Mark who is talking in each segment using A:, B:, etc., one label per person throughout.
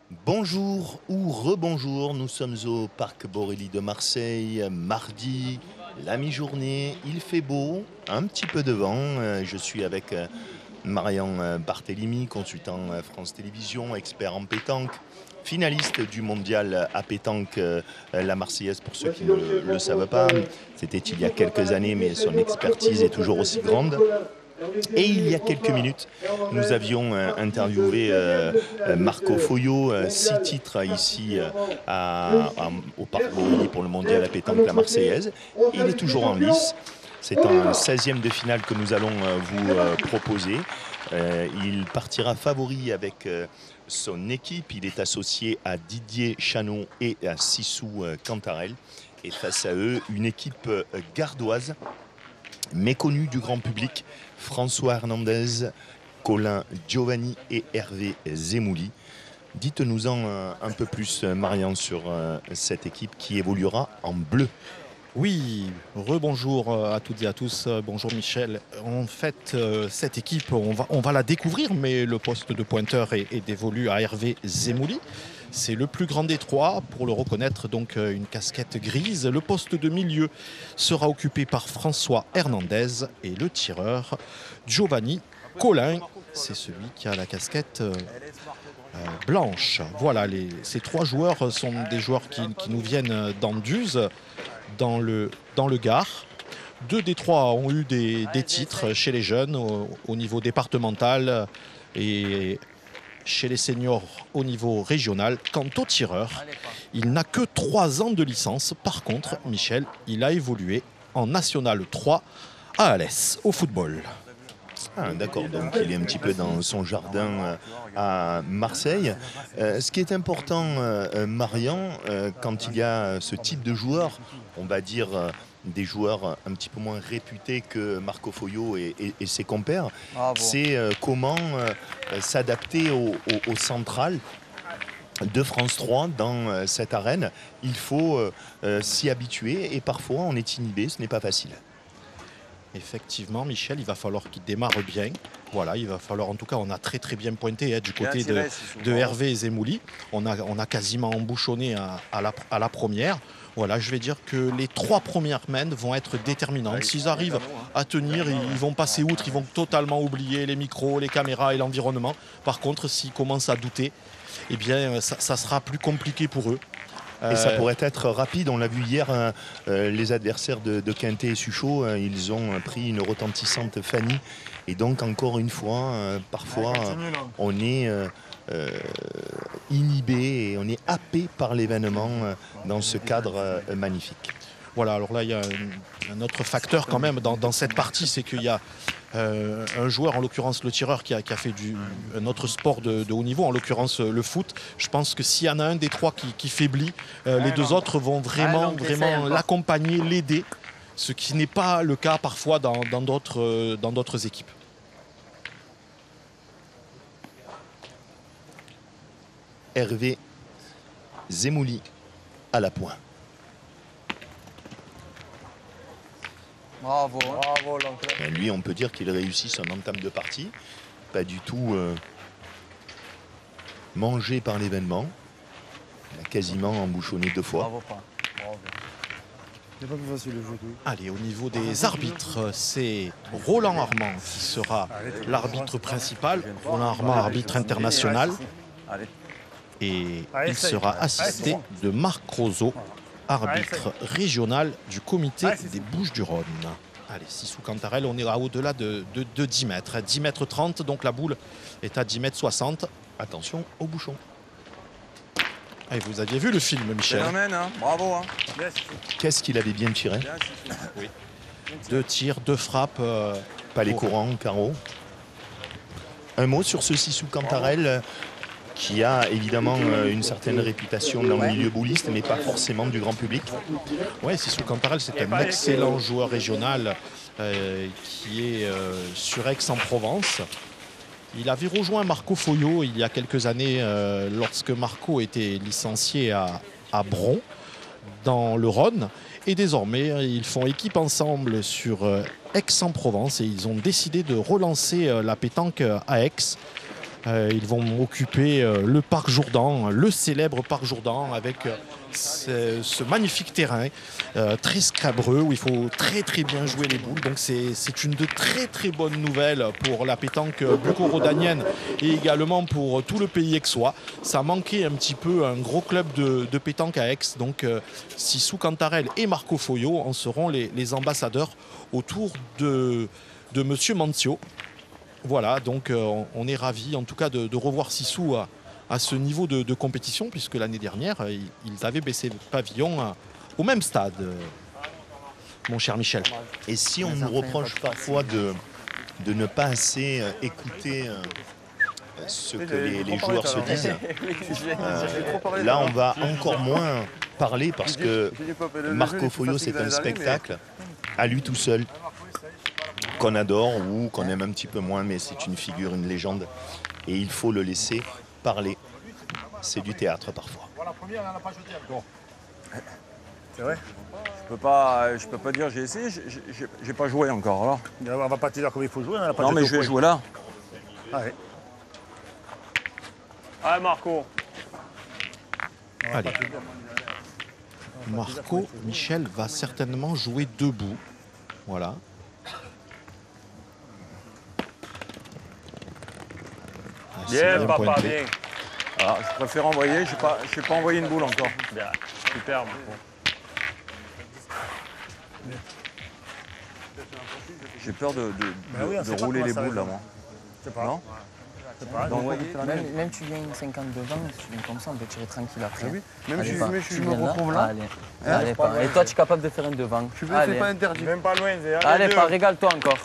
A: Bonjour ou rebonjour, nous sommes au Parc Borély de Marseille, mardi, la mi-journée, il fait beau, un petit peu de vent, je suis avec Marian Barthélémy, consultant France Télévisions, expert en pétanque, finaliste du mondial à pétanque, la Marseillaise pour ceux qui ne le savent pas, c'était il y a quelques années mais son expertise est toujours aussi grande. Et il y a quelques minutes, nous avions interviewé Marco Foio, 6 titres ici au Parc Borély pour le mondial à pétanque la Marseillaise. Il est toujours en lice. C'est un 16e de finale que nous allons vous proposer. Il partira favori avec son équipe. Il est associé à Didier Chanon et à Sissou Cantarel. Et face à eux, une équipe gardoise méconnu du grand public, François Hernandez, Colin Giovanni et Hervé Zemouli. Dites-nous-en un peu plus, Marianne, sur cette équipe qui évoluera en bleu.
B: Oui, rebonjour à toutes et à tous. Bonjour Michel. En fait, cette équipe, on va la découvrir, mais le poste de pointeur est dévolu à Hervé Zemouli. C'est le plus grand des trois. Pour le reconnaître, donc une casquette grise. Le poste de milieu sera occupé par François Hernandez et le tireur Giovanni Colin. C'est celui qui a la casquette blanche. Voilà, ces trois joueurs sont des joueurs qui nous viennent d'Anduze, dans le Gard. Deux des trois ont eu des titres chez les jeunes au niveau départemental et chez les seniors au niveau régional. Quant au tireur, il n'a que 3 ans de licence. Par contre, Michel, il a évolué en National 3 à Alès, au football.
A: Ah, d'accord, donc il est un petit peu dans son jardin à Marseille. Ce qui est important, Marian, quand il y a ce type de joueurs, on va dire des joueurs un petit peu moins réputés que Marco Foio et ses compères, c'est comment s'adapter au central de France 3 dans cette arène. Il faut s'y habituer et parfois on est inhibé, ce n'est pas facile.
B: Effectivement, Michel, il va falloir qu'il démarre bien. Voilà, il va falloir, en tout cas, on a très bien pointé du côté de Hervé Zemouli. On a quasiment embouchonné à la première. Voilà, je vais dire que les 3 premières mènes vont être déterminantes. S'ils arrivent à tenir, ils vont passer outre, ils vont totalement oublier les micros, les caméras et l'environnement. Par contre, s'ils commencent à douter, eh bien, ça sera plus compliqué pour eux.
A: Et ça pourrait être rapide. On l'a vu hier, les adversaires de Quintet et Suchot, ils ont pris une retentissante Fanny. Et donc, encore une fois, parfois, on est inhibé et on est happé par l'événement dans ce cadre magnifique.
B: Voilà, alors là, il y a un autre facteur quand même dans cette partie, c'est qu'il y a un joueur, en l'occurrence le tireur, qui a fait un autre sport de haut niveau, en l'occurrence le foot. Je pense que s'il y en a un des trois qui faiblit, les deux autres vont vraiment l'accompagner, l'aider, ce qui n'est pas le cas parfois dans d'autres équipes.
A: Hervé Zemouli à la pointe.
C: Bravo, bravo
A: l'entrée. Lui, on peut dire qu'il réussit son entame de partie. Pas du tout mangé par l'événement. Il a quasiment embouchonné 2 fois.
C: Bravo, bravo.
D: C'est pas plus facile le jeu.
B: Allez, au niveau des arbitres, c'est Roland Armand qui sera l'arbitre principal. Roland Armand, arbitre international. Et il sera assisté de Marc Roseau, arbitre régional du comité des Bouches-du-Rhône. Allez, Sissou Cantarel, on est au-delà de 10 mètres. 10 mètres 30, donc la boule est à 10 mètres 60.
A: Attention au bouchon.
B: Et vous aviez vu le film, Michel?
C: Phénomène, hein. Bravo. Hein.
A: Qu'est-ce qu'il avait bien tiré?
B: Oui. 2 tirs, 2 frappes.
A: Pas les courants, carreau. Un mot sur ce Sissou Cantarel qui a évidemment une certaine réputation dans le milieu bouliste, mais pas forcément du grand public.
B: Oui, Sissou Cantarel, c'est un excellent joueur régional qui est sur Aix-en-Provence. Il avait rejoint Marco Foio il y a quelques années lorsque Marco était licencié à Bron, dans le Rhône. Et désormais, ils font équipe ensemble sur Aix-en-Provence et ils ont décidé de relancer la pétanque à Aix. Ils vont occuper le parc Jourdan, le célèbre parc Jourdan, avec ce magnifique terrain très scabreux où il faut très très bien jouer les boules. Donc c'est une de très très bonnes nouvelles pour la pétanque bucco-rodanienne et également pour tout le pays aixois. Ça manquait un petit peu un gros club de pétanque à Aix. Donc Sissou Cantarel et Marco Foyo en seront les ambassadeurs autour de Monsieur Mancio. Voilà, donc on est ravis en tout cas de revoir Sissou à ce niveau de compétition, puisque l'année dernière, ils avaient baissé le pavillon au même stade, mon cher Michel.
A: Et si on nous reproche parfois de ne pas assez écouter ce que les joueurs se disent, là on va encore moins parler parce que Marco Foyo c'est un spectacle à lui tout seul, qu'on adore ou qu'on aime un petit peu moins, mais c'est une figure, une légende. Et il faut le laisser parler. C'est du théâtre parfois.
D: C'est vrai?
C: Je peux pas dire j'ai essayé, j'ai pas joué encore. Alors.
D: On va pas te dire comment il faut jouer. On a pas
C: Non mais
D: de
C: je vais
D: point.
C: jouer là.
D: Ah ouais.
E: Allez Marco.
B: Allez. Marco, Michel va certainement jouer debout. Voilà.
E: Bien,
B: C'est
E: papa,
B: pointé.
E: bien.
C: Ah, je préfère envoyer, je n'ai pas envoyé une boule encore.
E: Bien. Super, Marco.
C: J'ai peur de
D: oui, on sait pas
C: rouler
D: comment
C: les
D: ça va
C: boules là,
D: être.
C: moi.
D: C'est pas.
C: Non?
D: C'est pas.
C: D'envoyer.
F: Même tu viens 50 devant, si tu viens comme ça, on peut tirer tranquille après.
C: Ah oui.
F: Même
C: Allez,
F: si
C: pas.
F: tu
C: je
F: viens
C: me retrouve là.
F: Allez, allez pas. Et toi, tu es capable de faire un devant.
C: Je vais,
F: Allez,
C: c'est pas interdit.
E: Même pas loin, c'est
F: allez pas, régale-toi encore.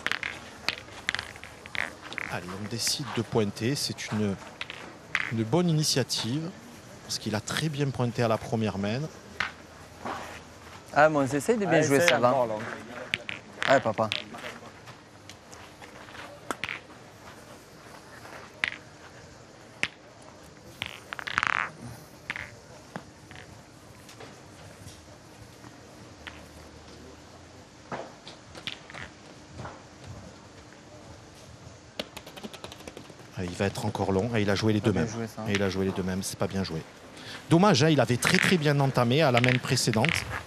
B: Allez, on décide de pointer. C'est une bonne initiative, parce qu'il a très bien pointé à la première main.
F: Ah, bon, on essaye de bien jouer ça là. Allez, papa.
B: Il va être encore long et il a joué les deux
F: bien
B: mêmes.
F: joué, ça.
B: Et il a joué les deux mêmes, c'est pas bien joué. Dommage, hein, il avait très très bien entamé à la main précédente.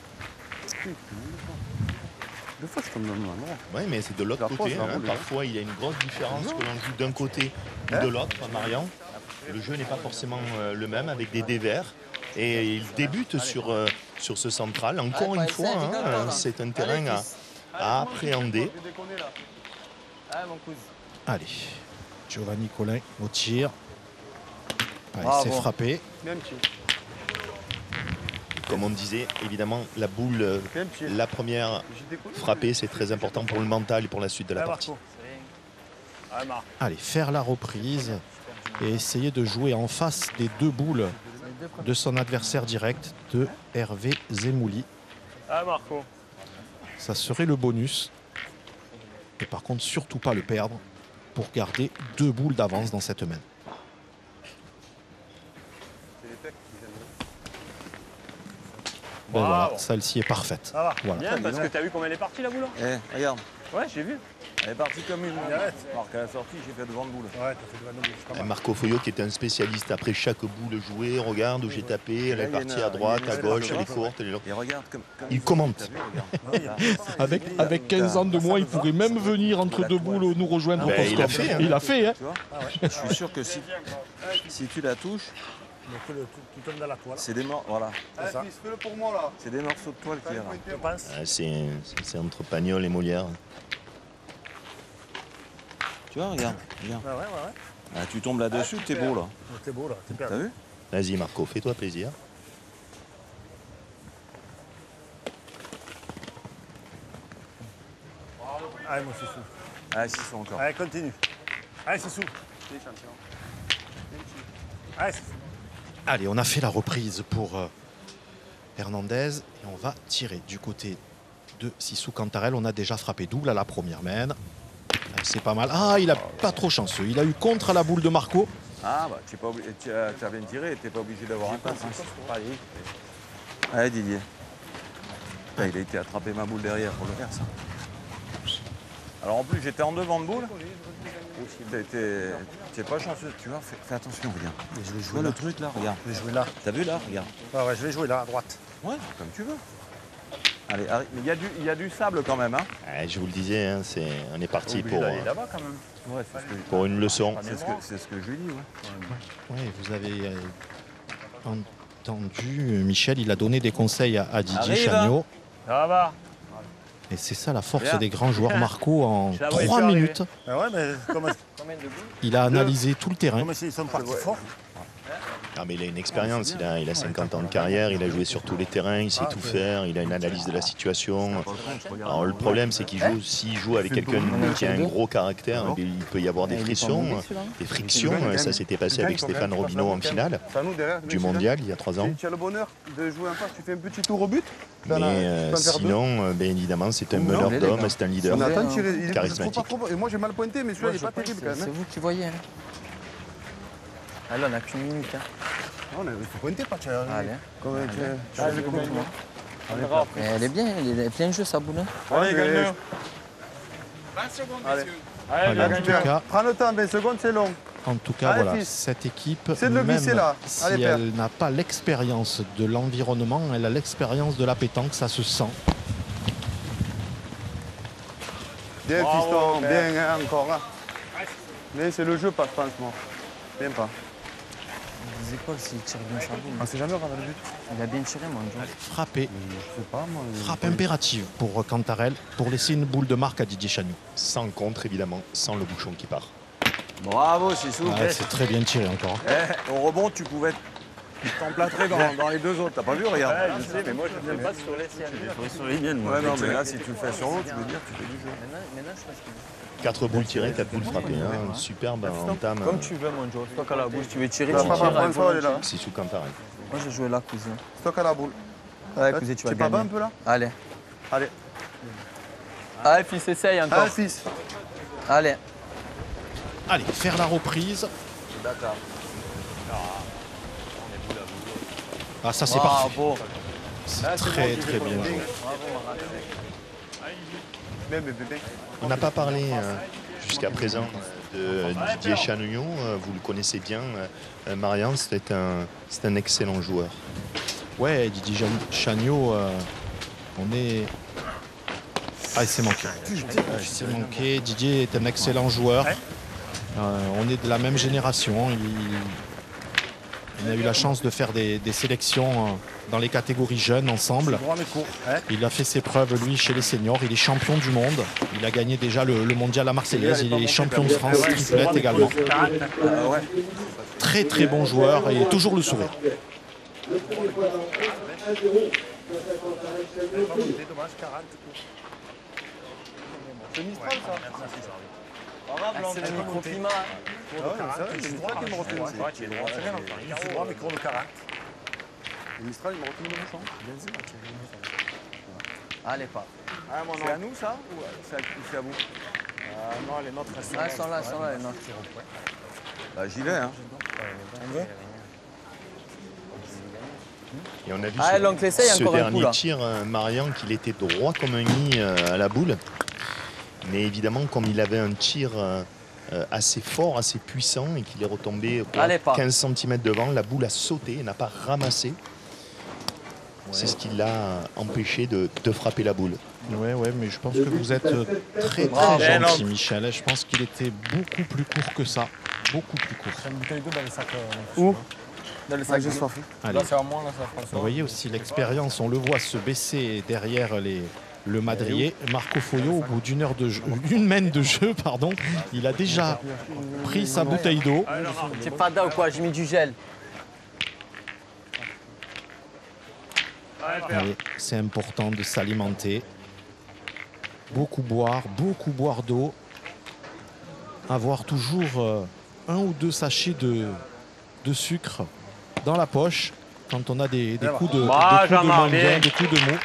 D: Deux fois, je tombe dans le noir.
A: Oui, mais c'est de l'autre
D: La
A: côté.
D: pause, la
A: Hein.
D: roule,
A: Parfois, il y a une grosse différence que l'on joue d'un côté ou de l'autre, Marian. Le jeu n'est pas forcément le même avec des dévers. Et il débute sur ce central. Encore une fois, hein, c'est un terrain à appréhender.
F: Allez, mon cousin.
B: Allez, Giovanni Collin au tir. Allez,
F: Bravo.
B: c'est frappé.
D: Bien petit.
A: Comme on disait, évidemment, la boule,
D: Bien petit.
A: la première frappée, c'est très important pour le mental et pour la suite de la partie.
E: Allez Marco.
B: Allez, faire la reprise et essayer de jouer en face des deux boules de son adversaire direct, de Hervé Zemouli.
E: Allez Marco.
B: Ça serait le bonus. Et par contre, surtout pas le perdre pour garder deux boules d'avance dans cette main. Ben
E: Bravo.
B: voilà, celle-ci est parfaite.
D: Ça va.
B: Voilà.
E: Bien, parce que t'as vu comment elle est partie la boule?
C: Eh, regarde,
E: Ouais, j'ai vu.
C: elle est partie comme une.
D: Arrête.
C: Alors qu'à la sortie, j'ai fait devant de boule.
D: Ouais, t'as fait de la noble, c'est pas mal.
A: Marco Foyo qui est un spécialiste après chaque boule jouée, regarde où j'ai tapé, elle
C: Là,
A: est
C: il y a
A: partie
C: une-
A: à droite,
C: il y a
A: à
C: une
A: gauche,
C: espèce
A: elle est
C: de-
A: courte, elle est longue.
C: Et regarde comme
A: Il commente.
C: T'as vu, regarde.
B: Avec 15 ans de moins, il pourrait même venir entre deux boules nous rejoindre. au
A: Ben, il a fait, hein.
B: Il a fait, hein.
C: Tu vois Je suis sûr que si tu la touches,
D: Donc, tu tombes dans la toile.
C: c'est des morceaux. Voilà.
D: C'est ça.
C: Fais-le pour moi là. C'est des morceaux de toile qu'il y a là.
D: Je pense.
A: Ah, c'est entre Pagnol et Molière.
C: Tu vois, regarde. regarde.
D: Ouais, ouais, ouais.
C: Ah, tu tombes là-dessus, t'es beau là.
D: T'es beau là, t'es
C: T'as
D: perdu.
C: vu
A: Vas-y Marco, fais-toi plaisir.
D: Allez, mon Sissou.
C: Ah, 6 sont encore.
D: Allez, continue. Allez, Sissou. Allez, Sissou.
B: Allez, on a fait la reprise pour Hernandez. Et on va tirer du côté de Sissou Cantarel. On a déjà frappé double à la première main. Allez, c'est pas mal. Ah, il a pas trop chanceux. Il a eu contre à la boule de Marco.
C: Ah, bah, tu as bien tiré, t'es pas obligé d'avoir un pass. Allez. Allez, Didier. Ah, il a été attraper ma boule derrière pour le faire, ça. Alors en plus, j'étais en devant de boule. T'es pas chanceux, tu vois, fais attention, regarde.
D: Je vais
C: Tu
D: jouer
C: vois
D: là.
C: le truc là, regarde.
D: Je vais jouer là.
C: T'as vu là, regarde.
D: Ouais, je vais jouer là, à droite.
C: Ouais, comme tu veux. Allez, arrive. Mais il y a du sable quand même, hein.
A: Je vous le disais, hein, on est parti pour,
E: là-bas quand même.
C: Ouais, c'est ce que,
A: pour une leçon.
C: c'est ce que je lui dis, ouais.
B: Ouais, vous avez entendu, Michel, il a donné des conseils à Didier
C: Arrive.
B: Chagnot.
E: Ça va.
B: Et c'est ça la force
C: Bien.
B: des grands joueurs. Marco, en
E: Je la voyais
B: 3
E: plus arriver.
B: minutes,
D: Ah ouais, mais
F: Combien de boules?
B: il a analysé tout le terrain.
D: comme ils sont partis fort.
A: Ah, mais il a une expérience, il a 50 ans de carrière, il a joué sur tous les terrains, il sait tout faire, il a une analyse de la situation. Alors le problème c'est s'il joue avec quelqu'un qui a un gros caractère, eh bien, il peut y avoir des frictions. Ça s'était passé avec Stéphane Robineau en finale du mondial il y a 3 ans.
G: Tu as le bonheur de jouer en face, tu fais un petit tour au but.
A: Mais sinon, bien évidemment, c'est un meneur d'hommes, c'est un leader
G: Nathan, il est
A: charismatique.
G: trop. Et moi j'ai mal pointé, mais celui-là il est pas terrible quand même.
F: C'est vous qui voyez. Hein. Ah là, on n'a qu'une minute. Hein.
G: Il faut pointer pas, tu as.
F: Allez.
G: Comment tu
F: Allez, mais elle est bien, elle est plein de jeu sa boule. Hein.
G: Allez, gagne.
B: Allez, en tout cas,
G: Prends le temps, 20 secondes c'est long.
B: voilà,
G: Allez, fils.
B: cette équipe,
G: C'est de le
B: même
G: glisser, là.
B: si
G: Allez, père.
B: elle n'a pas l'expérience de l'environnement, elle a l'expérience de la pétanque, ça se sent.
G: Bien
E: Bravo,
G: fiston,
E: père.
G: bien hein, encore. Hein. Mais c'est le jeu, pas je pense moi. Bien pas.
F: Vous disiez quoi s'il tire bien sa boule?
G: On sait jamais regarder le but.
F: Il a bien tiré, mon Dieu.
B: Frappé,
G: Je sais pas moi.
B: frappe impérative pour Cantarel, pour laisser une boule de marque à Didier Chagnot.
A: Sans contre évidemment, sans le bouchon qui part.
C: Bravo, Sissou.
B: Ah, c'est très bien tiré encore.
C: Au rebond, tu pouvais t'emplâtrer dans les deux autres. T'as pas vu, regarde.
E: Ouais, je sais, mais moi je ne pas sur les siennes. Je suis sur les miennes, moi.
C: Ouais, non, mais là, si tu le fais sur l'autre, tu veux dire, tu fais du jeu.
F: Maintenant, je pense qu'il
A: 4 boules tirées, 4 boules frappées. Hein. Superbe entame.
F: Comme tu veux, mon Dieu. Toi, qu'à la bouche, tu veux tirer,
G: Là,
F: tu
G: papa
F: tires.
G: François il est là.
A: C'est sous Cantarel.
F: Moi, j'ai joué là, cousin.
G: Stock à la boule.
F: Ouais, cousin, tu vas
G: pas bas un
F: gagner.
G: peu là.
F: Allez.
G: Allez.
F: Allez, fils, essaye encore.
G: Allez fils.
F: Allez.
B: Allez, faire la reprise. Ah, ça c'est parfait.
F: Bravo.
B: C'est très très bien joué.
G: Bien, bien, bien.
A: On n'a pas parlé jusqu'à présent de Didier Chagnot. Vous le connaissez bien. Marian, c'est un excellent joueur.
B: Ouais, Didier Chagnot, on est... Ah, il s'est manqué. Il s'est manqué. Didier est un excellent joueur. On est de la même génération. Il a eu la chance de faire des sélections dans les catégories jeunes ensemble.
D: Droit mais court. Hein.
B: Il a fait ses preuves, lui, chez les seniors. Il est champion du monde. Il a gagné déjà le mondial à Marseillaise. Il est champion de France, triplette également. Très très bon joueur et toujours le sourire.
G: C'est Mistral ça.
F: C'est le microclimat.
G: C'est droit qui me retenu aussi.
D: Il fait droit mais court le 40.
G: Mistral il me retenu le bouchon.
F: Allez, pas.
C: C'est à nous, ça ou c'est à vous?
E: Non, les nôtres,
F: Ah, ils sont là, les nôtres.
C: Bah, j'y vais, hein.
A: Et on a vu
F: Ah, l'oncle essaye
A: ce
F: encore un coup,
A: dernier
F: là.
A: tir, Marian, qu'il était droit comme un nid à la boule. Mais évidemment, comme il avait un tir assez fort, assez puissant et qu'il est retombé
F: Allez, pas.
A: 15 cm devant, la boule a sauté et n'a pas ramassé. C'est ce qui l'a empêché de frapper la boule.
B: Ouais, mais je pense que vous êtes très
F: Bravo.
B: très gentil, Michel. Je pense qu'il était beaucoup plus court que ça. Beaucoup plus court.
D: Une bouteille d'eau dans le sac.
F: Où Dans le sac, j'ai soif.
B: Allez.
F: Là, c'est à moi, là, c'est à François.
B: Vous voyez aussi l'expérience, on le voit se baisser derrière le madrier. Marco Foyo, au bout d'une main de jeu, pardon, il a déjà pris sa bouteille d'eau.
F: J'ai pas d'eau ou quoi, j'ai mis du gel.
B: Allez, c'est important de s'alimenter. Beaucoup boire d'eau. Avoir toujours 1 ou 2 sachets de sucre dans la poche quand on a des coups de moins bien, des coups de mou.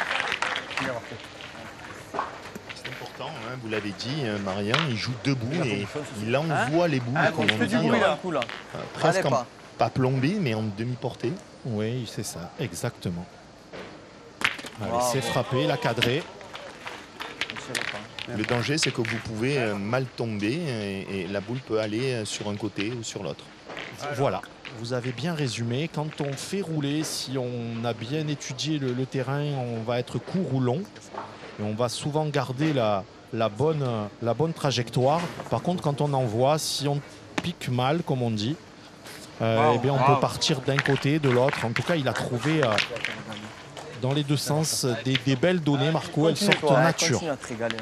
A: C'est important, hein, vous l'avez dit, Marian, il joue debout et il envoie les boules, comme on dit, presque pas plombé, mais en demi-portée.
B: Oui, c'est ça, exactement. Allez, c'est frappé, il a cadré.
A: Le danger, c'est que vous pouvez mal tomber et la boule peut aller sur un côté ou sur l'autre.
B: Voilà, vous avez bien résumé. Quand on fait rouler, si on a bien étudié le terrain, on va être court ou long. Et on va souvent garder la bonne trajectoire. Par contre, quand on envoie, si on pique mal, comme on dit, eh bien, on peut partir d'un côté, de l'autre. En tout cas, il a trouvé dans les deux sens des belles données, Marco. Elles sortent nature.
F: Continue à te régaler, là.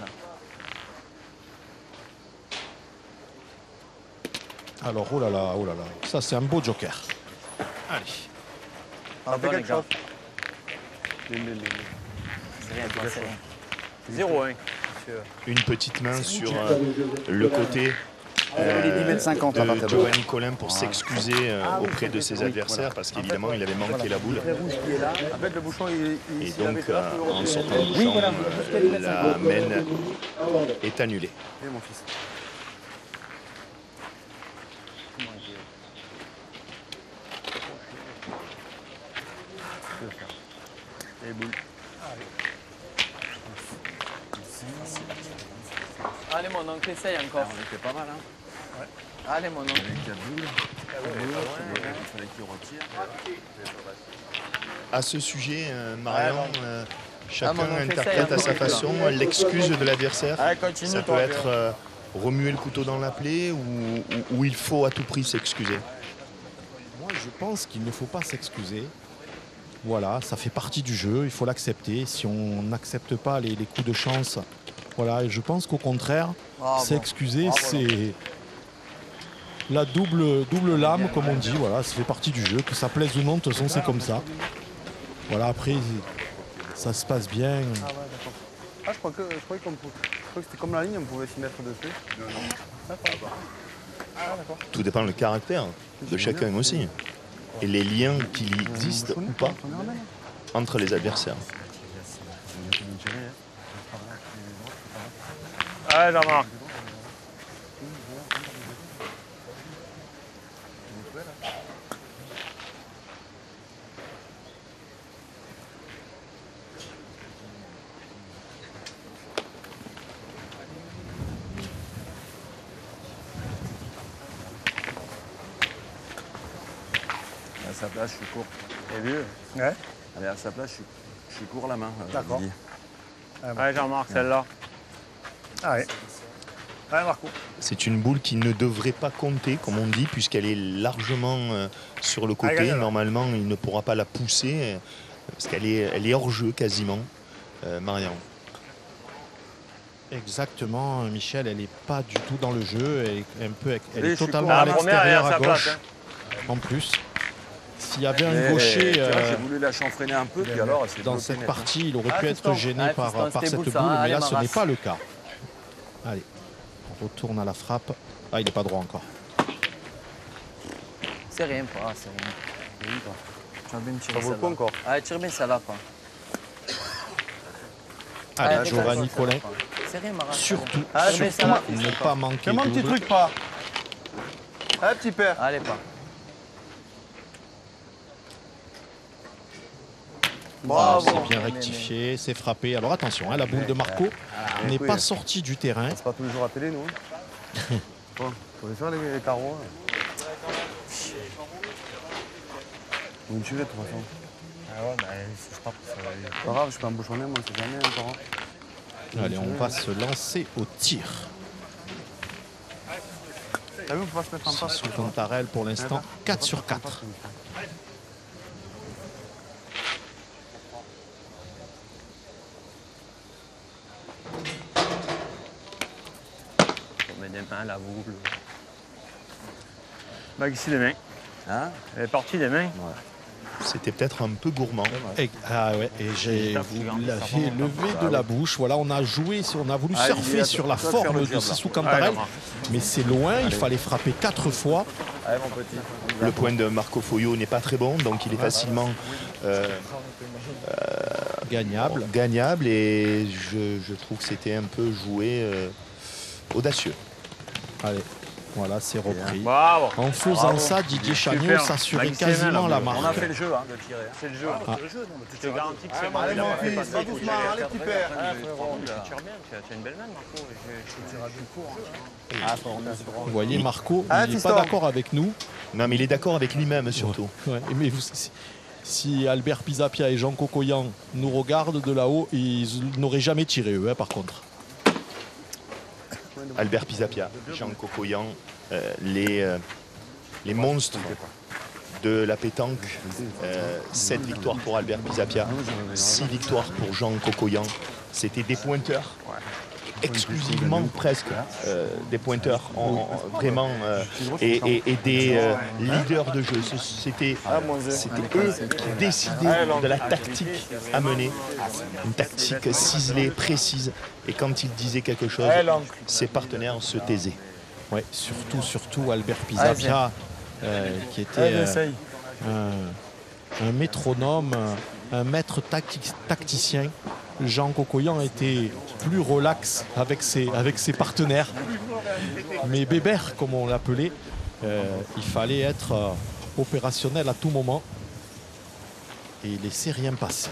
B: Alors, oh là là, ça c'est un beau joker. Allez.
F: Pardon,
G: Fais
F: les
G: quelque
F: gars.
G: chose. Bien.
F: C'est rien, toi, c'est rien.
E: 0-1.
A: Une petite main sur le côté
D: Les 10,50 à
A: de
D: partir de
A: Giovanni Collin pour s'excuser auprès de ses adversaires parce qu'évidemment il avait manqué la boule.
G: En fait, le bouchon,
A: Et donc en sortant du bouchon, la main est annulée.
G: Viens, mon fils. Les boules.
F: Allez, mon oncle, essaye encore.
C: On était pas mal, hein.
F: Allez, mon oncle.
C: Avec 4 boules. Il fallait qu'il retire.
A: À ce sujet, Marion, chacun
F: mon oncle
A: interprète
F: essaye
A: à sa
F: encore.
A: façon l'excuse de l'adversaire.
F: Allez, continue,
A: Ça peut
F: toi.
A: être remuer le couteau dans la plaie ou il faut à tout prix s'excuser.
B: Moi, je pense qu'il ne faut pas s'excuser. Voilà, ça fait partie du jeu, il faut l'accepter. Si on n'accepte pas les coups de chance, voilà, et je pense qu'au contraire, s'excuser, c'est la double lame, comme on dit. Voilà, ça fait partie du jeu, que ça plaise ou non, de toute façon, c'est comme ça. Voilà, après, ça se passe bien.
G: Ah, je croyais que c'était comme la ligne, on pouvait s'y mettre dessus.
A: Tout dépend du caractère de chacun aussi. Et les liens qu'il existe ou pas entre les adversaires.
E: Allez, Jean-Marc.
C: À sa place, je suis court.
E: T'as vu?
D: Ouais.
C: Allez, à sa place, je suis court la main.
D: D'accord.
C: Didier.
E: Allez, Jean-Marc, celle-là.
D: Allez. Allez, Marco.
A: C'est une boule qui ne devrait pas compter, comme on dit, puisqu'elle est largement sur le côté.
D: Regarde là.
A: Normalement, il ne pourra pas la pousser, parce qu'elle est hors jeu quasiment, Marion.
B: Exactement, Michel, elle n'est pas du tout dans le jeu. Elle
C: je
B: est
C: suis
B: totalement
C: court.
B: à
E: La première, elle est à
B: l'extérieur, à
E: sa
B: gauche.
E: place.
B: En plus, s'il y avait un
C: Mais,
B: gaucher
C: tu vois, j'ai voulu la chanfreiner un peu, puis alors, c'est
B: dans
C: bloqué
B: cette
C: net,
B: partie, il aurait
F: Ah,
B: pu
F: fiston.
B: être gêné
F: Ah,
B: par
F: fiston,
B: cette
F: c'était
B: boule,
F: beau, ça, hein.
B: mais
F: Allez,
B: là, ce
F: ma
B: n'est
F: race.
B: pas le cas. Allez, on retourne à la frappe. Ah, il n'est pas droit encore.
F: C'est rien, pas, c'est rien. Tu vas bien me tirer
G: Ça vaut le coup
F: celle-là.
G: encore.
F: Allez, tire bien celle-là, quoi.
B: Allez,
F: Allez,
B: Giovanni
F: regarde,
B: Collin,
F: quoi. C'est rien, ma race.
B: surtout,
G: Ah,
F: Tire bien
G: surtout,
F: celle-là.
B: ne pas manquer
G: Fais-moi un petit
B: double.
G: truc, pas. Allez, petit père.
F: Allez, pas.
B: Ah,
G: Bravo.
B: c'est bien rectifié, c'est frappé. Alors attention, hein, la boule de Marco n'est
G: oui.
B: pas sortie du terrain.
G: C'est pas tous les jours à télé, nous. Bon, faut les faire les carreaux. Vous me suivez de toute façon.
D: Ah ouais, mais je frappe, ça va aller.
G: Pas grave, je peux embouchonner, moi, c'est jamais encore.
B: Allez, on va se lancer au tir.
G: T'as vu, on peut pas se mettre en face.
B: Sous Cantarelle pour l'instant, 4 sur 4.
E: On met des mains, la boule. Bah, ici, les mains.
C: Hein?
E: Elle est partie des mains.
A: C'était peut-être un peu gourmand.
B: Ah ouais, et vous l'avez levé de la bouche. Voilà, on a joué, on a voulu
C: Ah,
B: surfer
C: il
B: sur la
C: toi de faire
B: forme
C: le
B: de
C: job, là.
B: Sissou
E: Ouais,
B: Cantarelle,
E: Jean-Marc.
B: mais c'est loin, il fallait frapper 4 fois.
C: Allez, mon petit.
A: Le point de Marco Foyo n'est pas très bon, donc il est facilement
B: Gagnable.
A: gagnable et je trouve que c'était un peu joué audacieux.
B: Allez, Voilà, c'est repris.
E: Bravo.
B: En faisant ça, Didier Chagnot
E: Super.
B: s'assurait
E: Magnifique, là,
B: quasiment la
E: on
B: marque.
C: On a fait le jeu hein, de tirer.
E: C'est le jeu. Je te garantis que c'est bon.
G: Allez,
E: Il a
G: mon
E: pas fait
G: fils,
E: passer
G: va
E: les coups.
G: doucement, allez, petit père.
E: Tu tires bien, tu as une belle main, Marco.
B: Vous voyez, Marco,
G: Ah,
B: il n'est pas
G: Fiston.
B: d'accord avec nous.
A: Non, mais il est d'accord avec lui-même surtout.
B: Ouais, mais si Albert Pisapia et Jean Cocoyan nous regardent de là-haut, ils n'auraient jamais tiré eux, hein, par contre.
A: Albert Pisapia, Jean Cocoyan, les monstres de la pétanque. 7 victoires pour Albert Pisapia, 6 victoires pour Jean Cocoyan. C'était des pointeurs, exclusivement presque des pointeurs vraiment et des leaders de jeu. C'était eux qui décidaient de la tactique à mener, une tactique ciselée, précise. Et quand ils disaient quelque chose, ses partenaires se taisaient.
B: Ouais, surtout Albert Pisapia, qui était un métronome, un maître tacticien. Jean Cocoyan était plus relax avec ses partenaires. Mais Bébert, comme on l'appelait, il fallait être opérationnel à tout moment et laisser rien passer.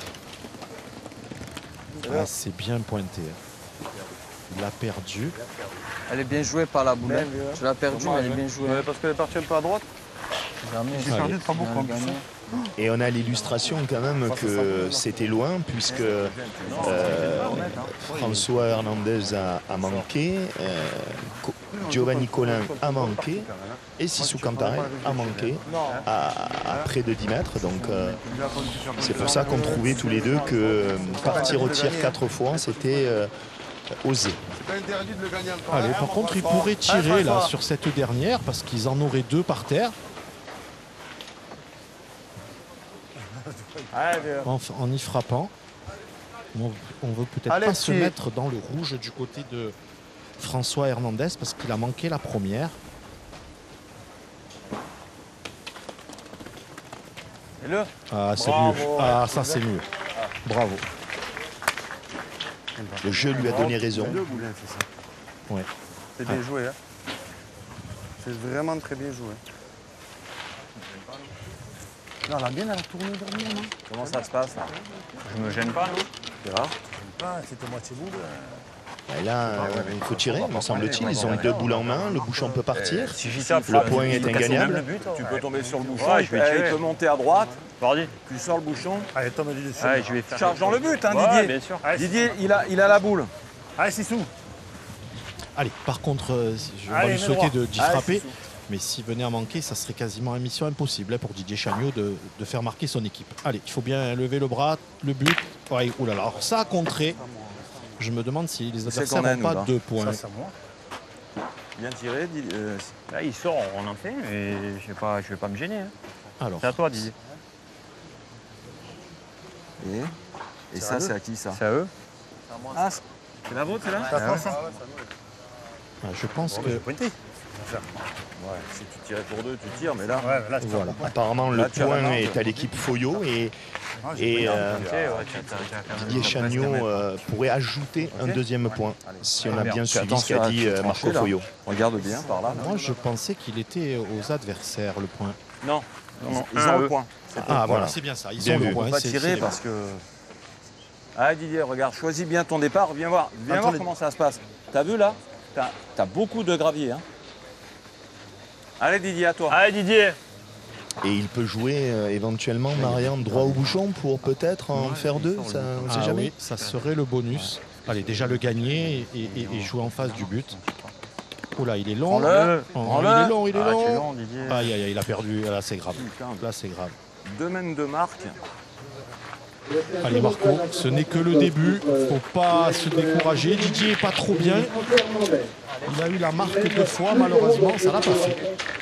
B: Ah, c'est bien pointé. Il a perdu.
F: Elle est bien jouée par la boulette. Tu l'as perdue, mais elle est bien jouée.
G: Parce qu'elle est partie un peu à droite.
F: Jamais.
D: J'ai perdu pas beaucoup en plus.
A: Et on a l'illustration quand même que c'était loin puisque François Hernandez a manqué, Giovanni Collin a manqué et Sissou Cantarel a manqué à près de 10 mètres. Donc c'est pour ça qu'on trouvait tous les deux que partir au tir 4 fois c'était osé.
G: C'est pas interdit de le gagner encore.
B: Allez, par contre, ils pourraient tirer là sur cette dernière parce qu'ils en auraient 2 par terre. En y frappant. On veut peut-être
G: Allez,
B: pas se
G: petit.
B: mettre dans le rouge du côté de François Hernandez parce qu'il a manqué la première.
C: Et le
B: Ah, c'est mieux. Ah, ça c'est mieux. Bravo.
A: Le jeu lui a donné raison.
G: C'est deux Boulin, c'est ça.
B: Ouais.
G: C'est bien joué. Hein. C'est vraiment très bien joué. Non, elle a bien, elle a tourné dernière, non?
C: Comment ça se passe là?
E: Je me gêne pas, non?
C: C'est rare.
D: C'était moitié boule.
A: Et là, il faut tirer, me semble-t-il. Ils ont 2 boules en main, le bouchon peut partir.
E: Si j'y tape,
A: Le point est ingagnable.
C: Tu peux tomber sur le bouchon,
E: Ouais, je vais
C: il
E: tirer.
C: peut monter à droite,
E: Vardy.
C: tu sors le bouchon.
D: Allez, tombe dessus.
E: Ouais, je vais faire.
C: Charge dans le but, hein,
E: Ouais,
C: Didier.
E: bien sûr.
C: Didier, il a la boule.
D: Allez, Sissou.
B: Allez, par contre, je vais
D: Allez,
B: lui
D: mets
B: souhaiter
D: droit.
B: d'y
C: Allez,
B: frapper.
C: Sissou.
B: Mais s'il venait à manquer, ça serait quasiment une mission impossible pour Didier Chagnot de faire marquer son équipe. Allez, il faut bien lever le bras, le but. Ouais, oulala, alors ça a contré. Je me demande si les adversaires
C: qu'on a,
B: n'ont
C: nous,
B: pas
C: là.
B: 2 points.
D: Ça, c'est à moi.
C: Bien tiré, Didier.
E: Là, il sort, on en fait, mais je vais pas me gêner. Hein.
B: Alors,
E: C'est à toi, Didier.
C: Et ça, c'est à qui ça?
E: C'est à eux.
C: Ah, c'est la vôtre, c'est là?
D: Ça passe, hein.
B: je pense que
D: Pointé.
C: Ouais, si tu tirais pour 2, tu tires, mais là.
D: Ouais, là, tu
B: voilà.
A: Apparemment, le
C: Là, tu as la
A: point
C: marge.
A: est à l'équipe Foyo et
E: Tu sais, ouais, t'as quand même-
A: Didier Chagnot pourrait ajouter un deuxième point si on a bien suivi ce
C: attention
A: qu'a
C: à
A: dit
C: te
A: Marco
C: trancher, là.
A: Foyo.
C: Regarde bien par là.
B: moi je pensais qu'il était aux adversaires le point.
E: Non.
C: Ils ont le point.
B: Ah voilà,
A: Voilà.
B: c'est bien ça. Ils
A: Bien
B: ont
A: vu.
B: le point.
C: Pas
B: c'est-
C: tirer
B: c'est-
C: parce que. Ah Didier, regarde, choisis bien ton départ. Viens voir comment ça se passe. T'as vu là? T'as beaucoup de gravier. Hein. Allez Didier, à toi.
E: Allez, Didier.
A: Et il peut jouer éventuellement Marianne droit au bouchon pour peut-être en faire 2, ça, on ne sait
B: Ah
A: jamais.
B: oui, ça serait le bonus. Allez, déjà le gagner et jouer en face du but. Oh là, il est long.
C: Prends-le.
B: Oh,
C: Prends-le.
B: il est long, il est
E: Ah, tu es
B: long.
E: long, Didier.
B: Aïe, aïe, aïe, il a perdu. Là, c'est grave.
C: Putain,
B: Là, c'est grave.
C: 2 mènes de marque.
B: Allez, Marco, ce n'est que le début. Faut pas se décourager. Didier est pas trop bien. Il a eu la marque 2 fois, malheureusement, ça l'a pas fait.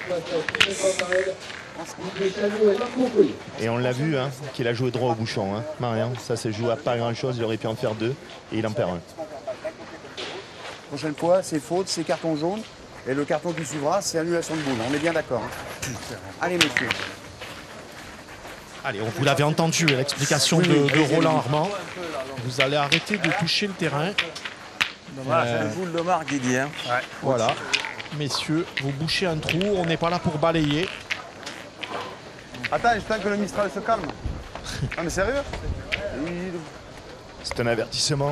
A: Et on l'a vu, hein, qu'il a joué droit au bouchon. Hein. Marianne, ça se joue à pas grand-chose, il aurait pu en faire 2 et il en perd 1.
D: Prochaine fois, c'est faute, c'est carton jaune. Et le carton qui suivra, c'est annulation de boule. On est bien d'accord. Hein. Allez, messieurs.
B: Allez, vous l'avez entendu, l'explication de Roland Armand. Vous allez arrêter de toucher le terrain.
C: Dommage, une boule de marque Didier. Hein.
B: Voilà. messieurs, vous bouchez un trou, on n'est pas là pour balayer.
G: Attends, j'attends que le Mistral se calme. Ah mais sérieux?
A: C'est un avertissement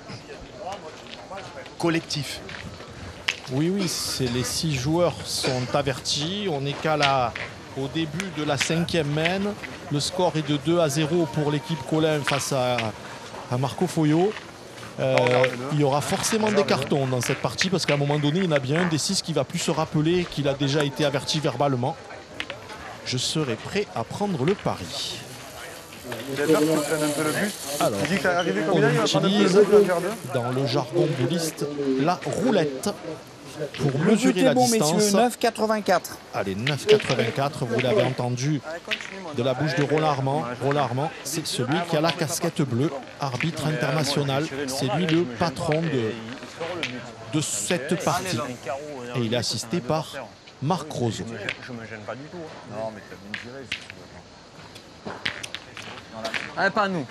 A: collectif.
B: Oui, les 6 joueurs sont avertis. On n'est au début de la 5e main. Le score est de 2-0 pour l'équipe Colin face à Marco Foyo. Il y aura forcément des cartons dans cette partie parce qu'à un moment donné, il y en a bien un des 6 qui va plus se rappeler qu'il a déjà été averti verbalement. Je serai prêt à prendre le pari.
G: J'ai peur que tu prennes un peu le but.
B: Alors,
G: Tu dis que t'es arrivé
B: on
G: combien, il va prendre un peu
B: utilise
G: le but, il va faire deux.
B: dans le jargon bouliste la roulette pour
D: Le but
B: mesurer
D: est
B: la
D: bon,
B: distance.
D: messieurs, 9,84.
B: Allez, 9,84, vous l'avez entendu de la bouche de Roland Armand. Roland Armand, c'est celui qui a la casquette bleue, arbitre international. C'est lui le patron de cette partie. Et il est assisté par Marc Roseau.
E: Je me gêne pas du tout.
C: Non, mais t'as bien tiré. si tu veux.
F: Allez, pas nous.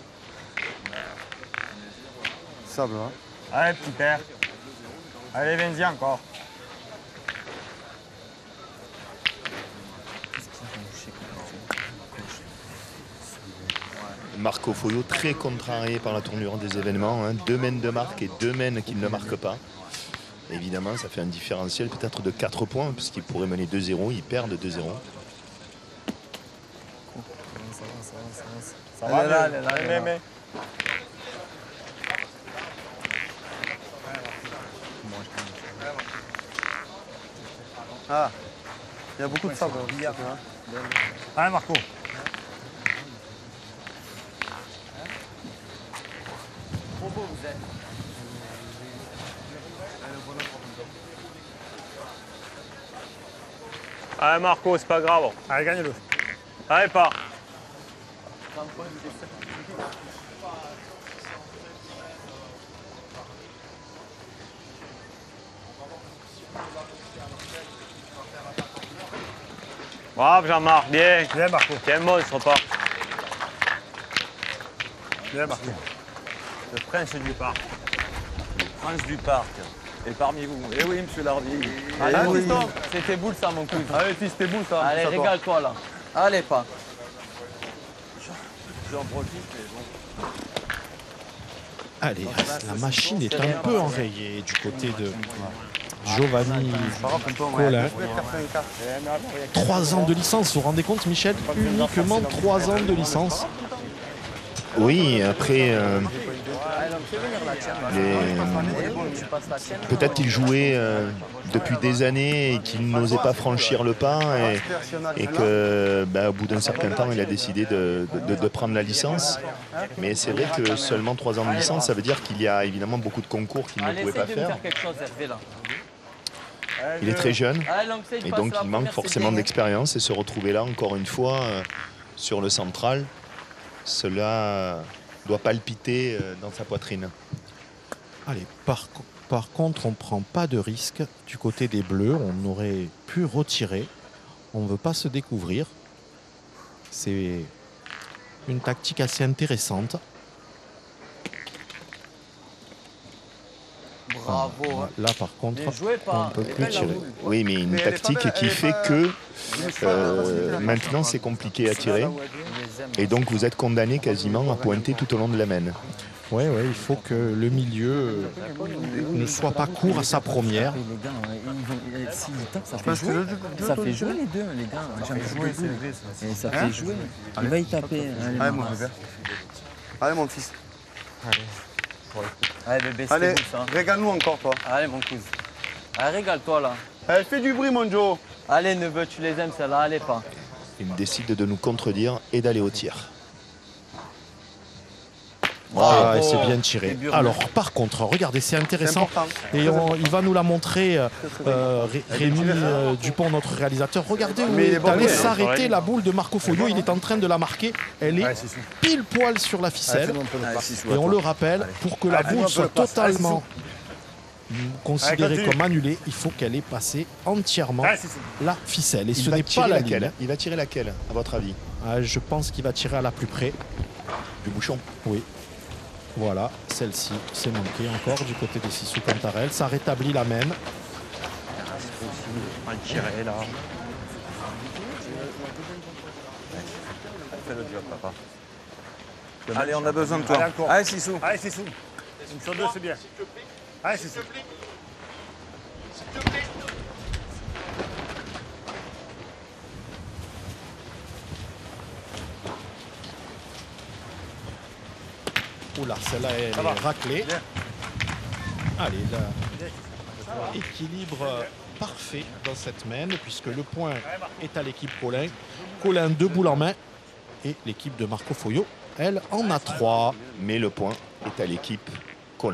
G: Sable, hein.
E: Allez, petit père. Allez, viens-y encore.
A: Marco Foyo très contrarié par la tournure des événements. 2 mènes de marque et 2 mènes qu'il ne marque pas. Évidemment, ça fait un différentiel peut-être de 4 points puisqu'il pourrait mener 2-0. Il perd de 2-0.
E: Ça va, mais.
G: Ah, il y a beaucoup de sable.
E: Allez, Marco. Allez, Marco, c'est pas grave. Allez, gagne-le. Allez, pars. Bravo Jean-Marc, bien. Bien Marco. Tiens, monstre, pas. Bien Marco. Le prince du parc.
C: Prince du parc est parmi vous. Eh oui, monsieur Lardy.
F: Allez,
G: Ah,
F: oui.
G: fiston.
F: C'était boule ça, mon cousin.
G: Allez, fils, t'es beau ça.
F: Allez,
G: ça, toi.
F: régale-toi là. Allez, pas.
C: J'en profite, mais bon.
B: Allez, la machine est un peu enrayée du côté de Giovanni Colin. 3 ans de licence, vous vous rendez compte, Michel? Uniquement 3 ans de licence.
A: Oui, après, peut-être qu'il jouait depuis des années et qu'il n'osait pas franchir le pas et que, au bout d'un certain temps, il a décidé de prendre la licence. Mais c'est vrai que seulement 3 ans de licence, ça veut dire qu'il y a évidemment beaucoup de concours qu'il ne
F: Allez,
A: pouvait
F: essaye
A: pas
F: de me
A: faire.
F: faire quelque chose, Hervé, là.
A: Il est très jeune
F: Allez, Langsay,
A: et
F: passe
A: donc
F: là,
A: il manque
F: première, c'est
A: forcément
F: bien.
A: d'expérience et se retrouver là encore une fois sur le central, cela doit palpiter dans sa poitrine.
B: Allez, par contre, on ne prend pas de risque du côté des Bleus. On aurait pu retirer. On ne veut pas se découvrir. C'est une tactique assez intéressante.
F: Bravo. hein.
B: Là, par contre,
F: Bien joué,
B: on
F: pas.
B: ne peut plus tirer.
A: Oui, mais une
G: Mais elle est
A: tactique
G: pas-
A: qui
G: elle est
A: fait
G: pas-
A: que
G: elle est
A: maintenant c'est compliqué à tirer
F: On les aime.
A: et donc vous êtes condamné quasiment à pointer tout au long de la main.
B: Oui, il faut que le milieu ne soit pas court à sa première.
F: Les gars, s'ils tapent, ça fait
G: pense que
F: jouer.
G: je
F: Ça
G: dois
F: fait
G: te
F: jouer
G: dire.
F: les deux, les gars. J'aime
G: jouer,
F: jouer.
G: c'est vrai, ça.
F: Et ça fait jouer. Il va y taper.
G: Allez,
F: Allez,
G: mon
F: Maras.
G: bébé. Allez, mon fils.
F: Allez, bébé,
G: Allez,
F: c'était beau ça.
G: régale-nous encore, toi.
F: Allez, mon cousin. Allez, régale-toi là.
G: Allez, fais du bruit, mon Joe.
F: Allez, neveu, tu les aimes, celle-là. Allez, pas.
A: Il décide de nous contredire et d'aller au tir.
B: Ah, et
F: Bravo.
B: c'est bien tiré.
F: C'est dur.
B: Alors, par contre, regardez, c'est
G: C'est
B: intéressant.
G: important.
B: Et il va nous la montrer, Rémi Dupont, notre réalisateur. Regardez où
G: Mais il est
B: est
G: bon,
B: allée
G: hein.
B: s'arrêter la boule de Marco Foyo. Il est en train de la marquer. Elle est pile poil sur la ficelle. Et on le rappelle, pour que la boule soit totalement considérée comme annulée, il faut qu'elle ait passé entièrement la ficelle. Et ce n'est pas la ligne.
A: Il va tirer laquelle, à votre avis?
B: Je pense qu'il va tirer à la plus près.
A: Du bouchon.
B: Oui. Voilà, celle-ci, c'est manqué encore du côté de Sissou Cantarel. Ça rétablit la même.
E: On va le tirer là.
C: Fais le job, papa. Allez, on a besoin de toi.
D: Allez, encore.
C: Allez, Sissou.
D: Allez, c'est sous. Une sur deux, c'est bien. Allez, c'est sous.
B: Oula, celle-là, elle
D: Ça va.
B: est raclée.
D: Bien.
B: Allez, là, équilibre parfait dans cette mène, puisque le point est à l'équipe Colin. Colin 2 boules en main. Et l'équipe de Marco Foyo, elle, en a 3.
A: Mais le point est à l'équipe Colin.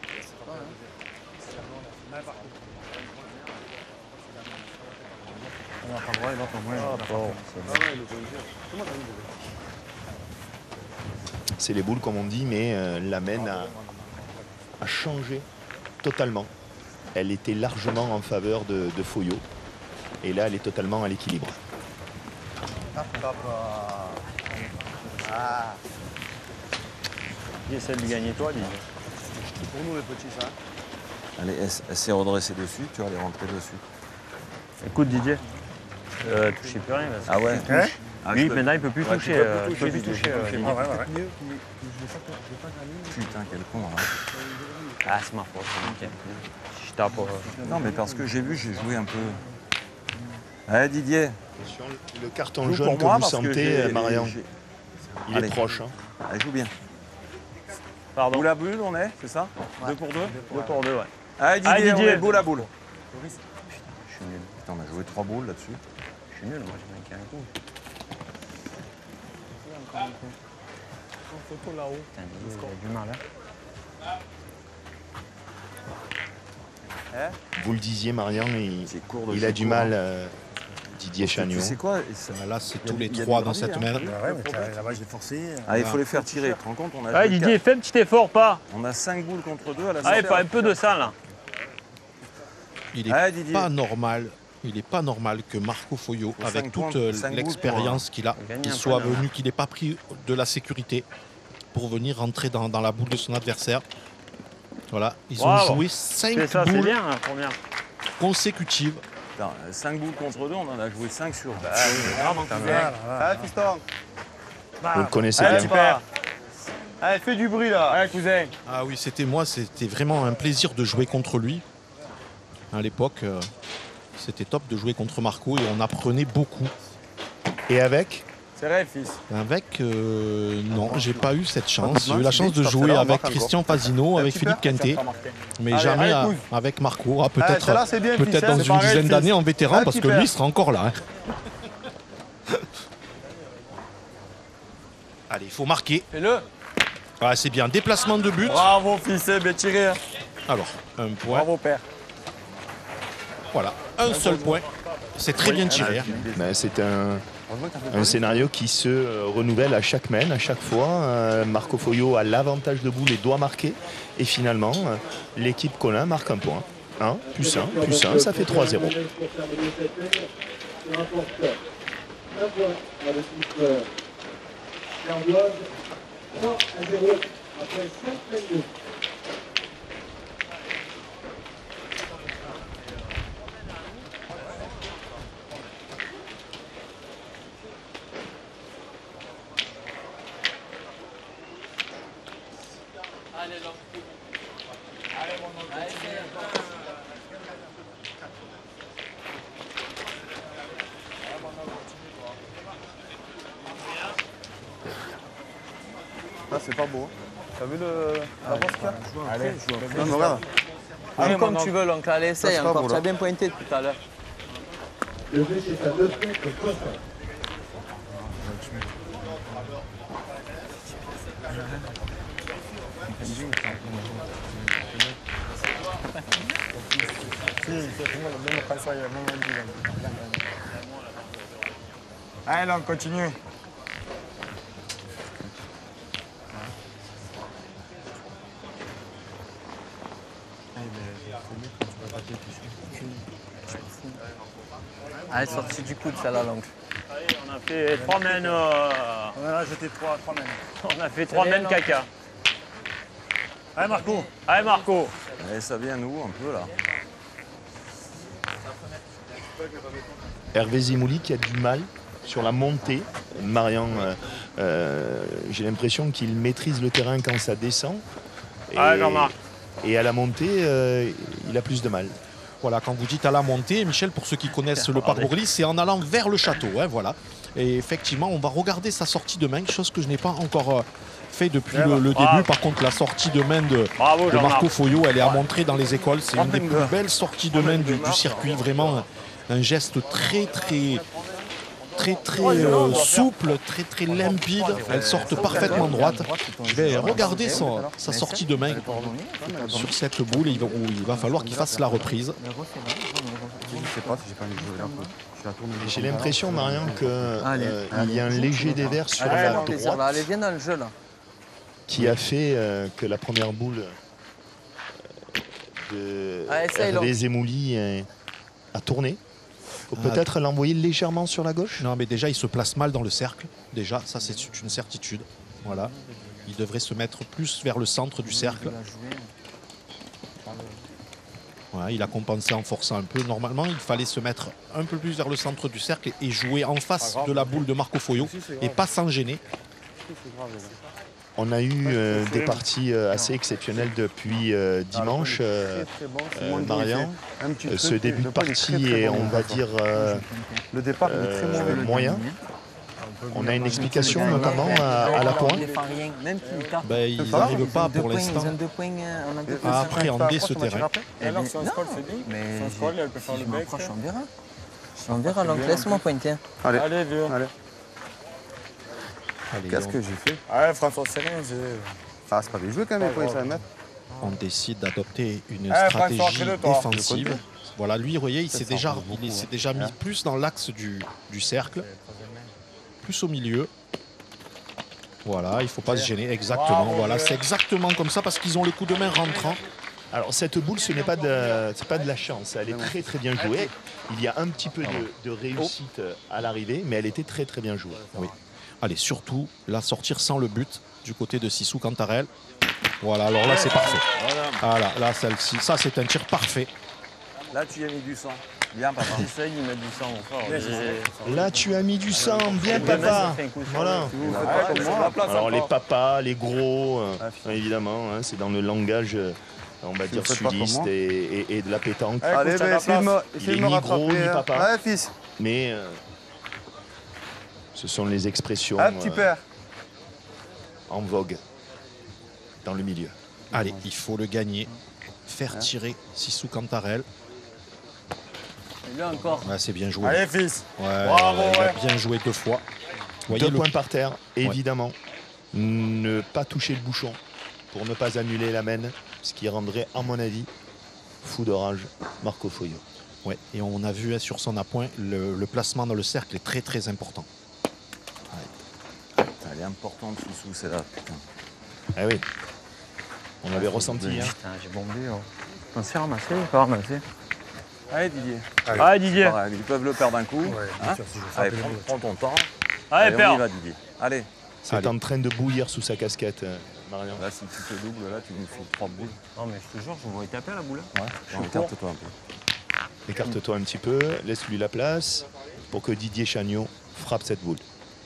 A: C'est les boules comme on dit, mais la mène a changé totalement. Elle était largement en faveur de Foyo. Et là, elle est totalement à l'équilibre.
E: Essaie de lui gagner toi, dis.
D: C'est pour nous, les petits, ça.
C: Allez, elle s'est redressée dessus, tu vas aller rentrer dessus.
E: Écoute Didier, touchez plus rien là.
C: Ah ouais
D: Hein?
C: Ah,
E: Lui
C: je peux-
E: maintenant il peut plus
C: Ouais, tu
E: toucher.
C: peux plus
E: Tu
C: toucher,
E: peux plus
C: Didier.
E: toucher.
D: Ah, ouais, ouais.
C: Putain, quel con. Hein.
E: Ah c'est ma faute. Ok. Je tape.
C: Non, mais parce que j'ai vu, j'ai joué un peu. Allez, Didier.
A: Le carton
C: Joue
A: jaune
C: pour
A: que
C: moi
A: vous
C: parce que
A: sentez,
C: j'ai-
A: Marion,
C: j'ai-
A: il
C: Allez.
A: est proche. Hein.
C: Allez, joue bien.
E: Pardon.
C: Boule à boule, on est, c'est ça 2 pour 2
E: 2 pour 2, ouais.
C: Allez, Didier,
E: Allez, Didier.
C: on est boule à boule.
E: Je suis nul.
C: Putain, on a joué 3 boules là-dessus.
E: Je suis nul, moi j'ai manqué un coup. Putain, Didier, il a du mal hein.
A: Vous le disiez, Marion,
C: C'est court de
A: il
C: chez
A: a du
C: court,
A: mal,
C: hein.
A: Didier Chagnot.
C: Tu sais quoi
B: Là, c'est
C: Il y a
B: tous
C: du-
B: les
C: il y a
B: 3
C: du
B: dans
C: gravier,
B: cette
C: hein.
B: mène.
D: Ouais, mais là-bas, j'ai forcé.
C: Ah, il faut les faire tirer. Tu te rends compte on a,
E: Allez
C: joué
E: Didier, fais un petit effort, pas.
C: on a 5 boules contre 2 à la
E: Allez,
C: sortie.
E: pas un peu de ça là.
B: Il
C: Allez,
B: n'est
C: Didier.
B: pas normal. Il n'est pas normal que Marco Foyo,
C: Faut
B: avec
C: cinq
B: toute
C: points, 5 boules
B: l'expérience qu'il a,
E: gagner
B: qu'il
E: un
B: soit
E: point, là.
B: venu, qu'il n'ait pas pris de la sécurité pour venir rentrer dans la boule de son adversaire. Voilà, ils
E: Bravo.
B: ont joué
E: C'est
B: 5
E: ça, c'est
B: boules
E: bien la première.
B: consécutives.
C: 5 boules contre 2, on en a joué 5 sur.
E: Vraiment.
G: Allez, fiston.
A: Vous le connaissez
G: Allez,
A: bien.
G: super. Allez, fais du bruit là.
E: Allez cousin.
B: Ah oui, c'était vraiment un plaisir de jouer contre lui. À l'époque, c'était top de jouer contre Marco et on apprenait beaucoup.
A: Et avec
G: C'est vrai, fils.
B: Avec, non, j'ai pas eu cette chance. J'ai eu
G: c'est
B: la chance
G: bien,
B: de
G: ça
B: jouer
G: fait là, on
B: avec
G: marque
B: Christian Pasino, avec Philippe Quintet, mais
G: Allez,
B: jamais
G: allez, pousse.
B: avec Marco. Ah,
G: Allez, celle-là, c'est bien, fils,
B: peut-être
G: hein,
B: dans
G: c'est
B: une
G: pareil,
B: dizaine
G: fils.
B: d'années en vétéran,
G: Ah,
B: parce que
G: super.
B: lui il sera encore là. Hein. Allez, il faut marquer.
G: Fais-le.
B: Ah, c'est bien. Déplacement de but.
G: Bravo, fils, c'est bien tiré. Hein.
B: Alors, un point.
G: Bravo, père.
B: Voilà, un seul point. C'est très bien tiré. Hein.
A: Ben, c'est un scénario qui se renouvelle à chaque mène, à chaque fois. Marco Foyo a l'avantage de boule et doit marquer. Et finalement, l'équipe Colin marque un point. 1 plus 1, ça fait 3-0.
G: Ah, c'est pas beau. T'as vu la bosse qu'il y a?
F: Allez,
G: Non, mais regarde.
F: Allez, comme tu veux, l'oncle, allez, essaye
G: c'est pas
F: encore.
G: beau,
F: Tu
G: là.
F: as bien pointé tout à l'heure.
G: Allez, là, on continue.
F: Allez, sortie du coude, celle-là, l'oncle.
E: On a fait 3 mènes.
D: Voilà, j'étais 3 mènes.
E: On a fait 3 mènes caca.
D: Allez, Marco.
E: Allez Marco.
C: Allez, ça vient nous un peu là.
A: Hervé Zemouli qui a du mal sur la montée. Marian, j'ai l'impression qu'il maîtrise le terrain quand ça descend. Et à la montée, il a plus de mal.
B: Voilà, quand vous dites à la montée, Michel, pour ceux qui connaissent le parc Borély, c'est en allant vers le château. Hein, voilà. Et effectivement, on va regarder sa sortie de main, chose que je n'ai pas encore fait depuis le début. Par contre, la sortie de main de Marco Foyot, elle est à montrer dans les écoles. C'est une des plus belles sorties de main du circuit. Vraiment un geste très souple, très limpide. Elles sortent parfaitement droite. Je vais regarder sa sortie de main sur cette boule où il va falloir qu'il fasse la reprise.
A: J'ai l'impression, Marian, qu'il y a un léger dévers sur la droite.
F: Allez, viens dans le jeu là.
A: Qui a fait que la première boule de Hervé Zemouli a tourné. Faut peut-être l'envoyer légèrement sur la gauche.
B: Non, mais déjà, il se place mal dans le cercle. Déjà, ça, c'est une certitude. Voilà. Il devrait se mettre plus vers le centre du cercle. Voilà, il a compensé en forçant un peu. Normalement, il fallait se mettre un peu plus vers le centre du cercle et jouer en face de la boule de Marco Foyot et pas s'en gêner.
A: On a eu des parties assez exceptionnelles depuis dimanche, Marian. Ce début de partie est, on va dire,
G: le départ est très mauvais,
A: moyen. On a une explication notamment à la pointe.
B: Ben, ils n'arrivent pas pour l'instant à appréhender ce terrain.
F: Mais on verra, donc laisse-moi pointer.
G: Allez, vieux.
B: Allez,
G: Qu'est-ce que j'ai fait?
E: François, c'est rien.
G: Ah, c'est pas bien joué quand même, pour ça mettre.
B: On décide d'adopter une stratégie défensive. Voilà, lui, vous voyez, il s'est déjà mis plus dans l'axe du cercle, plus au milieu. Voilà, il ne faut pas se gêner, exactement. Voilà, c'est exactement comme ça parce qu'ils ont les coups de main rentrants.
A: Alors cette boule, ce n'est pas de la chance, elle est très bien jouée. Il y a un petit peu de réussite à l'arrivée, mais elle était très bien jouée.
B: Oui. Allez, surtout, la sortir sans le but du côté de Sissou Cantarel. Voilà, alors là, c'est parfait. Voilà, là, celle-ci, ça, c'est un tir parfait.
C: Là, tu y as mis du sang. Bien, papa.
E: J'essaye de mettre du sang, mon frère.
A: Là, tu as mis du sang, bien papa. Voilà. Alors les papas, les gros, évidemment, hein, c'est dans le langage, on va dire, sudiste et de la pétanque.
G: Allez,
A: Il est ni gros ni papa.
G: Allez, fils.
A: Mais ce sont les expressions
G: Petit père.
A: en vogue dans le milieu.
B: Allez, il faut le gagner. Faire tirer Sissou Cantarel.
F: Et là encore.
B: Ouais, c'est bien joué.
E: Allez, fils.
B: Ouais,
E: Bravo,
B: il a
E: ouais.
B: bien joué 2 fois. Voyez
A: 2 points par terre, évidemment. Ne pas toucher le bouchon pour ne pas annuler la mène, ce qui rendrait, à mon avis, fou de rage Marco Foyot.
B: Ouais, et on a vu sur son appoint, le placement dans le cercle est très important.
C: Elle est importante, Sissou, c'est là.
A: Ah oui, on l'avait ressenti. Hein.
E: Putain, j'ai bombé. On s'est ramassé, pas ramassé.
C: Allez, Didier.
E: Allez, Didier.
C: Pareil, ils peuvent le perdre d'un coup. Hein, allez, prends ton temps.
E: Allez,
C: on y
E: père.
C: va, Didier. Allez.
A: C'est en train de bouillir sous sa casquette, Marian.
C: Là, si tu te doubles, là, tu nous fous 3 boules.
E: Non, mais je te jure, je vous vois taper à la boule.
C: Écarte-toi un peu.
A: Écarte-toi un petit peu, laisse-lui la place pour que Didier Chagnot frappe cette boule.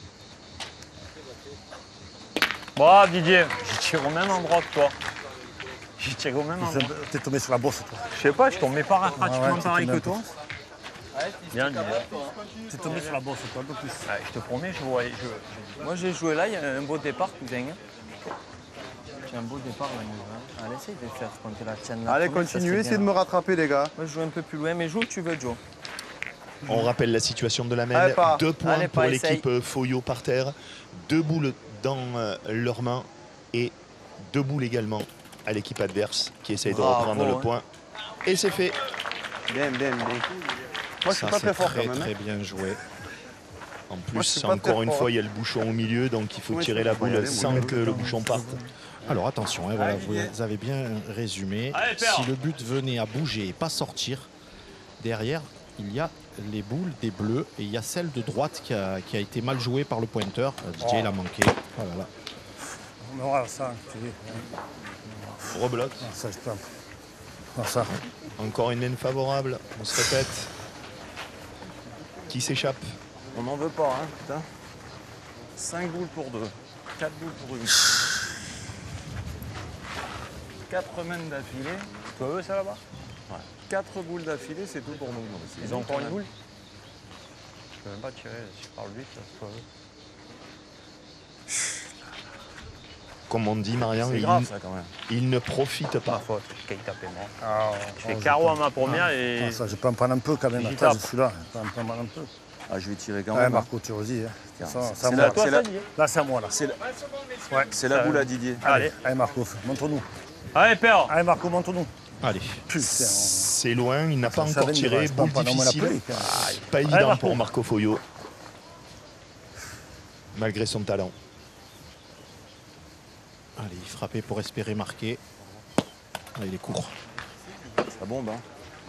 E: Bon, Didier, j'ai tiré au même endroit que toi. J'ai tiré au même endroit.
G: T'es tombé sur la bourse, toi.
E: Je sais pas, je tombais pas pratiquement pareil que toi. Bien, Didier.
G: T'es tombé sur la bourse, toi, un peu plus.
E: Ouais, je te promets, je vois.
F: Moi j'ai joué là, il y a un beau départ, cousin. J'ai un beau départ là. Allez, essaye de faire quand tu la tiennes là.
G: Allez, continuez, essayez de me rattraper, les gars.
F: Moi je joue un peu plus loin, mais joue où tu veux, Joe.
A: On rappelle la situation de la mène.
G: Allez, pas.
A: 2 points
F: Allez,
A: pour
F: pas,
A: l'équipe Foyot par terre. 2 boules dans leurs mains et 2 boules également à l'équipe adverse qui essaye de reprendre le point. Et c'est fait.
G: Bien. Moi, je suis pas très fort quand même.
B: Très bien joué.
A: En
G: Moi, je
A: plus,
G: suis pas
A: encore
G: très
A: une
G: fort,
A: fois, il y a le bouchon au milieu, donc il faut
G: Ouais,
A: tirer
G: je
A: la
G: peux pas y
A: boule
G: aller,
A: sans
G: moi.
A: que le bouchon parte.
B: Alors attention, hein, voilà, vous avez bien résumé.
E: Allez, père.
B: Si le but venait à bouger et pas sortir, derrière, il y a les boules des bleus et il y a celle de droite qui a été mal jouée par le pointeur. Didier, il a manqué. Oh là là.
G: On aura ça, tu dis.
A: Rebloque.
G: Ça, je tape. Ça.
A: Encore une mène favorable, on se répète. Qui s'échappe?
C: On n'en veut pas, hein, putain. 5 boules pour 2. 4 boules pour 1. 4 mènes d'affilée.
E: Tu veux ça là-bas?
C: Ouais. 4 boules d'affilée, c'est tout pour nous.
E: Ils ont encore une boule? Je peux même pas tirer, si je parle vite, ça se peut.
A: Comme on dit, Marian,
C: C'est grave ça quand même.
A: il ne profite
E: Ma
A: pas.
E: faute, qu'il tapait moi.
F: Ah,
E: Je fais carreau à ma première et.
H: Ah, ça, je peux en prendre un peu quand même.
E: J'y
H: Attends,
E: tape.
H: je suis là. Je peux en prendre un peu.
C: Ah, je vais tirer quand
H: Ouais,
C: même.
H: Marco, tu redis. Hein.
C: Tiens,
H: C'est à
C: c'est
H: moi.
C: la-
E: Toi,
C: c'est
E: ça
C: la-
E: dit.
H: Là, c'est à moi. Là.
C: C'est la boule à Didier.
E: Allez,
H: Allez, Marco, montre-nous.
E: allez, père.
H: Allez, Marco, montre-nous.
B: Allez.
H: Putain,
A: C'est loin, il n'a pas
H: ça
A: encore
H: va,
A: tiré.
H: je peux
A: Boule
H: pas nommer la
A: difficile.
H: pluie, quand même.
A: Pas évident
E: Marco.
A: pour Marco Foyo. Malgré son talent.
B: Allez, frapper pour espérer marquer. Ah, il est court.
C: Ça bombe, hein.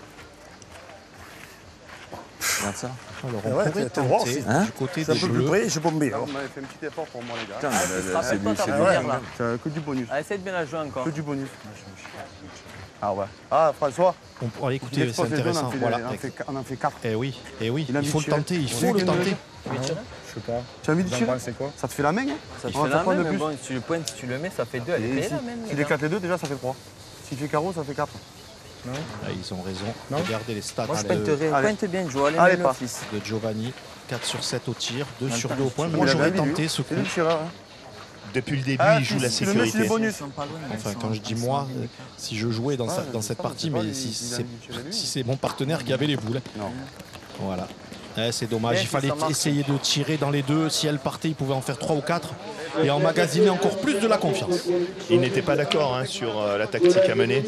C: Regarde ça.
B: Alors,
H: Eh
B: on
H: ouais,
B: pourrait
H: t'es droit
B: tenter
H: aussi.
C: Hein
B: du côté
H: C'est un
B: des
H: peu plus
B: bleus.
H: près, j'ai bombé.
G: Vous m'avez fait un petit effort pour moi, les gars.
C: Putain,
F: Ah, tu te rappelles pas ta
C: c'est
F: première,
C: bien.
F: là.
G: C'est que du bonus.
F: Ah, essaye de bien la jouer encore.
G: Que du bonus. Ah ouais. Ah, François,
B: On, allez, écoutez, c'est
G: l'expose les deux,
B: intéressant.
G: on en fait 4.
B: Eh oui,
G: Il a
B: il
G: envie
B: faut
G: de
B: le
G: tirer.
B: tenter, il
G: Vous
B: faut
G: voulez
B: le
G: que je
B: tenter.
H: Je sais pas.
G: Tu as envie de
H: Vous en
G: tirer?
H: pensez quoi?
G: Ça te fait la main, hein?
F: Ça te
G: On va
F: fait
G: faire
F: la
G: quoi de
F: même, mais
G: plus?
F: bon, si tu le pointes, si tu le mets, ça fait 2. Elle est
G: Et
F: payée
G: si
F: la même.
G: tu éclates les deux, déjà, ça fait 3. Si tu fais carreau, ça fait 4.
B: Ah, ils ont raison.
H: Non.
B: Regardez les stats
F: Moi, je
B: de,
F: pointerais.
G: Allez.
F: Pointe bien, Joe. Allez,
G: Allez,
F: mets-le,
G: pas.
F: fils.
B: de Giovanni. 4 sur 7 au tir, 2
F: Dans le
B: sur
F: temps,
B: 2 au
F: il
B: point.
F: tire.
B: Moi,
G: Il a
B: j'aurais
G: bien
B: tenté
G: lui.
B: ce
G: C'est lui
B: coup.
G: le tireur. Hein.
A: Depuis le début,
G: Ah,
A: il joue la
G: si le mec, il est
A: sécurité.
G: bonus.
F: Ils sont pas loin, mais
B: Enfin,
F: ils
B: quand
F: sont-
B: je dis
F: ils
B: moi,
F: sont-
B: si je jouais dans,
G: Ah,
B: dans cette
G: je
B: partie,
G: sais pas,
B: mais
G: il
B: si
G: a mis chez lui.
B: c'est mon partenaire qui avait les boules.
G: Non.
B: Voilà. C'est dommage,
F: Bien,
B: il
F: si
B: fallait
F: ça marche.
B: essayer de tirer dans les deux. Si elle partait, il pouvait en faire 3 ou 4 et emmagasiner encore plus de la confiance.
A: Il n'était pas d'accord hein, sur la tactique à mener.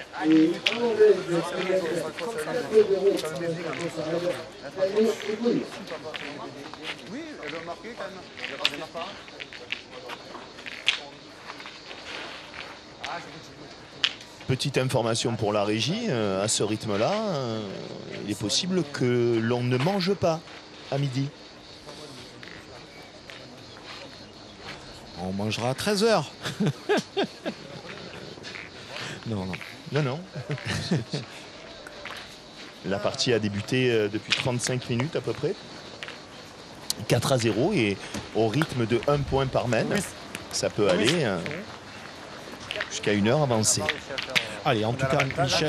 G: Oui, elle doit marquer quand même. Elle marque pas.
A: Petite information pour la régie, à ce rythme-là, il est possible que l'on ne mange pas à midi.
B: On mangera à 13h. Non, non.
A: Non, non. La partie a débuté depuis 35 minutes à peu près. 4-0 et au rythme de 1 point par mène, ça peut aller jusqu'à 1 heure avancée.
B: Allez, en tout cas, Michel,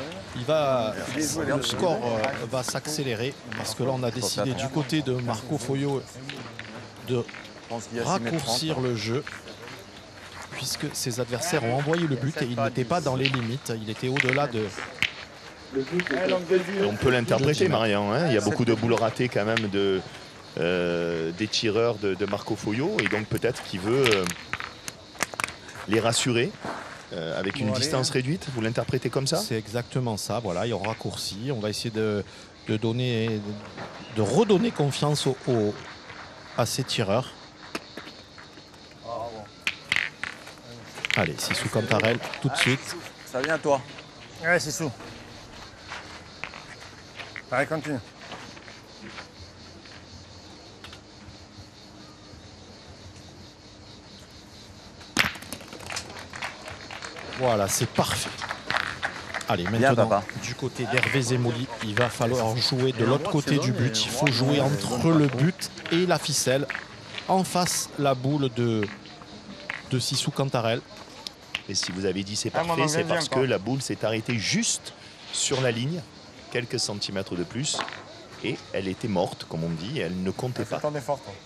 B: le score va s'accélérer parce que là, on a décidé du côté de Marco Foyo de
C: Je pense qu'il y a 6 mètres 30.
B: raccourcir le jeu puisque ses adversaires ont envoyé le but et il n'était pas dans les limites, il était au-delà de...
A: Et on peut l'interpréter, Marian. Hein. Il y a beaucoup de boules ratées quand même des tireurs de Marco Foyo et donc peut-être qu'il veut les rassurer avec une distance réduite. Vous l'interprétez comme ça?
B: C'est exactement ça, voilà, il raccourcit, on va essayer de redonner confiance à ces tireurs. Allez, Sissou Cantarel, tout de suite.
C: Ça vient à toi.
H: Ouais, c'est sous. Allez, continue.
B: Voilà, c'est parfait. Allez,
C: Bien,
B: maintenant,
C: papa.
B: du côté d'Hervé Zemouli, il va falloir jouer de l'autre côté du but. Il faut jouer entre le but et la ficelle. En face, la boule de Sissou Cantarel.
A: Et si vous avez dit c'est
G: Ah, moi,
A: parfait,
G: non,
A: c'est
G: viens,
A: parce que
G: quoi.
A: la boule s'est arrêtée juste sur la ligne, quelques centimètres de plus, et elle était morte, comme on dit, et elle ne comptait pas.
G: T'en es fort, toi.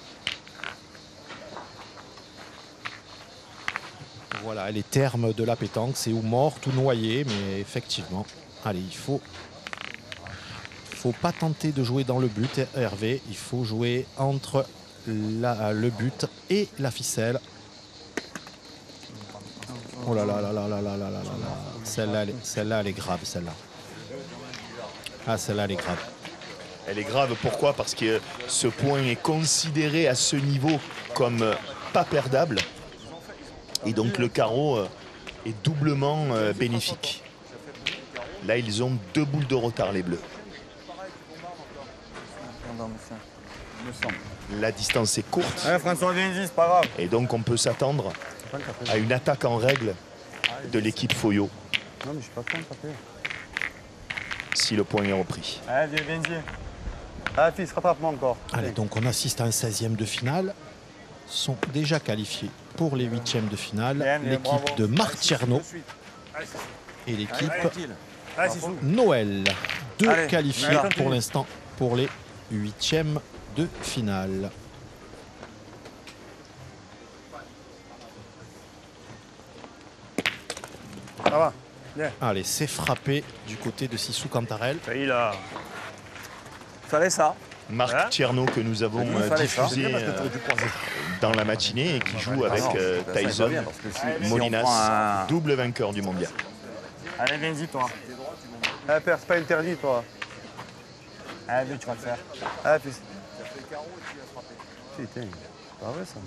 B: Voilà, les termes de la pétanque, c'est ou morte ou noyée, mais effectivement, allez, il faut pas tenter de jouer dans le but, Hervé, il faut jouer entre le but et la ficelle. Oh là là là là là là là là là là. Celle-là, elle est grave, celle-là. Ah, celle-là, elle est grave.
A: Elle est grave, pourquoi? Parce que ce point est considéré à ce niveau comme pas perdable. Et donc le carreau est doublement bénéfique. Là, ils ont 2 boules de retard, les bleus. La distance est courte
G: Allez, François, viens-y, c'est pas grave.
A: et donc on peut s'attendre à une attaque en règle de l'équipe Foyo
G: Non, mais je suis pas con, ça fait.
A: si le point est repris.
G: Allez, viens-y. Ah, fils, rattrape-moi encore.
B: Allez, donc on assiste à un 16e de finale. Sont déjà qualifiés pour les 8e de finale.
E: Bien, bravo.
B: L'équipe de Marc Tierno et l'équipe
C: Tranquille.
H: Ouais, c'est sous.
B: Noël. Deux
C: Allez,
B: qualifiés
H: allez,
B: pour
H: continue.
B: l'instant pour les 8e de finale.
H: Ça va.
B: Allez, c'est frappé du côté de Sissou Cantarel.
E: Ça y est, là.
C: Fallait ça.
A: Marc
E: Hein
A: Tierno que nous avons
C: Il fallait ça.
A: diffusé dans la matinée et qui joue avec
C: Non, ça, ça va
A: Tyson
C: bien, parce que si on
A: Molinas,
C: prend un-
A: double vainqueur du mondial.
E: Allez, viens-y, toi.
G: Ah, père, c'est pas interdit, toi.
E: Allez, tu vas le faire.
G: Ah, fils. Putain, c'est pas vrai, ça.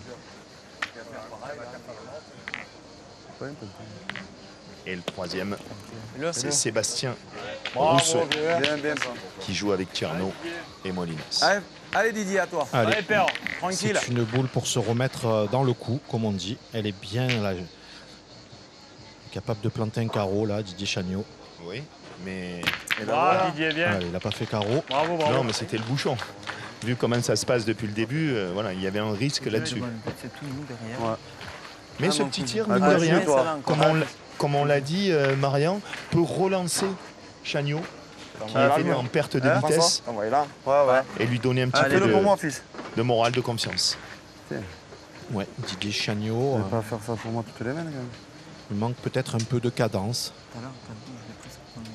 G: Pas un peu.
A: Et le troisième,
F: Le
A: c'est Sébastien
E: Bravo,
A: Rousseau
E: vieux.
G: Bien, bien.
A: qui joue avec Tierno et Molinas.
C: Allez, allez, Didier, à toi.
B: Allez,
E: Allez, père, tranquille.
B: c'est une boule pour se remettre dans le coup, comme on dit. Elle est bien là, capable de planter un carreau, là, Didier Chagnot.
A: Oui, mais
C: Et ben
E: Bravo,
C: voilà.
E: Didier, viens.
B: Allez, il n'a pas fait carreau.
E: Bravo, bravo.
A: non, mais c'était le bouchon. Vu comment ça se passe depuis le début, voilà, il y avait un risque là-dessus.
F: C'est tout nous derrière.
G: Ouais.
A: Mais
F: Ah,
A: ce
F: mon
A: petit
F: cousin.
A: tir,
G: Ah,
A: mine de
G: vas-y,
A: rien,
G: toi.
A: comme on l'a dit, Marian, peut relancer Chagnot, qui
G: Ah,
A: était en perte de
G: Hein,
A: vitesse,
G: Ouais, ouais.
A: et lui donner un petit
G: Fais-le
A: peu
G: pour moi, fils.
A: de morale, de confiance.
B: Ouais, Didier
G: Je
B: Chagnot,
G: vais pas faire ça pour moi toutes les semaines, quand même.
B: il manque peut-être un peu de cadence.
F: Tout à l'heure, t'as dit, je l'ai presque prendre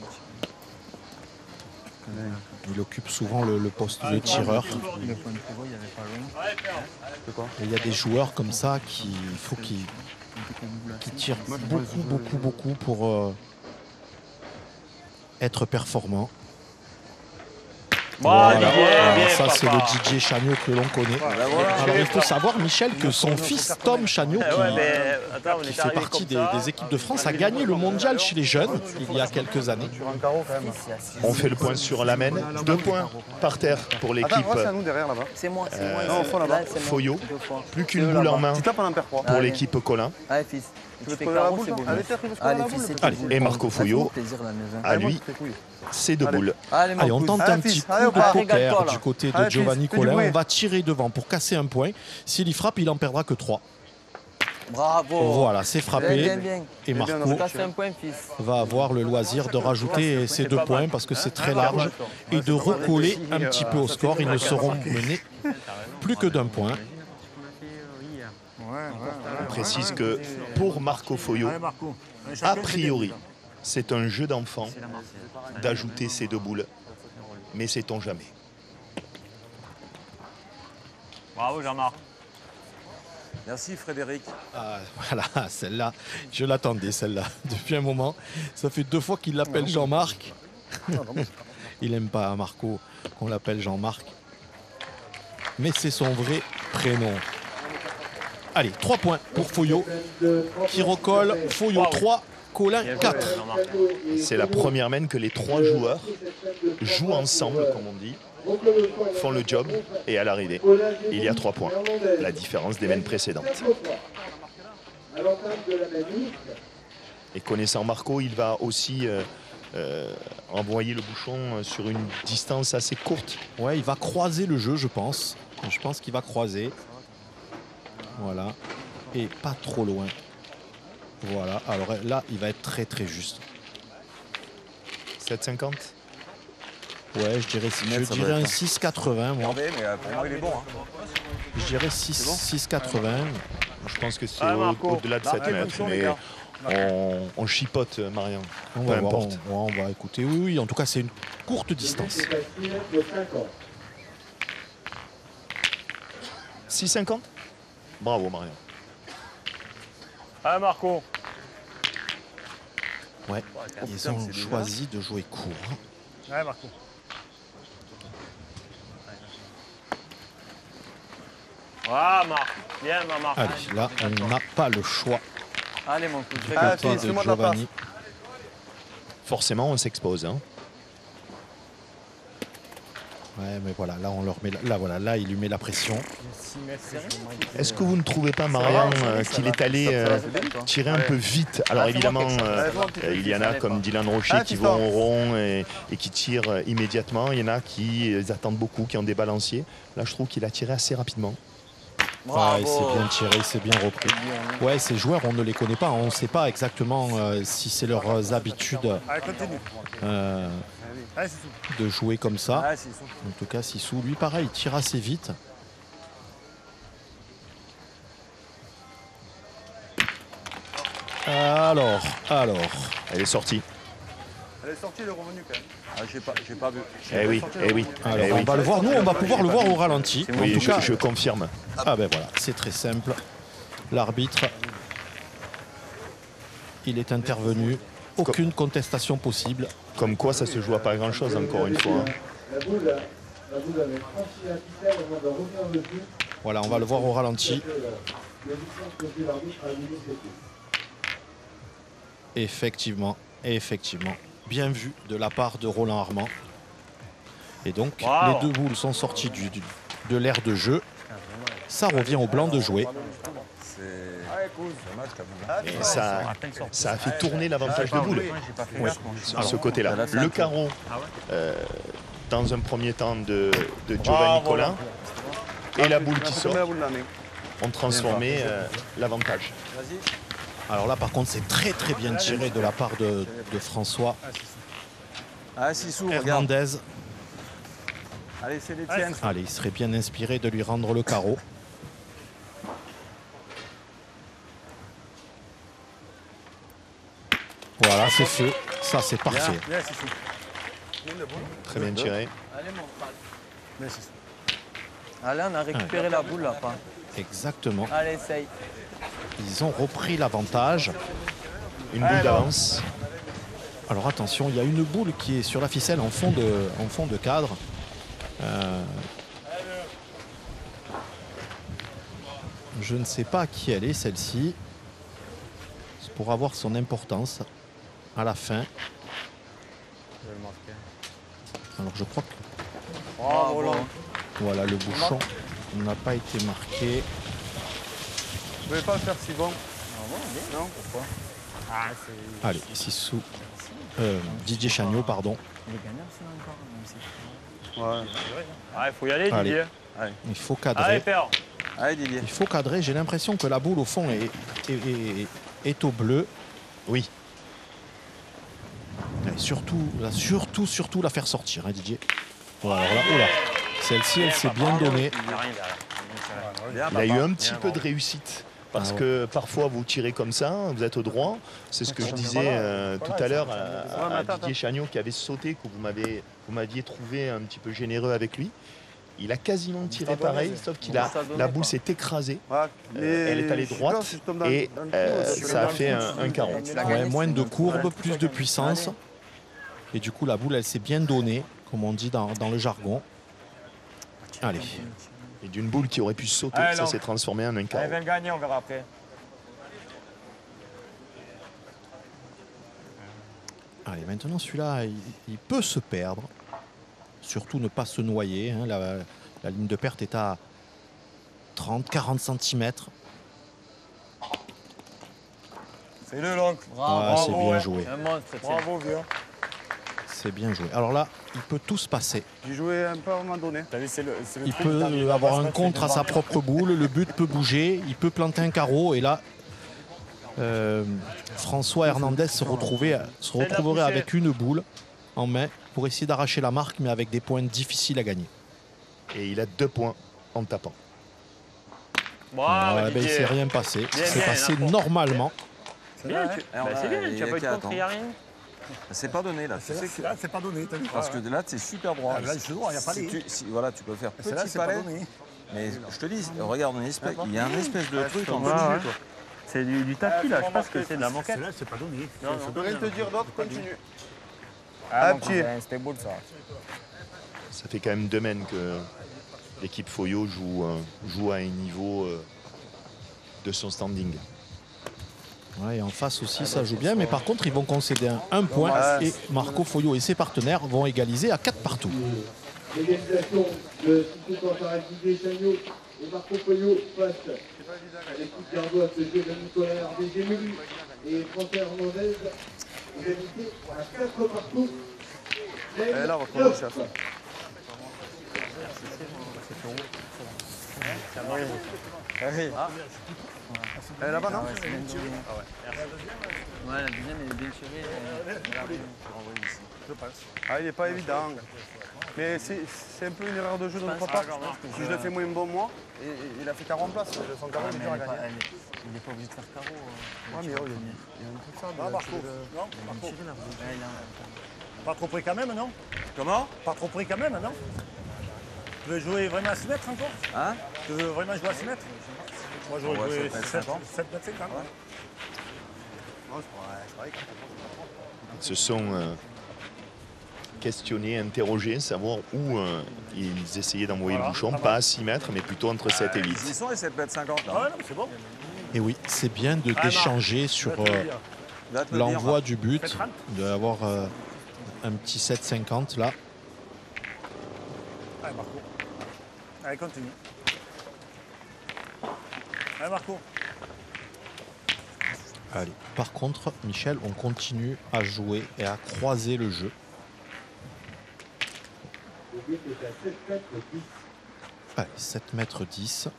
B: Il occupe souvent le poste de tireur.
F: le point de pivot, il n'y avait pas loin.
B: Et il y a des joueurs comme ça qui faut qu'ils tirent beaucoup pour être performants.
E: Bravo,
B: Voilà.
E: Didier, bien,
B: Ça, c'est
E: papa.
B: le Didier Chagnot que l'on connaît. Alors, il faut savoir, Michel, que son fils Tom Chagnot,
E: Eh ouais, mais attends, on
B: qui
E: est
B: fait
E: arrivé
B: partie
E: comme ça.
B: des équipes de France, a gagné le mondial chez les jeunes il y a quelques années.
G: Sur un carreau, quand même.
A: On fait le point sur l'Amen. 2 points par terre pour l'équipe
G: Attends, moi, c'est à nous derrière, là-bas.
F: C'est moi, c'est moi.
G: non, au fond, là-bas.
F: Là, c'est moi.
A: Foyot.
F: 2 fois.
A: Plus qu'une boule en main
G: Tu tapes, on en perd 3.
A: pour
F: Allez.
A: l'équipe Colin.
F: Allez, fils.
G: Tu veux
F: fais
G: te coller à la
F: carreau,
G: boule,
F: c'est
G: toi
F: bon.
G: Allez, Pierre, tu veux te coller à
F: Allez,
G: la
F: fils,
G: boule
F: c'est
B: Allez,
F: tout.
A: et Marco
F: Ça fait
A: Fouillot.
F: plaisir, la maison.
A: À lui,
G: tes couilles.
A: c'est 2
G: Allez.
A: boules.
F: Allez, mon
B: Allez, on
F: cousin.
B: tente un
G: Allez,
B: petit
G: fils,
B: coup
G: allez,
B: de
G: au bas.
F: Régale-toi,
B: poker
F: là.
B: du côté de
G: Allez, fils,
B: Giovanni
G: fais du
B: Collin.
G: bruit.
B: On va tirer devant pour casser un point. S'il y frappe, il en perdra que 3.
F: Bravo.
B: Voilà, c'est
F: Bien,
B: frappé.
F: bien, bien.
B: Et
G: bien,
B: Marco
F: T'as fait un point, fils.
B: va avoir le loisir de rajouter ces 2 points parce que c'est très large et de recoller un petit peu au score. Ils ne seront menés plus que d'un point.
A: On précise que pour Marco Foyot, a priori, c'est un jeu d'enfant d'ajouter ces 2 boules. Mais sait-on jamais.
E: Bravo, Jean-Marc.
C: Merci, Frédéric.
B: Ah, voilà, celle-là, je l'attendais, celle-là, depuis un moment. Ça fait 2 fois qu'il l'appelle Jean-Marc. Il n'aime pas Marco qu'on l'appelle Jean-Marc. Mais c'est son vrai prénom. Allez, 3 points pour Foyot, qui recolle. Foyot 3, Collin
E: Bien joué,
B: 4.
E: Jean-Marc.
A: C'est la première main que les 3 joueurs jouent ensemble, comme on dit, font le job et à l'arrivée, il y a 3 points. La différence des mains précédentes. Et connaissant Marco, il va aussi envoyer le bouchon sur une distance assez courte.
B: Ouais, il va croiser le jeu, je pense. Je pense qu'il va croiser. Voilà. Et pas trop loin. Voilà. Alors là, il va être très très juste.
A: 7,50.
B: Ouais, je dirais,
C: ça doit
B: un
C: être,
B: 6,80 moi.
C: Regardez, mais pour moi, il est bon. Hein.
B: Je dirais 6,80.
A: Je pense que c'est
E: Ah, Marco.
A: au-delà de 7
C: Marquez
A: mètres,
C: le bouchon, les
A: mais
C: gars.
A: on chipote, Marian.
B: On
A: Peu
B: va voir,
A: importe.
B: on va écouter. Oui, oui, en tout cas, c'est une courte distance.
A: 6,50. Bravo, Marian.
E: Allez, Marco.
B: Ouais,
C: putain,
B: ils ont
C: c'est déjà-
B: choisi de jouer court.
H: Ouais, Marco.
E: Ah, Marc. Bien, Marc.
B: Allez, là, on n'a pas le choix.
F: Allez, mon cousin.
G: Ah,
B: Côté
G: fils,
B: de
G: fais-moi de la
B: Giovanni.
A: Forcément, on s'expose. Hein.
B: Ouais, mais voilà, là, on leur met là, il lui met la pression.
A: Est-ce que vous ne trouvez pas, Marianne, qu'il est allé tirer un peu vite? Alors évidemment, il y en a comme Dylan Rocher qui vont au rond et qui tirent immédiatement. Il y en a qui attendent beaucoup, qui ont des balanciers. Là, je trouve qu'il a tiré assez rapidement.
B: Ouais, c'est bien tiré, c'est bien repris. Ouais, ces joueurs, on ne les connaît pas. On ne sait pas exactement si c'est leurs habitudes de jouer comme ça. En tout cas, Sissou, lui, pareil, il tire assez vite. Alors.
A: Elle est sortie.
G: Elle est sortie, elle est revenue quand même.
C: Ah, j'ai pas vu.
A: Eh oui.
B: Alors, on va le voir. Nous, on va pouvoir le voir au ralenti.
A: Oui,
B: en tout cas,
A: je confirme.
B: Ah ben voilà, c'est très simple. L'arbitre, il est intervenu. Aucune contestation possible.
A: Comme quoi, ça se joue à pas grand-chose, encore une fois.
B: Voilà, on va le voir au ralenti. Effectivement. Bien vu de la part de Roland Armand. Et donc, les deux boules sont sorties de l'aire de jeu. Ça revient au blanc de jouer.
A: Et ça a fait tourner l'avantage de boule. Oui, sur ce côté-là. Le carreau, dans un premier temps, de Giovanni Collin. Et la boule qui sort ont transformé l'avantage.
B: Alors là, par contre, c'est très bien tiré de la part de François Hernandez.
C: Allez, c'est les tiennes.
B: Allez, il serait bien inspiré de lui rendre le carreau. Voilà, c'est fait. Ça, c'est parfait.
A: Très bien tiré.
F: Allez, on a récupéré la boule là, pas.
B: Exactement.
F: Allez, essaye.
B: Ils ont repris l'avantage.
A: Une boule d'avance.
B: Alors attention, il y a une boule qui est sur la ficelle en fond de cadre. Je ne sais pas qui elle est, celle-ci. C'est pour avoir son importance à la fin. Alors je crois que... Voilà, le bouchon n'a pas été marqué.
G: Vous pouvez pas le faire si bon.
F: Non, pourquoi?
B: Allez, Sissou. Didier Chagnot, pardon.
F: Il est gagnant sinon encore, même si.
G: Ouais.
E: Il faut y aller,
B: Allez.
E: Didier.
B: Il faut cadrer.
E: Allez, père.
C: Allez, Didier.
B: Il faut cadrer. J'ai l'impression que la boule, au fond, est au bleu.
A: Oui.
B: Et surtout la faire sortir, hein, Didier. Voilà, alors là, oh là. Celle-ci, elle s'est bien donnée.
A: Il a eu un petit peu de réussite. Parce que parfois vous tirez comme ça, vous êtes au droit. C'est ce que je disais tout à l'heure à Didier Chagnot qui avait sauté, que vous m'aviez trouvé un petit peu généreux avec lui. Il a quasiment tiré pareil, sauf la boule s'est écrasée. Elle est allée droite et ça a fait un carreau.
B: Ouais, moins de courbe, plus de puissance. Et du coup, la boule, elle s'est bien donnée, comme on dit dans le jargon. Allez.
A: Et d'une boule qui aurait pu sauter, ça s'est transformé en un carreau.
E: Elle vient de gagner, on verra après.
B: Allez, maintenant, celui-là, il peut se perdre. Surtout ne pas se noyer. Hein. La ligne de perte est à 30-40 cm.
G: Fais-le, l'oncle.
B: Ah, c'est bien joué.
F: Un monstre,
G: Bravo, vieux.
B: C'est bien joué. Alors là, il peut tout se passer.
G: J'ai joué un peu à un moment donné.
B: Il peut avoir un contre à sa propre boule. Le but peut bouger. Il peut planter un carreau. Et là, François Hernandez se retrouverait avec une boule en main pour essayer d'arracher la marque, mais avec des points difficiles à gagner.
A: Et il a 2 points en tapant.
E: Bravo,
B: Ben, il ne s'est rien passé. C'est passé normalement.
E: C'est bien, tu n'as pas eu de contre, il n'y a rien.
C: C'est pas donné là. Tu sais que...
H: Là, c'est pas donné, t'as vu?
C: Parce que là, c'est super droit.
H: Ah, là, c'est droit, il n'y a pas les.
C: Voilà, tu peux faire
H: C'est là,
C: petit
H: c'est pas
C: palais.
H: donné.
C: Mais je te dis, regarde, il y a un espèce de truc en
E: Ouais,
C: dessous.
E: ouais. C'est du tapis là, je pense que c'est de la moquette.
H: C'est là, c'est pas donné.
E: Non,
G: Je peux rien te dire d'autre, continue.
F: Ah,
G: Un pied.
F: c'était beau ça.
A: Ça fait quand même 2 semaines que l'équipe Foyo joue à un niveau de son standing.
B: Ouais, et en face aussi, ça joue bien. Mais par contre, ils vont concéder un point. Et Marco Foyo et ses partenaires vont égaliser à 4 partout.
I: L'égalisation de Sissou Cantarel, Didier Chagnot et Marco Poyot face à l'équipe gardoise de jeu de Nicolas Hervé Gémulu et François Hernandez. Égalité à 4 partout.
G: Et là, on va commencer à faire. Elle est là-bas, non?
F: Ouais, la deuxième elle est bien tirée.
G: Ah, il n'est pas évident. Mais c'est un peu une erreur de jeu de notre part. Si je le fais moins bon, moi, et il a fait 40 places. Son carreau, il est dur à gagner.
F: Il n'est pas obligé de faire carreau.
G: Ouais, mais il y a un truc ça.
H: Non, Marco. Non, Marco. Pas trop près quand même, non?
C: Comment?
H: Pas trop près quand même, non? Tu veux jouer vraiment à 6 mètres encore?
C: Hein?
H: Tu veux vraiment jouer à 6 mètres? Moi, j'aurais joué 7 mètres 50.
A: Se sont questionnés, interrogés, savoir où ils essayaient d'envoyer le bouchon, pas à 6 mètres, mais plutôt entre 7 et 8.
C: Ils y sont les 7 mètres 50 là.
H: Ah ouais, non, c'est bon.
B: Et oui, c'est bien d'échanger sur l'envoi du but, d'avoir un petit 7,50 là.
H: Allez, Marco. Allez, continue. Allez, Marco.
B: Allez. Par contre, Michel, on continue à jouer et à croiser le jeu. Allez, 7 mètres 10.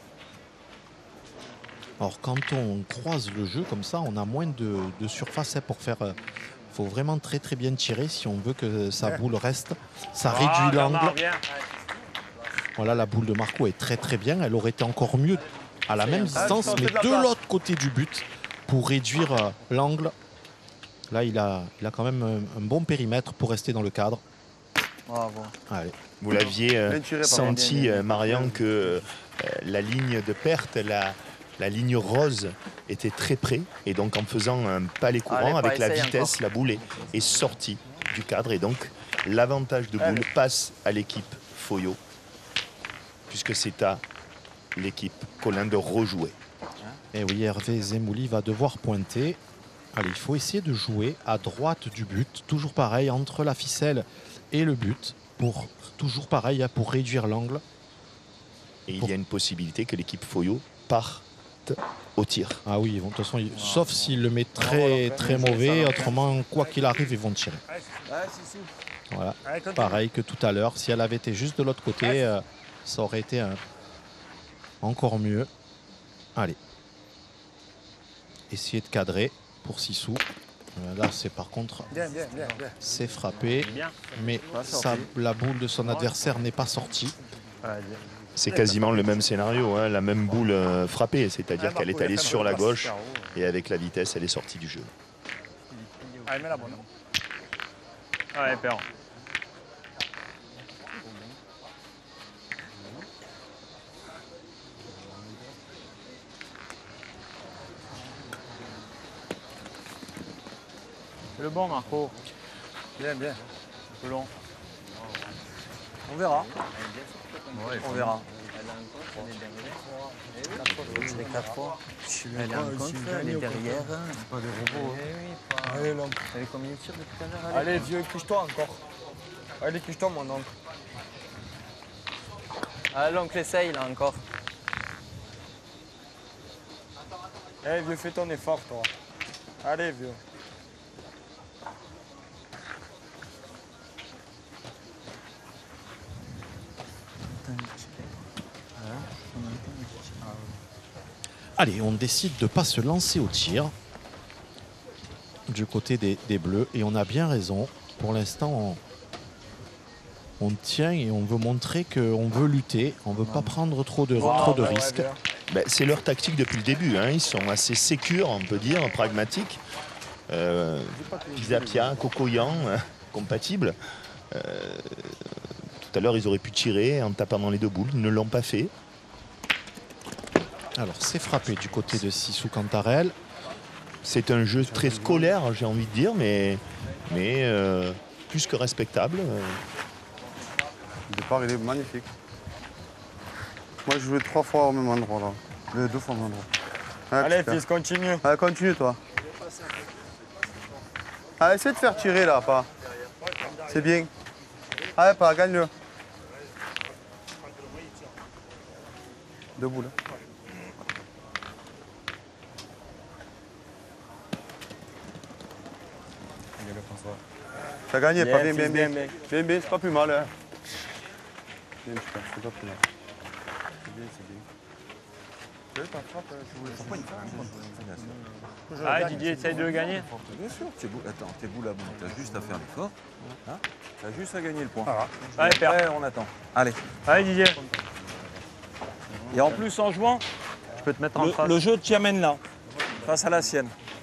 B: Alors quand on croise le jeu comme ça, on a moins de surface pour faire... Il faut vraiment très très bien tirer si on veut que sa boule reste. Ça réduit l'angle. Voilà, la boule de Marco est très très bien. Elle aurait été encore mieux à la même distance, mais de l'autre côté du but pour réduire l'angle. Là, il a quand même un bon périmètre pour rester dans le cadre.
F: Bravo.
B: Allez.
A: Vous l'aviez senti, Marian, que la ligne de perte, la ligne rose était très près. Et donc, en faisant un palais courant, avec la vitesse, la boule est sortie du cadre. Et donc, l'avantage de boule passe à l'équipe Foyot, puisque c'est à l'équipe Colin de rejouer.
B: Et oui, Hervé Zemouli va devoir pointer. Allez, il faut essayer de jouer à droite du but. Toujours pareil, entre la ficelle et le but. Toujours pareil, pour réduire l'angle.
A: Et il y a une possibilité que l'équipe Foyot parte au tir.
B: Ah oui, de toute façon, sauf s'il le met très très mauvais. Autrement, quoi qu'il arrive, ils vont tirer. Voilà, pareil que tout à l'heure. Si elle avait été juste de l'autre côté, ça aurait été encore mieux. Allez. Essayer de cadrer pour Sissou. Là, c'est par contre, c'est frappé, mais la boule de son adversaire n'est pas sortie.
A: C'est quasiment le même scénario, hein, la même boule frappée, c'est-à-dire qu'elle est allée sur la gauche et avec la vitesse, elle est sortie du jeu.
E: Allez, mets la bonne. Allez, Père. C'est le bon, Marco.
G: Bien, bien.
E: Un peu long.
C: On verra. On verra.
F: Les 4 fois. Elle est en contre, elle est derrière.
H: C'est pas des robots.
F: Allez, l'oncle. Elle est combien de tirs depuis tout à l'heure?
H: Allez, vieux, couche-toi encore. Allez, couche-toi, mon oncle.
F: Ah, l'oncle essaye, là, encore.
H: Allez, vieux, fais ton effort, toi. Allez, vieux.
B: Allez, on décide de ne pas se lancer au tir du côté des Bleus. Et on a bien raison. Pour l'instant, on tient et on veut montrer qu'on veut lutter. On ne veut pas prendre trop de risques.
A: Ben, c'est leur tactique depuis le début. Hein. Ils sont assez sécures, on peut dire, pragmatiques. Pisapia, Cocoyan, compatibles. Tout à l'heure, ils auraient pu tirer en tapant dans les deux boules. Ils ne l'ont pas fait.
B: Alors, c'est frappé du côté de Sissou Cantarel.
A: C'est un jeu très scolaire, j'ai envie de dire, mais plus que respectable.
G: Le départ, il est magnifique. Moi, je jouais 3 fois au même endroit, là. 2 fois au même endroit.
H: Allez, fils, continue.
G: Allez, continue, toi. Allez, essaie de faire tirer, là, pas. C'est bien. Allez, pas, gagne-le. Debout là. T'as gagné, pas bien, bien, bien. Bien, bien, c'est pas plus mal. Hein. Bien, super, c'est pas plus mal. C'est bien, c'est bien. Tu veux ta frappe,
E: Allez Didier, essaye de le gagner.
C: Bien sûr, attends, t'es bout là, bon, t'as juste à faire l'effort. Hein, t'as juste à gagner le point.
E: Allez,
C: Et après, on attend. Allez.
E: Allez Didier.
C: Et en plus, en jouant,
E: Je peux te mettre en face.
C: le jeu t'y amène là, face à la sienne.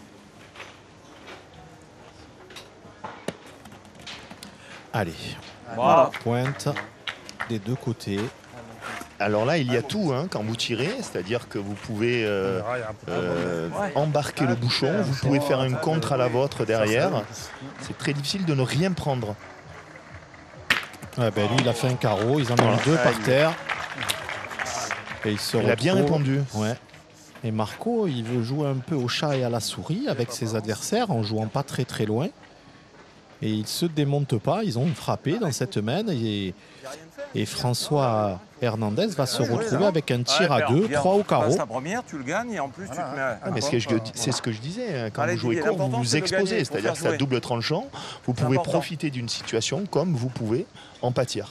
B: Allez,
E: Voilà.
B: pointe des deux côtés.
A: Alors là, il y a tout hein, quand vous tirez, c'est-à-dire que vous pouvez embarquer le bouchon, vous pouvez faire une contre à la vôtre derrière. C'est très difficile de ne rien prendre.
B: Ouais, ben lui, il a fait un carreau, ils en ont mis deux par terre. Et
A: Il a bien répondu.
B: Ouais. Et Marco, il veut jouer un peu au chat et à la souris avec ses adversaires en jouant pas très très loin. Et il ne se démonte pas, ils ont frappé dans cette main et François Hernandez va se retrouver avec un tir à deux, 3 au carreau.
C: La première, tu le gagnes et en plus tu te mets.
A: Ah, mais c'est ce que je disais, hein, quand
C: Allez,
A: vous jouez
C: Didier,
A: court, vous
C: l'important,
A: vous
C: c'est de
A: exposez,
C: gagner, faut
A: c'est-à-dire
C: faire
A: que c'est à
C: jouer.
A: double tranchant. Vous pouvez
C: important.
A: profiter d'une situation comme vous pouvez en pâtir.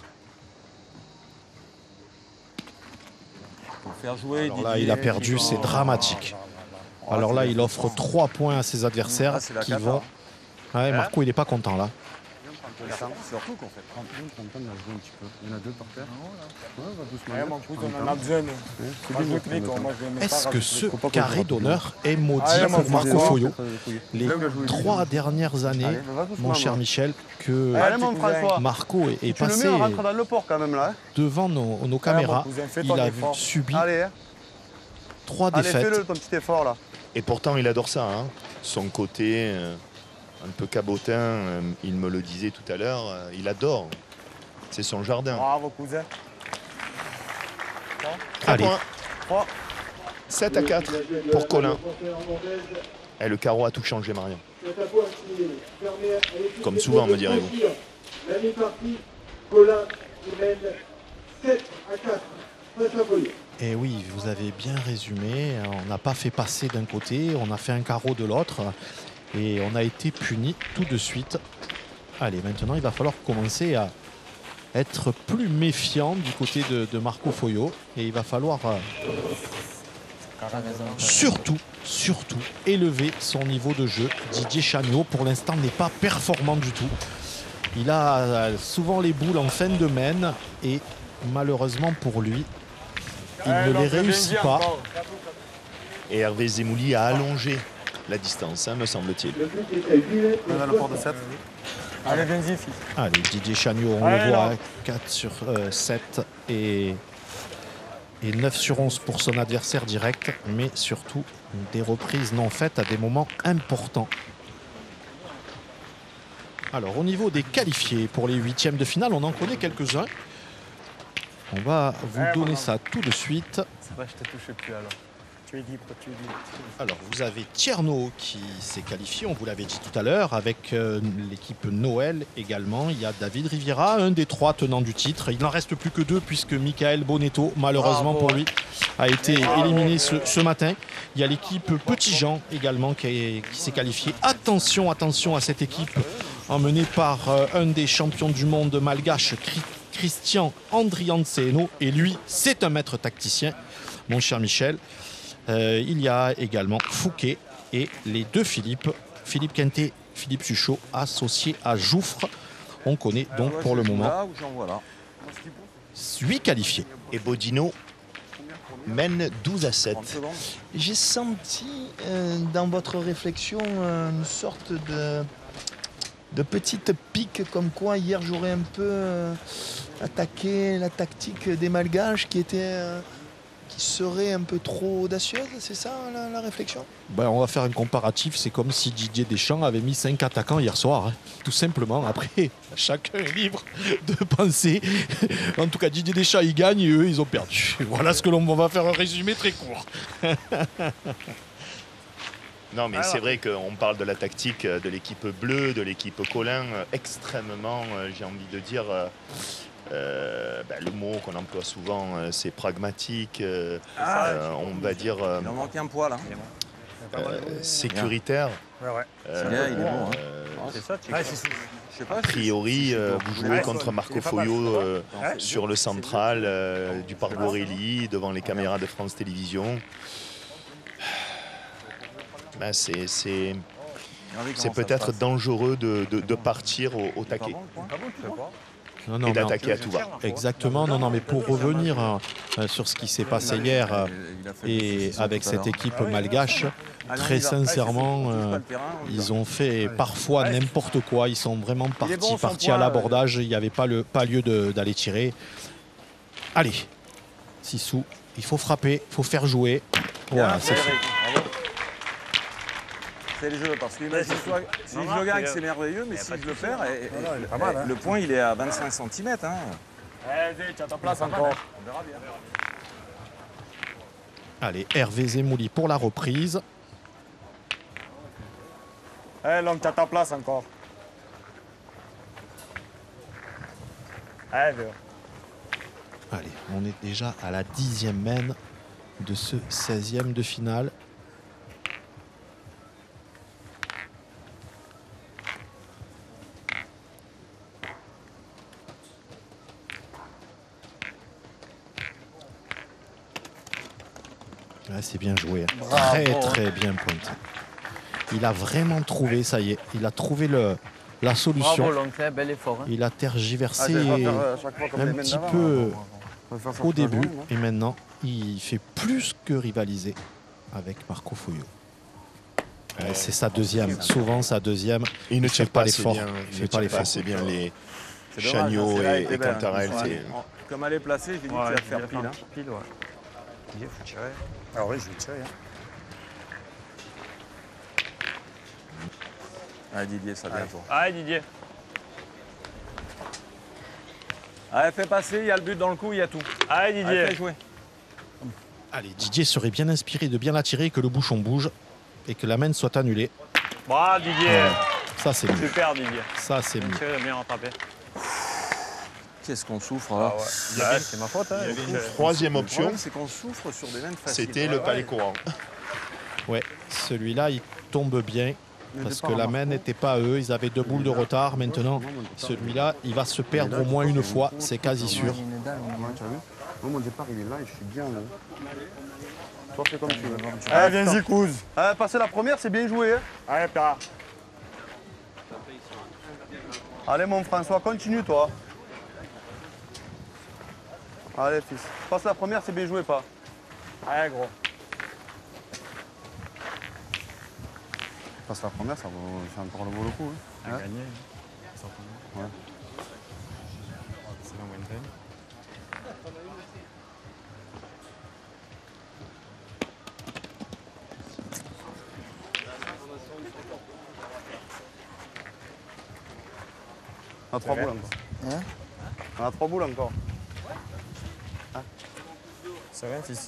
C: Faut faire jouer.
B: Alors là,
C: Didier,
B: il a perdu, c'est dramatique. Alors là, il offre 3 points à ses adversaires
C: Ah, c'est la
B: qui
C: cata.
B: vont... Ouais, Marco, il n'est pas content là.
C: Surtout qu'on fait 30
G: Il y en a deux par terre. Ouais, on va doucement.
H: Ouais, mon cousin, on en a besoin. Moi, je voudrais qu'on- moi, je n'aimais pas
B: Est-ce que ce
G: faut pas qu'on
B: carré
G: frappe.
B: d'honneur est maudit
H: Allez, mon
B: pour Marco
H: cousin.
B: Foyot? Les
G: Là où il a joué.
B: 3 dernières années,
G: Allez, va doucement,
B: mon cher
G: moi.
B: Michel, que
G: Allez, mon François.
B: Marco est
G: Tu le
B: passé
G: mets, on rentre dans le port quand même là. Hein.
B: devant nos caméras.
H: mon cousin, fais
B: Il
H: ton
B: a
H: effort.
B: subi
G: Allez, hein.
B: 3
G: Allez,
B: défaites.
G: fais-le ton petit effort là.
A: Et pourtant, il adore ça. Hein. Son côté un peu cabotin, il me le disait tout à l'heure, il adore. C'est son jardin.
H: Bravo, cousin.
B: Allez,
A: 3. 7 à 4 pour Colin. Et le carreau a tout changé, Marion. Comme souvent, me direz-vous.
I: La mi-partie, Colin qui mène 7 à 4 face à Foyot.
B: et oui, vous avez bien résumé. On n'a pas fait passer d'un côté, on a fait un carreau de l'autre. Et on a été puni tout de suite. Allez, maintenant, il va falloir commencer à être plus méfiant du côté de Marco Foyot. Et il va falloir surtout élever son niveau de jeu. Didier Chagnot, pour l'instant, n'est pas performant du tout. Il a souvent les boules en fin de main. Et malheureusement pour lui, il ne les réussit pas.
A: Et Hervé Zemouli a allongé la distance, hein, me semble-t-il.
I: Le but est à 8 mètres.
G: On a le port de 7.
H: Allez, viens-y, fils.
B: Allez, Didier Chagnot, on
H: Allez,
B: le voit,
H: là.
B: 4 sur 7 et 9 sur 11 pour son adversaire direct, mais surtout des reprises non faites à des moments importants. Alors, au niveau des qualifiés pour les 8e de finale, on en connaît quelques-uns. On va vous donner ça tout de suite.
H: C'est vrai, je te touche plus alors. Tu es libre, tu es libre.
B: Alors, vous avez Tierno qui s'est qualifié, on vous l'avait dit tout à l'heure, avec l'équipe Noël également. Il y a David Riviera, un des 3 tenants du titre. Il n'en reste plus que 2 puisque Michael Bonetto, malheureusement pour lui, a été éliminé ce matin. Il y a l'équipe Petit Jean également qui s'est qualifiée. Attention à cette équipe emmenée par un des champions du monde malgache, Christian Andrianceno. Et lui, c'est un maître tacticien, mon cher Michel. Il y a également Fouquet et les 2 Philippe Quintet, Philippe Suchot, associés à Jouffre. On connaît donc pour le moment
C: Là, ou j'en vois là.
B: 8 qualifiés.
A: Et Bodino mène 12 à 7.
C: 30 secondes.
A: J'ai senti dans votre réflexion une sorte de petite pique, comme quoi hier j'aurais un peu attaqué la tactique des Malgaches qui serait un peu trop audacieuse, c'est ça la réflexion?
B: Ben, on va faire un comparatif. C'est comme si Didier Deschamps avait mis 5 attaquants hier soir, hein. Tout simplement. Après, chacun est libre de penser. En tout cas, Didier Deschamps, il gagne et eux, ils ont perdu. Voilà ce que l'on va faire un résumé très court.
A: Non, mais c'est vrai qu'on parle de la tactique de l'équipe bleue, de l'équipe Colin, extrêmement, j'ai envie de dire, le mot qu'on emploie souvent, c'est pragmatique, on va dire
C: Il en manque un poil. Hein.
A: sécuritaire.
C: C'est bien, il est bon. Hein.
E: C'est ça, tu
C: Je sais pas.
A: A priori, vous jouez contre Marco Foglio sur le central du Parc Borelli, devant les caméras de France Télévisions. Ben, c'est peut-être dangereux de partir au taquet.
B: Non,
A: et d'attaquer à tout va.
B: Exactement, non, mais pour revenir sur ce qui s'est passé hier et avec cette équipe malgache, très sincèrement, ils ont fait parfois n'importe quoi. Ils sont vraiment partis à l'abordage. Il n'y avait pas lieu d'aller tirer. Allez, Sissou, il faut frapper, il faut faire jouer. Voilà, c'est fait.
C: C'est le jeu, parce que si je le gagne, c'est merveilleux, mais si je le perds, le point il est à 25 cm. Hein.
H: Vas-y, tu as ta place encore.
C: On verra bien.
B: Allez, Hervé Zemouli pour la reprise.
H: Long, tu as ta place encore. Allez,
B: on est déjà à la 10e main de ce 16e de finale. C'est bien joué. Très bien pointé. Il a vraiment trouvé, ça y est, il a trouvé la solution.
F: Bravo, l'oncle, bel effort. Hein.
B: Il a tergiversé un petit peu au début et maintenant il fait plus que rivaliser avec Marco Foglio. C'est sa deuxième, souvent sa deuxième.
A: Il ne tire pas
B: l'effort.
A: Il ne tire pas assez bien les Chagnot et Cantarel.
C: Comme elle est placée, j'ai dit que tu vas faire pile.
E: Il faut tirer.
H: Ah oui, je vais tirer.
C: Allez Didier, ça vient toi.
E: Allez Didier.
C: Allez, fais passer, il y a le but dans le coup, il y a tout.
E: Allez Didier.
C: Allez, fais jouer.
B: Allez, Didier serait bien inspiré de bien la tirer, que le bouchon bouge et que la main soit annulée.
E: Bravo Didier.
B: Ça c'est mieux.
E: Super Didier.
B: Ça c'est mieux.
E: Tirer, bien rattrapé.
C: Qu'est-ce qu'on souffre là.
E: C'est ma faute. Hein.
A: Une troisième option,
C: C'est qu'on souffre sur des mains faciles.
A: c'était le palais courant.
B: Ouais, celui-là il tombe bien parce que la main n'était pas à eux. Ils avaient 2 boules de retard. Maintenant, celui-là, il va se perdre au moins une fois. C'est quasi sûr.
D: Moi, mon départ, il est là et je suis bien là. Toi, fais comme tu veux.
H: Allez, viens-y, Kouz.
G: Passer la première, c'est bien joué. Hein.
H: Allez, Pierre.
G: Allez, mon François, continue, toi. Allez, fils. Passe la première, c'est bien joué, pas.
H: Allez, gros.
G: Passe la première, ça encore le coup. Hein.
H: À gagner.
G: Ouais.
H: C'est la moyenne.
G: On a 3 boules encore.
F: Hein?
G: On a 3 boules encore.
H: C'est rien, fils.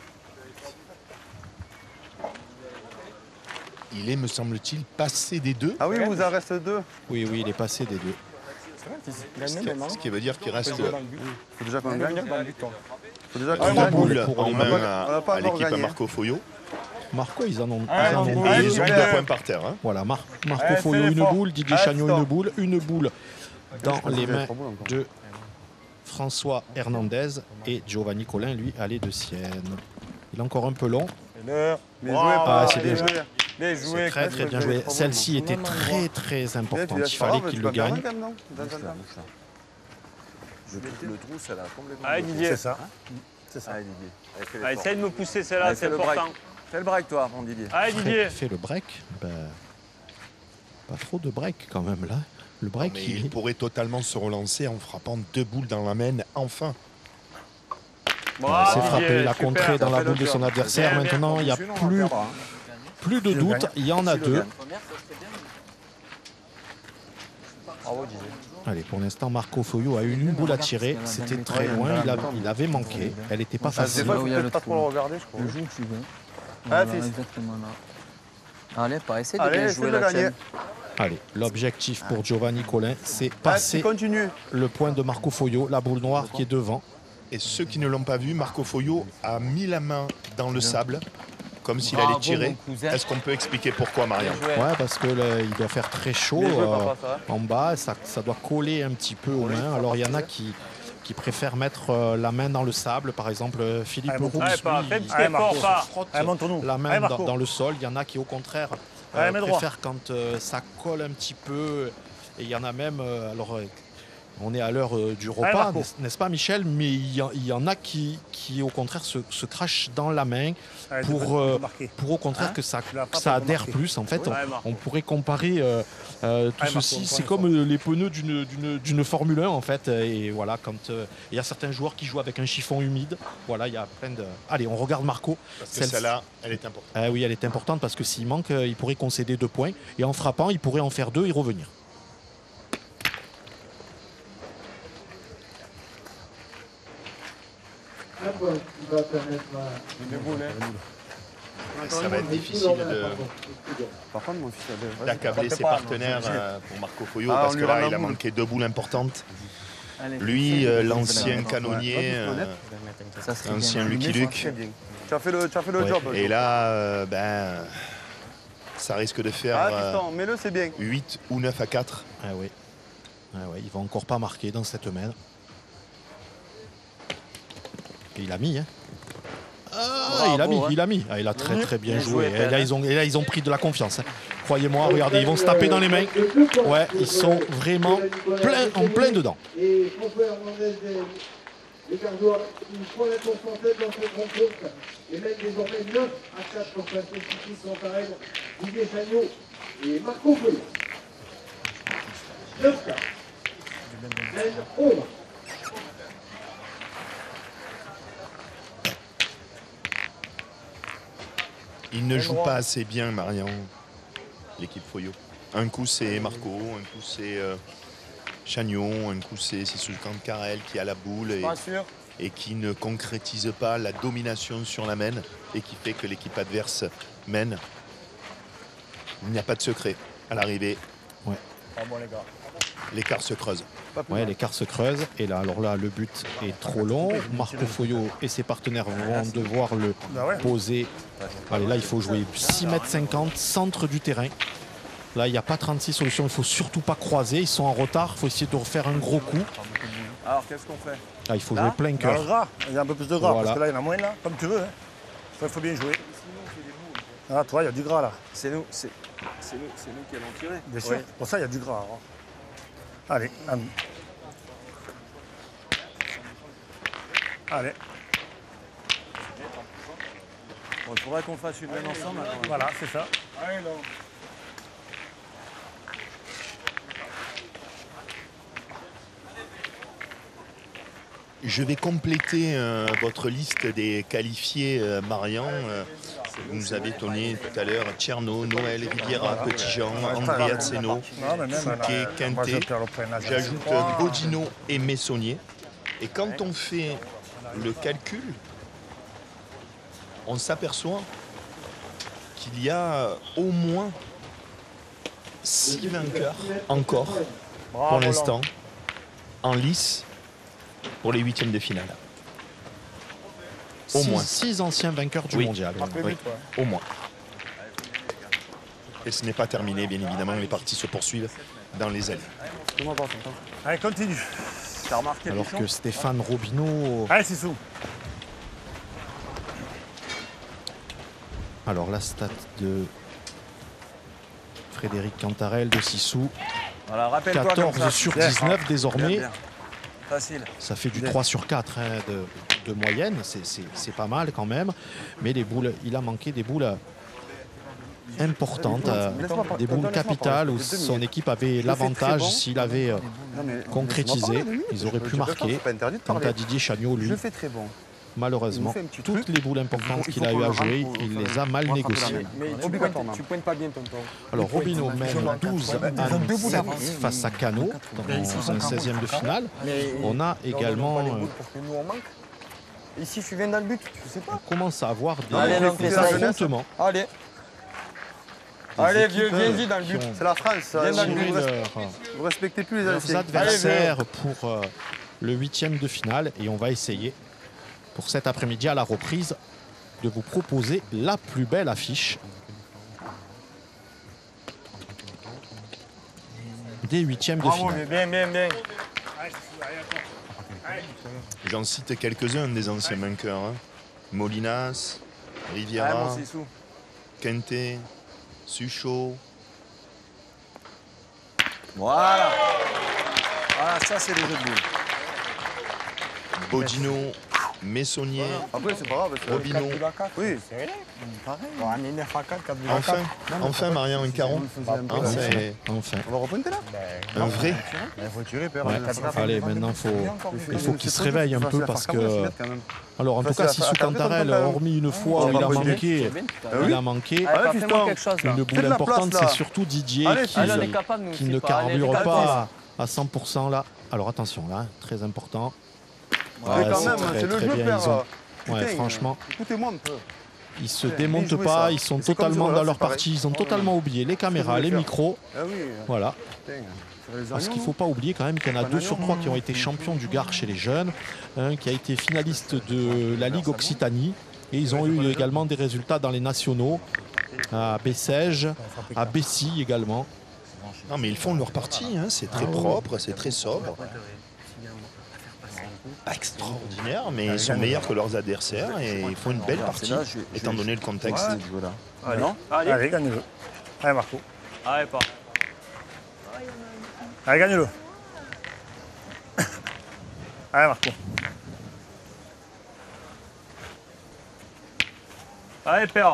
A: Il est, me semble-t-il, passé des deux.
G: Ah oui, il vous en reste 2.
B: Oui, il est passé des 2.
H: C'est rien, fils. Il a le même,
A: Ce qui veut dire qu'il reste
G: Faut déjà qu'on gagne. Faut déjà qu'on
A: 3
G: gagne.
A: boules
B: pour
A: en
B: les
A: main
G: on n'a pas
A: à
G: encore
A: l'équipe
G: gagné.
A: Marco Foglio.
B: Marco, ils en ont
A: Et
B: deux.
A: ils ont 2 points par terre. Hein.
B: Voilà, Marco
H: Allez,
B: Foglio,
H: fais
B: une
H: l'effort.
B: boule. Didier
G: Allez,
B: Chagnot,
G: stop.
B: une boule dans
G: Je pense
B: les
G: qu'il y a
B: mains
G: 3 boules encore.
B: de François Hernandez et Giovanni Collin, lui, à de Sienne. Il est encore un peu long.
H: Bien
G: Bien
H: joué,
G: joué,
B: Ah, c'est bien
G: bien
B: joué.
G: joué.
H: Bien
B: C'est
H: joué.
B: très très bien joué. Celle-ci était très importante. Il fallait qu'il le gagne.
C: Le trou, ça l'a complètement.
E: Allez
C: bloqué.
E: Didier.
H: ça.
C: Allez Didier. Allez, fais
E: Allez,
C: l'effort.
E: essaye de me pousser celle-là,
C: Allez,
E: c'est
C: fais le break.
E: important.
C: Fais le break, toi, mon Didier.
E: Allez Didier.
B: Fait le break. Pas trop de break quand même là. Le break,
A: Mais
B: il
A: il
B: est...
A: pourrait totalement se relancer en frappant 2 boules dans la main, enfin.
E: Bravo,
B: s'est frappé,
E: Didier,
B: il a
E: super.
B: contré dans la
C: Fais-le
B: boule de son
C: faire.
B: adversaire.
E: Bien, bien.
B: Maintenant, il n'y a
C: Sinon, on perdra, hein.
B: plus de doute. Il y en a
C: Si le
B: 2.
C: gagne.
H: Bravo, Didier.
B: Allez, pour l'instant, Marco Foglio a eu une boule à tirer. C'était très loin. Il avait manqué. Elle n'était pas
G: Des
B: facile.
G: fois, il
F: où
G: faut
F: il y a le
G: peut-être pas
F: trou.
G: trop le regarder, je crois.
F: Le joue, tu veux.
G: Ah,
F: Voilà,
G: fils.
F: exactement là. Allez, pas essayer de
G: Allez,
F: bien
G: essaie
F: jouer
G: de
F: la
G: gagner.
F: tienne.
B: Allez, l'objectif pour Giovanni Collin, c'est passer le point de Marco Foglio, la boule noire qui est devant.
A: Et ceux qui ne l'ont pas vu, Marco Foglio a mis la main dans le sable, comme s'il allait tirer. Est-ce qu'on peut expliquer pourquoi, Marion?
B: Ouais, parce que il doit faire très chaud en bas, ça doit coller un petit peu aux mains. Alors il y en a qui préfèrent mettre la main dans le sable, par exemple Philippe Roux, frotte la main dans le sol. Il y en a qui au contraire préfèrent quand ça colle un petit peu. Et il y en a même, on est à l'heure du repas, n'est-ce pas Michel? Mais il y en a qui au contraire se crachent dans la main pour au contraire que ça adhère plus. En fait, on pourrait comparer tout ceci. C'est comme les pneus d'une Formule 1 en fait. Et voilà, quand il y a certains joueurs qui jouent avec un chiffon humide, voilà, il y a plein de... Allez, on regarde Marco.
A: Parce que celle-là, elle est importante.
B: Oui, elle est importante parce que s'il manque, il pourrait concéder 2 points. Et en frappant, il pourrait en faire 2 et revenir.
A: Ça va être difficile d'accabler ses partenaires pour Marco Foglio parce que là, il a manqué 2 boules importantes. Lui, l'ancien canonnier, l'ancien Lucky Luke.
G: Tu as fait le job.
A: Et là, ça risque de faire
G: mets-le, c'est bien.
A: 8 ou 9 à 4.
B: Ah oui. Il ne va encore pas marquer dans cette main. Et il a mis. Il a mis. Il a très bien joué. Et là, ils ont pris de la confiance. Croyez-moi, regardez, ils vont se taper dans les mains. Ouais, ils sont vraiment en plein dedans.
I: Et François Hernandez, les Gardois, qui prend la course en tête dans cette rencontre et mène désormais 9 à 4 pour passer Kiki Santarel, Didier Chagnot et Marco Foglio. 9-4. Mène 11.
A: Il ne joue pas assez bien, Marion, l'équipe Foglio. Un coup, c'est Marco, un coup, c'est Chagnot, un coup, c'est Sissoukan Karel qui a la boule et qui ne concrétise pas la domination sur la main et qui fait que l'équipe adverse mène. Il n'y a pas de secret à l'arrivée.
B: Ouais.
A: L'écart se creuse.
B: Ouais, l'écart se creuse. Et là, alors là, le but est trop long. Marco Foglio et ses partenaires vont devoir le poser. Allez, là, il faut jouer 6,50 m, centre du terrain. Là, il n'y a pas 36 solutions. Il ne faut surtout pas croiser. Ils sont en retard. Il faut essayer de refaire un gros coup.
C: Alors, qu'est-ce qu'on fait?
B: Là, il faut jouer plein cœur.
H: Il y a un peu plus de gras, parce que là, il y en a moins, là, comme tu veux. Il faut bien jouer. Ah, toi, il y a du gras, là.
C: C'est nous qui allons tirer.
H: Bien sûr. Pour ça, il y a du gras. Allez, allez.
C: Il faudrait qu'on fasse une main ensemble.
H: Voilà, c'est ça.
A: Je vais compléter votre liste des qualifiés, Marian. Vous nous avez donné tout à l'heure Tcherno, Noël, Riviera, Petit-Jean, André Atseno, Fouquet, Quintet. J'ajoute Bodino et Messonnier. Et quand on fait le calcul, on s'aperçoit qu'il y a au moins 6 vainqueurs encore pour l'instant en lice pour les 8e de finale. Au moins
B: 6 anciens vainqueurs du mondial.
A: Oui, au moins. Et ce n'est pas terminé, bien évidemment. Les parties se poursuivent dans les allées.
H: Allez, continue.
B: Alors que Stéphane Robineau...
H: Allez, c'est sous.
B: Alors la stat de Frédéric Cantarel de Sissou.
C: Voilà,
B: 14 sur 19 désormais.
C: Bien. Facile.
B: Ça fait du 3 sur 4 de moyenne, c'est pas mal quand même. Mais les boules, il a manqué des boules importantes, des boules capitales où son équipe avait l'avantage s'il avait concrétisé. Ils auraient pu marquer. Quant à Didier Chagnot, lui, malheureusement, toutes les boules importantes qu'il a eu à jouer, il les a mal négociées.
F: Tu pointes pas bien, tonton.
B: Alors Robineau mène 12 à 7 face à Cano dans un 16e de finale. On a également...
F: Ici, je viens dans le but, je sais pas.
B: On commence à avoir des affrontements.
F: Allez.
G: Allez,
B: équipes
G: viens-y dans le but. C'est la France.
B: Viens dans le but.
G: Vous respectez plus les
B: leurs
G: anciens.
B: adversaires pour le 8e de finale. Et on va essayer, pour cet après-midi à la reprise, de vous proposer la plus belle affiche des 8e de finale.
E: Bien.
A: J'en cite quelques-uns des anciens vainqueurs. Hein. Molinas, Riviera, Quintet, Suchot.
C: Voilà. Voilà, ça c'est les jeux de boules.
A: Bodino, Messonnier,
G: Après, c'est pas grave.
A: Robineau.
G: Oui.
A: Enfin, Marian Caron. Enfin.
G: On va repointer là.
A: Un vrai.
G: Il faut tirer, père.
B: Ouais. Allez, maintenant il faut qu'il se réveille un peu parce que... Alors en tout cas, Sissou Cantarel, hormis une fois où il a manqué, une boule importante, c'est surtout Didier qui ne carbure pas à 100% là. Alors attention là, très important.
G: Ouais, quand même, c'est le jeu, père.
B: Ouais, franchement,
G: Écoutez-moi un peu.
B: ils se démontent pas, ils sont totalement dans leur partie, ils ont totalement oublié les caméras, les micros. Voilà. Parce qu'il ne faut pas oublier quand même qu'il y en a 2 sur 3 qui ont été champions du Gard chez les jeunes, un qui a été finaliste de la Ligue Occitanie, et ils ont eu également des résultats dans les nationaux, à Bessèges, à Bessy également.
A: Non mais ils font leur partie, hein. C'est très propre, c'est très sobre. Pas extraordinaire, mais ils sont meilleurs que leurs adversaires et ils font une belle partie, étant donné le contexte.
H: Allez, gagne-le. Allez, Marco.
E: Allez, pas.
H: Allez, gagne-le. Allez, Marco.
E: Allez, père.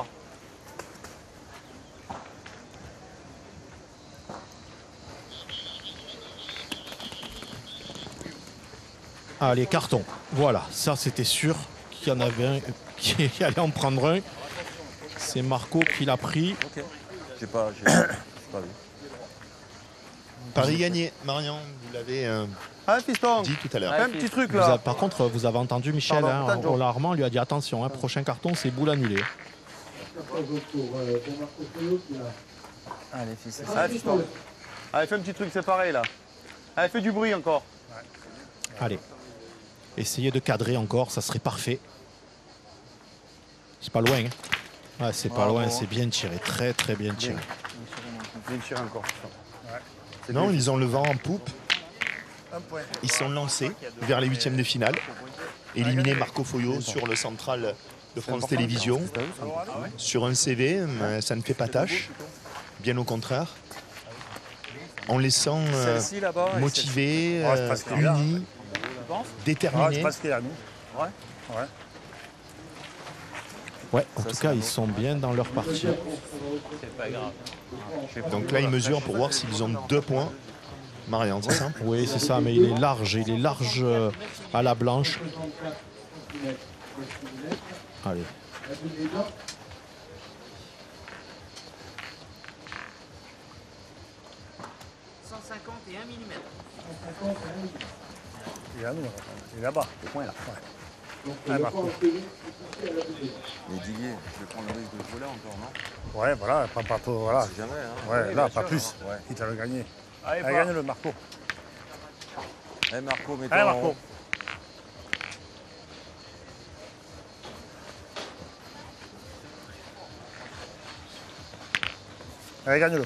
B: Allez, carton. Voilà, ça c'était sûr qu'il y en avait un qui allait en prendre un. C'est Marco qui l'a pris.
C: Ok. J'ai pas vu.
A: Paris gagné, Marian, vous l'avez dit tout à l'heure.
G: Un petit truc là.
B: Par contre, vous avez entendu Michel, Roland Armand lui a dit attention, hein, prochain carton c'est boule annulée.
F: Allez, fils.
G: Allez, fiston. Allez, fais un petit truc, c'est pareil là. Allez, fais du bruit encore.
B: Allez, essayez de cadrer encore, ça serait parfait. C'est pas loin. Hein. Ouais, c'est pas loin, c'est bien tiré, très très bien tiré.
G: Bien tiré encore.
A: Non, ils ont le vent en poupe. Ils sont lancés vers les 8e de finale. Éliminer Marco Foyo sur le central de France Télévisions. Sur un CV, ça ne fait pas tâche. Bien au contraire. On les sent motivés, unis, déterminés.
B: Ouais, en tout cas, ils sont bien dans leur partie.
A: Donc là, ils mesurent pour voir s'ils ont 2 points. Marianne, c'est ça?
B: Oui, c'est ça, mais il est large à la blanche. Allez.
H: Il est là-bas, le point là.
C: Mais Didier, je vais prendre le risque de voler encore, non?
H: Ouais, voilà, pas trop, voilà.
C: C'est jamais, hein.
H: Ouais, là, pas plus. Il t'a le gagné. Allez, gagne-le, Marco.
C: Allez, Marco, mets-toi.
H: Allez, Marco. Allez, gagne-le.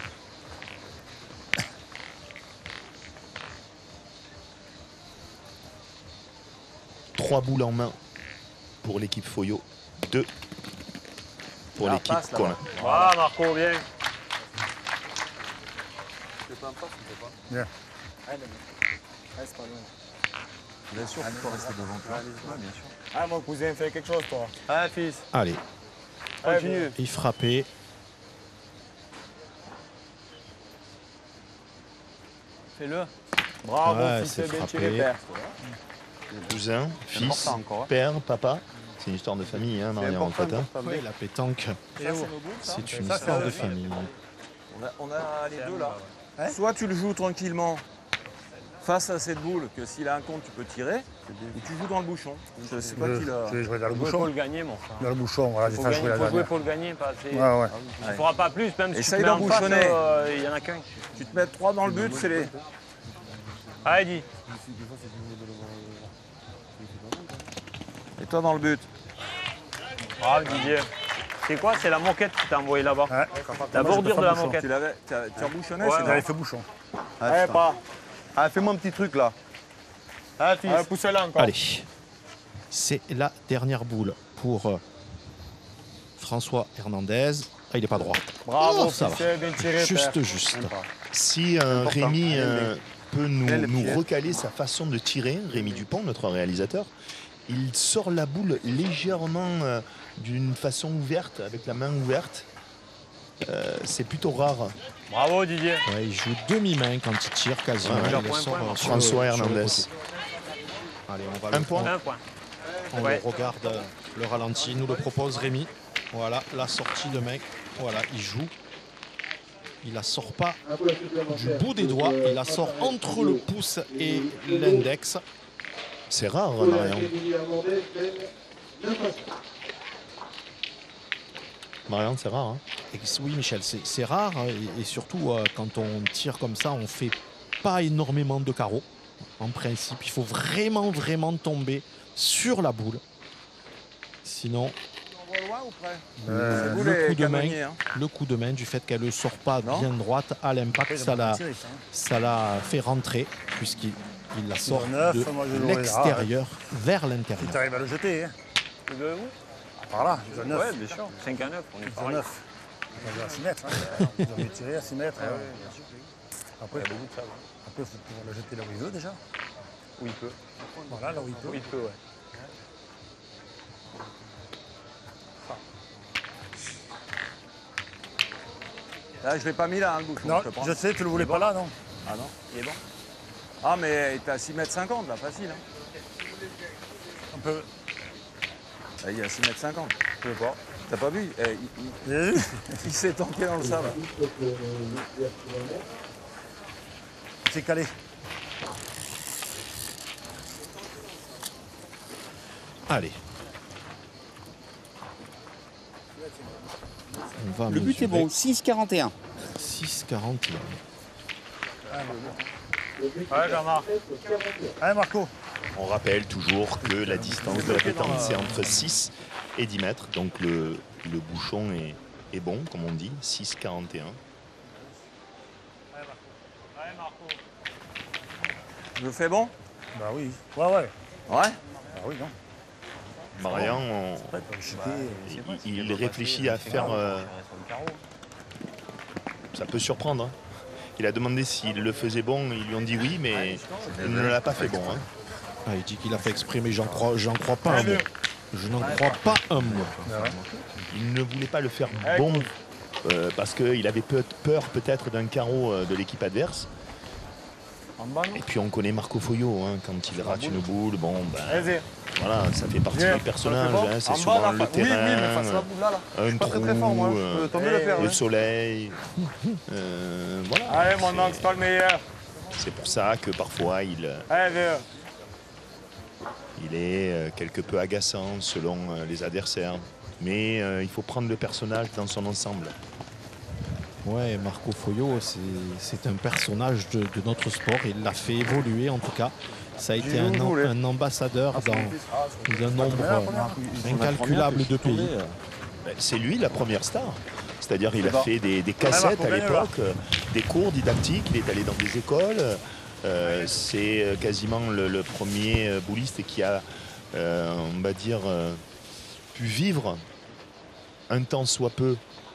A: 3 boules en main pour l'équipe Foyo, 2 pour l'équipe Colin.
E: Voilà, Marco, bien.
H: Bien.
F: c'est pas loin.
C: Bien sûr, tu peux rester devant toi. Bien sûr.
E: Ah, mon cousin, fais quelque chose, toi.
G: Allez, fils.
B: Allez,
G: Continue.
B: il frappait.
F: Fais-le.
E: Bravo,
B: Ouais,
E: fils,
B: c'est
E: bien
B: frappé.
E: tiré, père.
A: Cousin, fils, père, papa. C'est une histoire de famille, hein, Marianne, en fait. Hein.
B: Ouais, la pétanque, c'est une histoire de famille.
C: On a les deux là. Soit tu le joues tranquillement face à cette boule que s'il a un compte, tu peux tirer, ou tu joues dans le bouchon. C'est toi qui l'as.
H: Je vais jouer dans le
E: Faut
H: bouchon.
E: le gagner, mon frère.
H: Dans le bouchon, voilà, j'ai fait jouer la
E: Faut jouer
H: dernière.
E: pour le gagner, pas assez.
H: Ouais, ouais.
E: Il ne fera pas plus, même si tu
C: Essaye
E: te mets en face,
C: d'embouchonner.
E: il n'y en a qu'un.
C: Tu te mets 3 dans le but, c'est les.
E: Allez, dis.
C: Et toi dans le but.
E: Bravo, Didier. C'est quoi? C'est la moquette qui t'a envoyé là-bas.
H: Ouais.
E: La
H: Moi, je
E: bordure
H: peux
E: de
H: faire
E: la
H: bouchon.
E: moquette.
C: Tu as bouchonné,
E: Ouais,
C: c'est
H: J'avais fait bouchon.
G: Allez, pas. Ah, fais-moi un petit truc là. Ah, fils.
E: Pousse-la encore.
B: Allez, c'est la dernière boule pour François Hernandez. Ah, il n'est pas droit.
E: Bravo,
B: Oh, ça va.
E: c'est bien tiré.
B: Juste, juste.
A: Si Rémi peut
G: Elle est
A: nous
G: fière.
A: recaler sa façon de tirer, Rémi Dupont, notre réalisateur, il sort la boule légèrement d'une façon ouverte, avec la main ouverte. C'est plutôt rare.
E: Bravo, Didier.
B: Ouais, il joue demi-main quand il tire quasiment.
A: Ouais,
B: Il
E: point,
B: sort,
E: point.
B: sur
A: François
B: le- sur le
A: Hernandez.
B: côté. Allez, on va
A: Un
B: le
A: point.
E: Un point.
B: On
E: Ouais.
B: le regarde, le ralenti, nous le propose Rémi. Voilà, la sortie de main. Voilà, il joue. Il la sort pas
I: Un point supplémentaire.
B: du bout des doigts, il la sort entre le pouce et l'index.
A: C'est rare,
I: Pour la
A: Marion.
I: Rémi Hernandez, mène 9-5.
A: Marion, c'est rare. Hein.
B: Oui, Michel, c'est rare. Et surtout, quand on tire comme ça, on fait pas énormément de carreaux. En principe, il faut vraiment, vraiment tomber sur la boule. Sinon,
C: On va loin ou près
H: Euh,
C: Vous,
B: le
C: les
B: coup de main.
C: canonniers, hein.
B: le coup de main, du fait qu'elle ne sort pas
C: Non.
B: bien droite à l'impact, ça la
H: ça.
B: ça la fait rentrer, puisqu'il la sort
H: neuf,
B: de
H: moi, je l'aurais là,
B: l'extérieur vers
H: Si
B: l'intérieur.
H: tu arrives à le jeter, hein.
E: Tous deux, vous?
H: Par là, je 9.
E: Ouais, bien sûr. 5 à 9, on est
H: Je
E: pareil.
H: 9. On va à 6 mètres. Hein. Vous avez tiré à 6 mètres. hein. Après, il faut pouvoir le jeter là où il veut déjà.
E: Où il peut.
H: Voilà, là où il peut.
E: Où il peut, ouais.
C: Là, je l'ai pas mis là, hein, le bouchon.
H: Non,
C: je te prends.
H: je sais, tu le voulais pas là, non?
C: Ah non.
E: Il est bon.
C: Ah, mais t'es à 6,50 m là, facile. Hein.
H: On peut.
C: Là, il est à 6,50 m. Je sais pas. T'as pas vu
H: Vous avez vu?
C: il s'est tanké dans le sable.
H: C'est calé.
B: Allez. On va
D: Le but est bon,
B: mesurer
D: 6,41.
B: 6,41.
E: Ouais, Jean-Marc.
H: Hein, Marco?
A: On rappelle toujours que la distance de la pétanque, c'est entre 6 et 10 mètres. Donc le bouchon est bon, comme on dit, 6,41.
E: Ouais, Marco.
C: Je le fais bon?
H: Bah oui. Ouais, ouais.
C: Ouais.
H: Bah oui, non.
A: Marion,
H: Après, tu peux le jeter.
A: il réfléchit à faire... ça peut surprendre. Hein. Il a demandé s'il le faisait bon, ils lui ont dit oui, mais il ne l'a pas fait bon. Hein.
B: Ah, il dit qu'il a fait exprès, mais j'en crois pas un mot. Je n'en crois pas un mot.
A: Il ne voulait pas le faire bon parce qu'il avait peur peut-être d'un carreau de l'équipe adverse.
E: En bas, non?
A: Et puis on connaît Marco Foyot, hein, quand il rate une boule, bon, ben,
E: Vas-y.
A: voilà, ça fait partie
G: Viens,
A: du personnage.
G: ça fait
A: Hein, c'est
G: En
A: souvent
G: bas, là,
A: le
G: oui, mais
A: terrain,
G: face à la boule là.
A: un
G: Pas
A: trou,
G: très fort, moi. Je peux tomber le faire.
A: le
G: hein.
A: soleil. Voilà.
E: Allez, mon oncle, c'est toi le meilleur.
A: C'est pour ça que parfois il
E: Allez, viens.
A: est quelque peu agaçant selon les adversaires. Mais il faut prendre le personnage dans son ensemble.
B: Ouais, Marco Foyot, c'est un personnage de notre sport. Il l'a fait évoluer en tout cas. Ça a été un ambassadeur dans un nombre incalculable de pays.
A: Ben, c'est lui la première star. C'est-à-dire il a fait des cassettes à l'époque, des cours didactiques, il est allé dans des écoles. C'est quasiment le premier bouliste qui a, on va dire, pu vivre un temps soit peu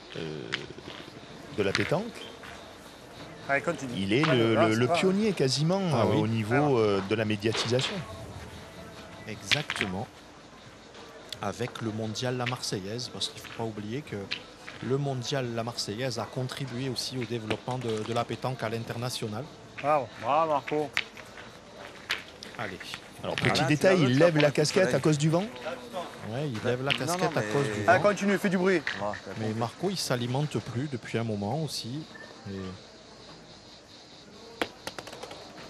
A: de la pétanque.
H: Allez, continue.
A: Il est
H: Là,
A: le
H: ça va.
A: pionnier quasiment
B: Ah oui.
A: au niveau de la médiatisation.
B: Exactement. Avec le mondial La Marseillaise, parce qu'il ne faut pas oublier que le mondial La Marseillaise a contribué aussi au développement de la pétanque à l'international.
H: Bravo.
E: Bravo, Marco.
B: Allez.
A: Alors petit
C: Voilà,
A: détail,
C: tu la veux,
A: il
C: ça,
A: lève
C: pour
A: la
C: le
A: casquette
C: soleil.
A: à cause du vent.
B: Ouais, il lève la casquette
C: non,
B: à
C: mais-
B: cause du
G: Allez,
B: vent.
G: continue, fais du bruit.
B: Mais Marco, il s'alimente plus depuis un moment aussi. Et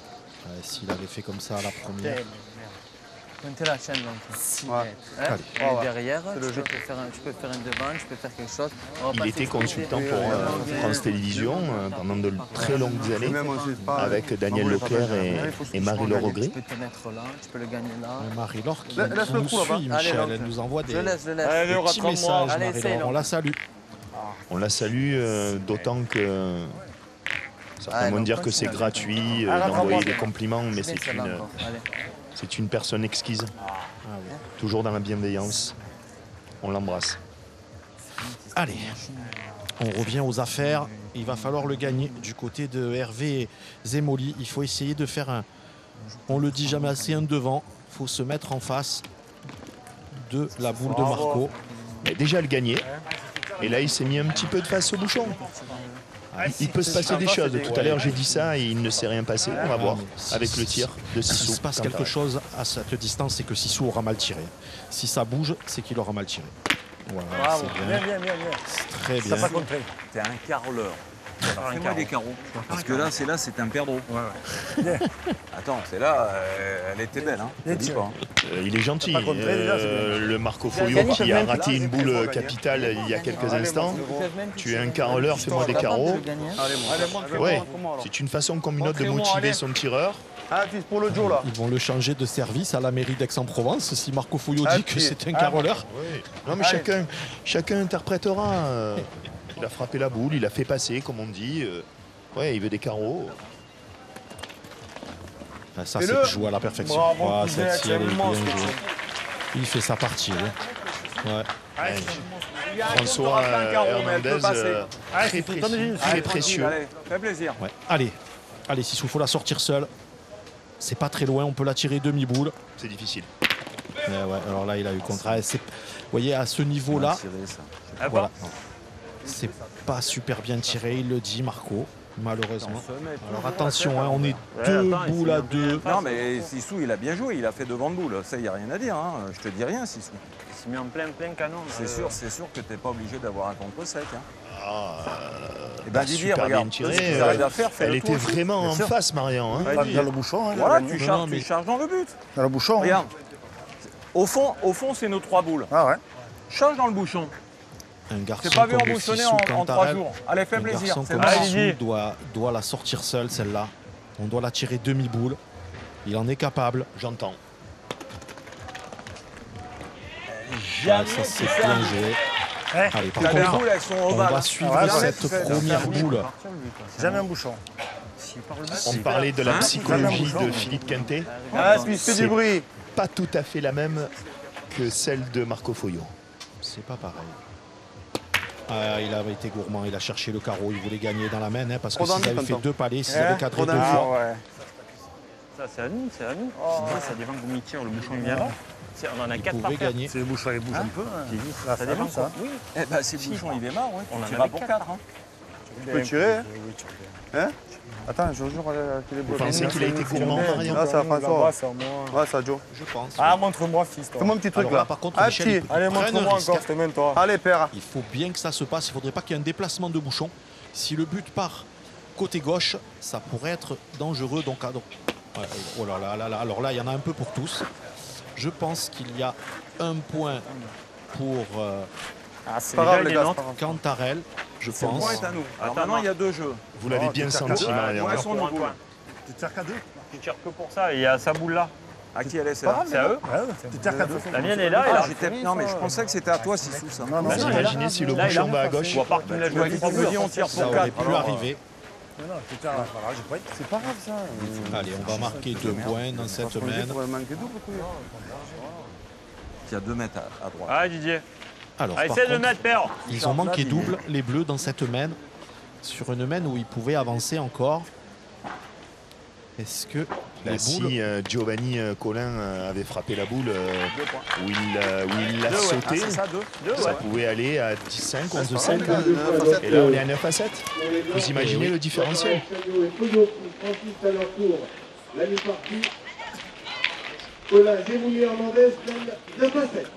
B: S'il avait fait comme ça à la première.
F: Pointer la chaîne donc. 6
G: Ouais.
F: mètres. Hein?
B: Allez.
F: Et
G: Ouais.
F: derrière,
G: C'est le
F: tu
G: jeu.
F: peux faire un devant, tu peux faire quelque chose. On va
A: Il
F: pas
A: était
F: s'exposer.
A: consultant pour France Télévisions pendant de très longues
G: Et
A: années
G: même, on sait pas,
A: avec
G: on
A: Daniel
G: voulait pas
A: Leclerc
G: faire rien, il faut
A: et
G: se
A: Marie-Laure
G: gagner.
A: Augry.
F: Tu peux te mettre là, tu peux le gagner là.
B: Marie-Laure qui
G: Laisse le
B: nous
G: trou là-bas.
B: suit,
F: Allez,
B: Michel.
F: donc.
B: Elle nous envoie des
F: Je laisse, je laisse.
E: Allez,
B: petits
E: rattrape-moi.
B: messages,
F: Allez, essaye,
B: Marie-Laure. On la salue.
A: On la salue, d'autant que certains
F: Allez,
A: vont
F: donc,
A: dire que c'est
F: continue.
A: gratuit
F: Ah,
A: d'envoyer
F: rattrape-moi.
A: des compliments, mais
F: Je mets celle-là encore. Allez.
A: c'est une personne exquise, toujours dans la bienveillance. On l'embrasse.
B: Allez, on revient aux affaires. Il va falloir le gagner du côté de Hervé Zemoli. Il faut essayer de faire un, on le dit jamais assez, un devant. Il faut se mettre en face de la boule de Marco.
A: Mais déjà le gagner. Et là, il s'est mis un petit peu de face au bouchon. Il peut se passer des choses. Tout à l'heure, j'ai dit ça et il ne s'est rien passé. On va voir avec le tir de
B: S'il
A: Sissou.
B: se passe quelque chose à cette distance, c'est que Sissou aura mal tiré. Si ça bouge, c'est qu'il aura mal tiré. Voilà,
H: Bravo,
B: c'est
H: bien,
B: bien.
H: bien, bien, bien.
B: C'est très
H: T'as
B: bien.
H: pas contré.
C: T'es un caroleur. Fais-moi des carreaux. Parce que là, c'est un perdreau. Attends, c'est là, elle était belle, hein. Je te dis pas, hein.
A: Il est gentil.
G: Pas contré, déjà, c'est bien.
A: Le Marco
F: Gagné,
A: Foyo
F: ça
A: qui a
F: fait
A: raté
G: là,
A: une
G: c'est
A: boule
G: très fort,
A: capitale il y a quelques instants.
F: Ils peuvent même
A: Tu es un caroleur, fais-moi des
F: Capable de
A: carreaux.
F: le gagner.
G: Allez,
A: Ouais,
G: montre-moi alors.
A: c'est une façon comme une autre de
G: Montrez-moi,
A: motiver
G: allez.
A: son tireur.
G: Ah, fils, pour le Joe là.
B: Ils vont le changer de service à la mairie d'Aix-en-Provence si Marco Foyo
G: Ah,
B: dit que
G: puis-
B: c'est un
G: ah,
B: caroleur.
A: Non mais
G: Allez.
A: chacun interprétera. Il a frappé la boule, il a fait passer, comme on dit. Ouais, il veut des carreaux.
B: Ah, ça,
G: Fais-le.
B: c'est joué à la perfection.
G: Bravo,
B: Ah,
G: cousin,
B: celle-ci,
G: tu es
B: elle est
G: un
B: bien
G: monstre,
B: jouée.
G: tu
B: Il fait sa partie. Ouais. Ouais.
A: François Hernandez, très
C: Allez,
A: précieux.
C: Allez, fais plaisir.
B: Ouais. Allez, Sissou, faut la sortir seule. C'est pas très loin, on peut la tirer demi-boule.
A: C'est difficile.
B: Ouais, alors là, il a eu contrat. Vous voyez, à ce niveau-là, voilà. C'est pas super bien tiré, il le dit, Marco, malheureusement. Alors attention, hein, on est deux boules à deux.
C: Non, mais Sissou, il a bien joué, il a fait devant de boule. Ça, il n'y a rien à dire. Hein. Je te dis rien, Sissou.
E: Il s'est mis en plein canon.
C: C'est sûr que tu n'es pas obligé d'avoir un contre-sec. Hein.
A: Ah,
C: Et ben Didier,
A: super bien
C: regarde,
A: tiré.
C: ce qu'ils arrivent à faire,
A: Elle
C: fais-le
A: était
C: toi aussi.
A: vraiment en
H: sûr.
A: face, Marion. hein.
H: Pas dans le bouchon. Hein,
C: Voilà,
H: il a
C: tu
H: gagné.
C: charges,
B: mais-
C: tu charges dans le but.
H: Dans le bouchon. hein.
C: Regarde. Au fond, c'est nos 3 boules.
H: Ah ouais.
C: Charge dans le bouchon.
B: Un garçon
C: C'est pas vu
B: comme
C: embouchonner
B: Sissou
C: en 3
B: Cantarel,
C: jours. Allez, fais
B: un
C: plaisir.
B: garçon
C: C'est
B: comme
C: vrai.
B: Sissou doit la sortir seule, celle-là. On doit la tirer demi-boule. Il en est capable.
A: J'entends.
B: Ouais, ça, c'est bien joué. Allez, par
C: Les
B: contre,
C: boules, elles sont
B: on
C: ovales.
B: va suivre
H: Ah ouais,
B: cette
H: ouais,
B: première boule.
H: Jamais un bouchon.
A: On parlait de la
C: Hein
A: psychologie de Philippe Quintet.
G: Ah, fils, fais
A: C'est-
G: du bruit.
A: Pas tout à fait la même que celle de Marco Foyo.
B: C'est pas pareil. Ah, il avait été gourmand, il a cherché le carreau, il voulait gagner dans la main, hein, parce que
G: Trop
B: s'ils avaient
G: d'envie,
B: fait
G: tonton.
B: 2 palais, s'ils
G: Hein,
B: avaient cadré
G: trop
B: 2
G: d'envie.
B: fois.
G: Ouais.
E: Ça, c'est à nous, c'est à nous. Sinon, ça dépend comment il tire, le bouchon il vient là. On en a
B: Il
E: 4 par
B: pouvait
E: terre.
B: gagner.
H: C'est les bouchons, ils bougent un peu. hein.
E: Ça dépend
H: ça.
E: quoi. Oui.
C: Eh ben, c'est le bouchon, il démarre. Ouais.
E: On en
C: Tu
E: avait
C: vas pour
E: 4.
C: 4. Hein.
G: Tu peux tirer, hein. Attends, je vous jure qu'il est beau.
A: Vous pensez qu'il a été gourmand, Marion?
G: Ah, ça, François.
H: Ça, moi.
G: Ouais, ça, Joe.
B: Je pense.
H: Ah, montre-moi, fils. toi.
G: Fais-moi un petit truc
B: Alors là,
G: là.
B: par contre,
G: Ah,
B: Michel,
G: petit.
B: il
H: Allez,
B: prenne un
H: montre-moi
B: risque.
H: encore, je te mène, toi.
G: Allez, père.
B: Il faut bien que ça se passe, il ne faudrait pas qu'il y ait un déplacement de bouchon. Si le but part côté gauche, ça pourrait être dangereux. Donc, ouais, oh là là, alors là, il y en a un peu pour tous. Je pense qu'il y a un point pour
E: Ah, c'est
G: Pas grave,
E: déjà
G: les
E: une
G: gars,
E: autre.
G: c'est pas grave.
B: Cantarel, je
C: Le
B: pense.
C: point est à nous. Alors
E: Attends,
C: maintenant, il y a 2 jeux.
A: Vous l'avez bien senti, Marion.
C: Ouais,
A: hein.
C: son boule.
H: Tu tires qu'à deux.
E: Tu tires que pour ça. Et il y a sa boule là.
C: À qui elle est celle-là?
E: C'est à eux.
H: Ouais, tu tires qu'à deux.
E: La mienne est là.
C: Ah,
E: Et
C: j'étais- non, mais je pensais que c'était à toi, Sissou, ça.
H: Non, non,
A: Bah,
H: non,
A: imaginez si le
E: Là, il
A: bouchon
E: a-
A: va à gauche.
E: Ou à part qu'il me l'a joué avec
C: Tu
E: 3
C: me dis,
E: boules.
C: on tire
B: Ça
C: pour
B: aurait
C: 4.
B: pu arriver.
H: non, tu tires. Voilà, j'ai pas été.
G: C'est pas grave, ça.
B: Allez, on va marquer 2 points dans cette semaine.
G: On va manquer double, quoi.
C: Il y a 2 mètres à droite.
E: Ah, Didier.
B: Alors,
E: Ah,
B: par
E: essaie de
B: contre,
E: mettre, père.
B: ils ont manqué double, les Bleus, dans cette main. Sur une main où ils pouvaient avancer encore. Est-ce que
A: Là,
B: les boules...
A: si Giovanni Collin avait frappé la boule où il l'a
C: Deux, ouais.
A: sauté,
C: Ah, c'est ça, 2
A: ça pouvait aller à 10-5, 11-5.
G: Ah,
A: Et là, on est à 9-7. Vous imaginez le différentiel?
I: Chagnon et Foyo qui franchissent à leur tour la mi-partie. Colin, Gémouli, Hernandez mènent 9-7.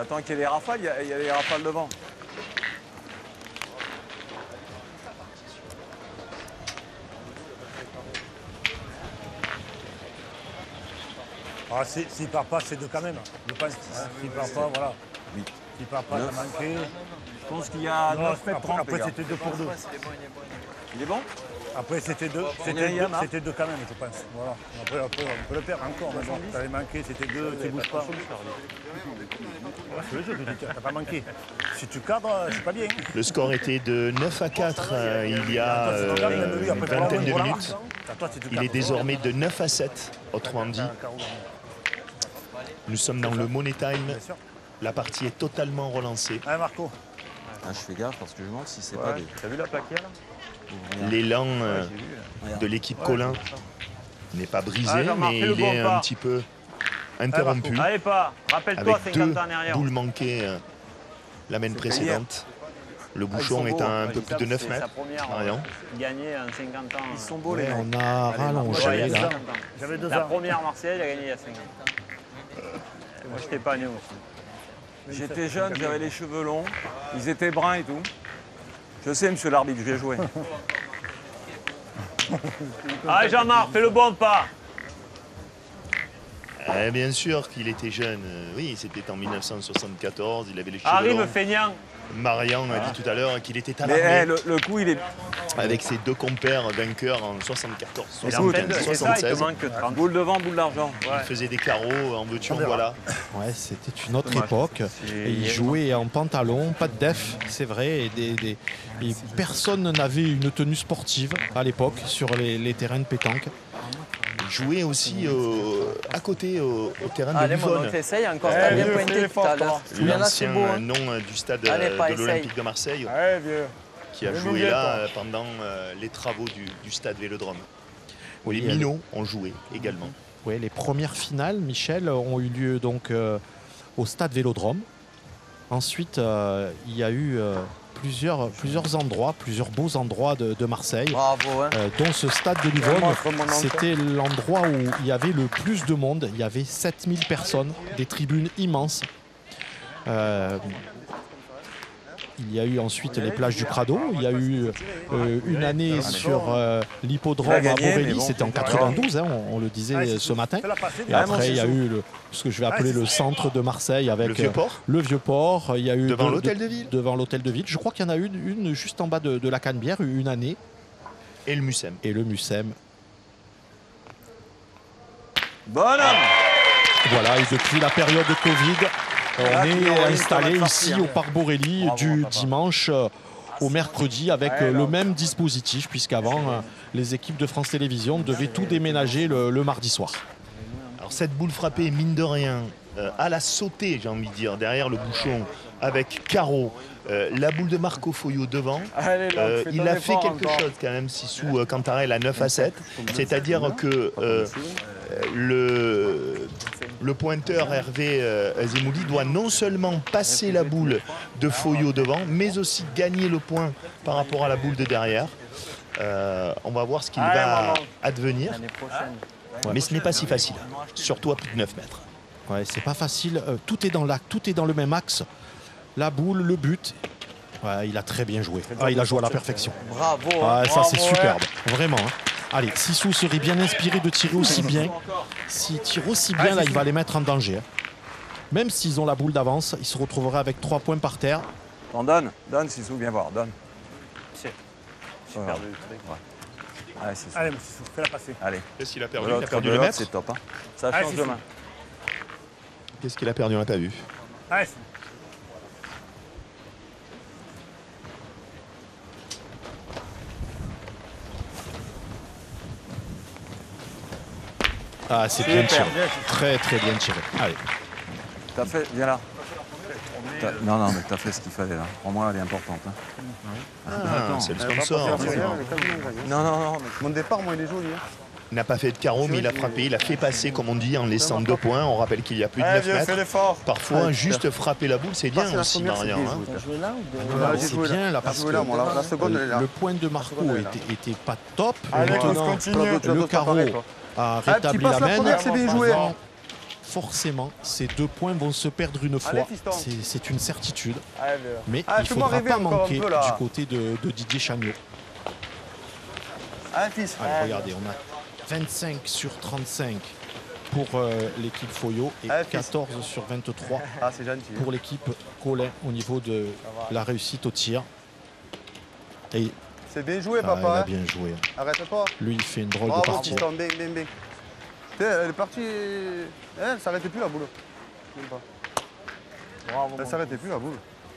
C: J'attends qu'il y ait des rafales, il y a des rafales devant.
H: Ah, s'il part pas, c'est deux quand même. Je pense s'il part pas, voilà.
C: Oui.
H: S'il part pas, ça manqué.
C: Je pense qu'il y a 9 mètres 30.
H: Après, c'était 2 pour 2.
C: Il est bon?
H: Après, c'était deux quand même, je pense. Voilà. Après, on peut le perdre encore. Mais bon, t'avais manqué, c'était 2, tu bouges pas. C'est le jeu que tu n'as pas manqué. Si tu cadres, c'est pas bien.
A: Le score était de 9 à 4 il y a une vingtaine de minutes. Il est désormais de 9 à 7, autrement dit. Nous sommes dans le Money Time. La partie est totalement relancée.
H: Allez, Marco.
C: Ah, je fais gaffe parce que je me demande si c'est pas des...
E: T'as vu la plaque là?
A: L'élan de l'équipe Colin n'est pas brisé,
E: Ah, Jean-Marc,
A: mais
E: fais le
A: il est
E: bon pas.
A: un petit peu interrompu.
E: Allez pas, rappelle-toi,
A: Avec
E: 50
A: deux
E: ans en arrière.
A: boules manquées la main précédente. Le bouchon est à un peu plus de 9 mètres. Marion.
E: Gagné en 50 ans.
C: Ils sont beaux les
B: Ouais,
C: mecs.
B: on a rallongé là.
H: J'avais 2
E: La
H: ans.
E: première Marseillaise, il a gagné il y a 50 ans. Moi, j'étais pas né aussi.
C: J'étais jeune, j'avais les cheveux longs, ils étaient bruns et tout. Je sais, monsieur l'arbitre, je vais jouer.
E: Allez, Jean-Marc, fais le bon pas.
A: Bien sûr qu'il était jeune. Oui, c'était en 1974. Il avait les cheveux
E: Arrive,
A: longs.
E: feignant.
A: Marion a dit tout à l'heure qu'il était à
C: Mais
A: l'armée
C: le coup, il est...
A: avec ses deux compères vainqueurs en 74,
E: Et en
A: 75,
E: fait, c'est ça, il te
A: 76.
E: manque que 30.
C: Boule devant, boule d'argent.
A: Il faisait des carreaux en veux-tu, en voilà.
B: Ouais, c'était une autre époque. Et il jouait en pantalon, pas de def, c'est vrai. Et personne n'avait une tenue sportive à l'époque sur les terrains de pétanque.
A: Il jouait aussi à côté au terrain de
F: Allez, mon
A: Buffon,
F: oncle, essaye encore. T'as bien pointé tout à l'heure. Il y en a, c'est
A: l'ancien
F: beau. Hein.
A: nom du stade
F: Allez, pas,
A: de
F: essaye.
A: l'Olympique de Marseille,
G: Allez, vieux.
A: qui a
G: Mais
A: joué
G: n'oubliez
A: là pendant les travaux du stade Vélodrome.
B: Oui,
A: Les Minots ont joué également.
B: Ouais, les premières finales, Michel, ont eu lieu donc au stade Vélodrome. Ensuite, il y a eu plusieurs endroits, plusieurs beaux endroits de Marseille,
F: Bravo. Hein.
B: dont ce stade de Livogne. C'était l'endroit où il y avait le plus de monde. Il y avait 7000 personnes, des tribunes immenses. Il y a eu ensuite les plages du Prado. Il y a eu une année sur l'hippodrome à Borelli. C'était en 92, hein, on le disait ce matin. Et après, il y a eu ce que je vais appeler le centre de Marseille avec
A: Le Vieux-Port.
B: le Vieux-Port. Il y a eu
A: Devant l'hôtel de ville.
B: Devant l'hôtel de ville. Je crois qu'il y en a une juste en bas de la Canebière, une année.
A: Et le Mucem.
B: Et le Mucem.
C: Bonhomme.
B: Voilà, et depuis la période de Covid, on est installé ici au Parc Borelli du dimanche au mercredi avec le même dispositif, puisqu'avant, les équipes de France Télévisions devaient tout déménager le mardi soir.
A: Alors cette boule frappée, mine de rien, à la sautée, j'ai envie de dire, derrière le bouchon, avec carreau, la boule de Marco Foyot devant, il a fait quelque chose quand même, Sissou Cantarel à 9 à 7, c'est-à-dire que le pointeur Hervé Zemouli doit non seulement passer la boule de Foyot devant, mais aussi gagner le point par rapport à la boule de derrière. On va voir ce qu'il va advenir. Mais ce n'est pas si facile, surtout à plus de 9 mètres.
B: Ouais, c'est pas facile. Tout est dans l'acte, tout est dans le même axe. La boule, le but. Ouais, il a très bien joué. Ah, il a joué à la perfection.
F: Bravo.
B: Ah, ça, c'est superbe. Vraiment. Hein. Allez, Sissou serait bien inspiré de tirer aussi bien. S'il tire aussi bien, là, il va les mettre en danger. Hein. Même s'ils ont la boule d'avance, ils se retrouveraient avec 3 points par terre.
C: T'en donne, Sissou, viens voir, donne.
E: J'ai perdu le truc.
C: Allez, Sissou.
H: Allez, Sissou, fais-la passer.
C: Allez.
A: Qu'est-ce qu'il a perdu? Il
C: L'autre,
A: a perdu le mètre.
C: c'est top. Hein. Ça
H: Allez,
C: change de
H: Sissou.
C: main.
A: Qu'est-ce qu'il a perdu? On n'a pas vu.
H: Allez.
B: Ah, c'est bien tiré. Très, très bien tiré. Allez.
C: T'as fait, viens là. Non, mais t'as fait ce qu'il fallait là. Pour moi, elle est importante. Hein.
A: Ah, c'est le sponsor.
C: Non.
G: Mon départ, moi, il est joli. Hein.
A: Il n'a pas fait de carreau, mais il a frappé. Il a fait passer, comme on dit, en laissant 2 points. On rappelle qu'il y a plus de 9
G: vieux, fais
A: mètres.
G: l'effort.
A: Parfois, juste frapper la boule, c'est bien
G: c'est la
A: aussi,
G: première,
A: Marion.
G: c'est bien
A: Hein.
F: T'as joué là ou
H: Ah,
B: C'est
H: joué
B: bien là parce
H: joué
B: que
H: là, moi, la seconde, elle est là.
B: le point de Marco était pas top.
G: Allez, on
B: Maintenant,
G: continue.
B: le carreau a
G: Ah,
B: rétabli
G: tu passes
B: la
G: la
B: main.
G: première, c'est bien joué.
B: Maintenant, forcément, ces 2 points vont se perdre une fois.
G: fiston.
B: C'est une certitude.
G: Allez,
B: Mais
G: ah,
B: il ne
G: fais-moi
B: faudra
G: rêver
B: pas
G: encore un
B: manquer
G: peu, là.
B: du côté de Didier Chagnot.
G: Allez, fils.
B: Allez, regardez, on a 25 sur 35 pour l'équipe Foyot et
G: Allez, fils.
B: 14 sur 23
G: Ah, c'est gentil.
B: pour l'équipe Colin au niveau de la réussite au tir. Et
G: C'est bien joué,
B: il a
G: papa. Hein.
B: bien joué.
G: Arrête pas.
B: Lui, il fait une drôle de
G: Bravo,
B: partie.
G: fiston, bien, bien, bien. Putain, elle est partie. Elle s'arrêtait plus la boule. Même pas.
F: Bravo.
G: Elle s'arrêtait plus la boule.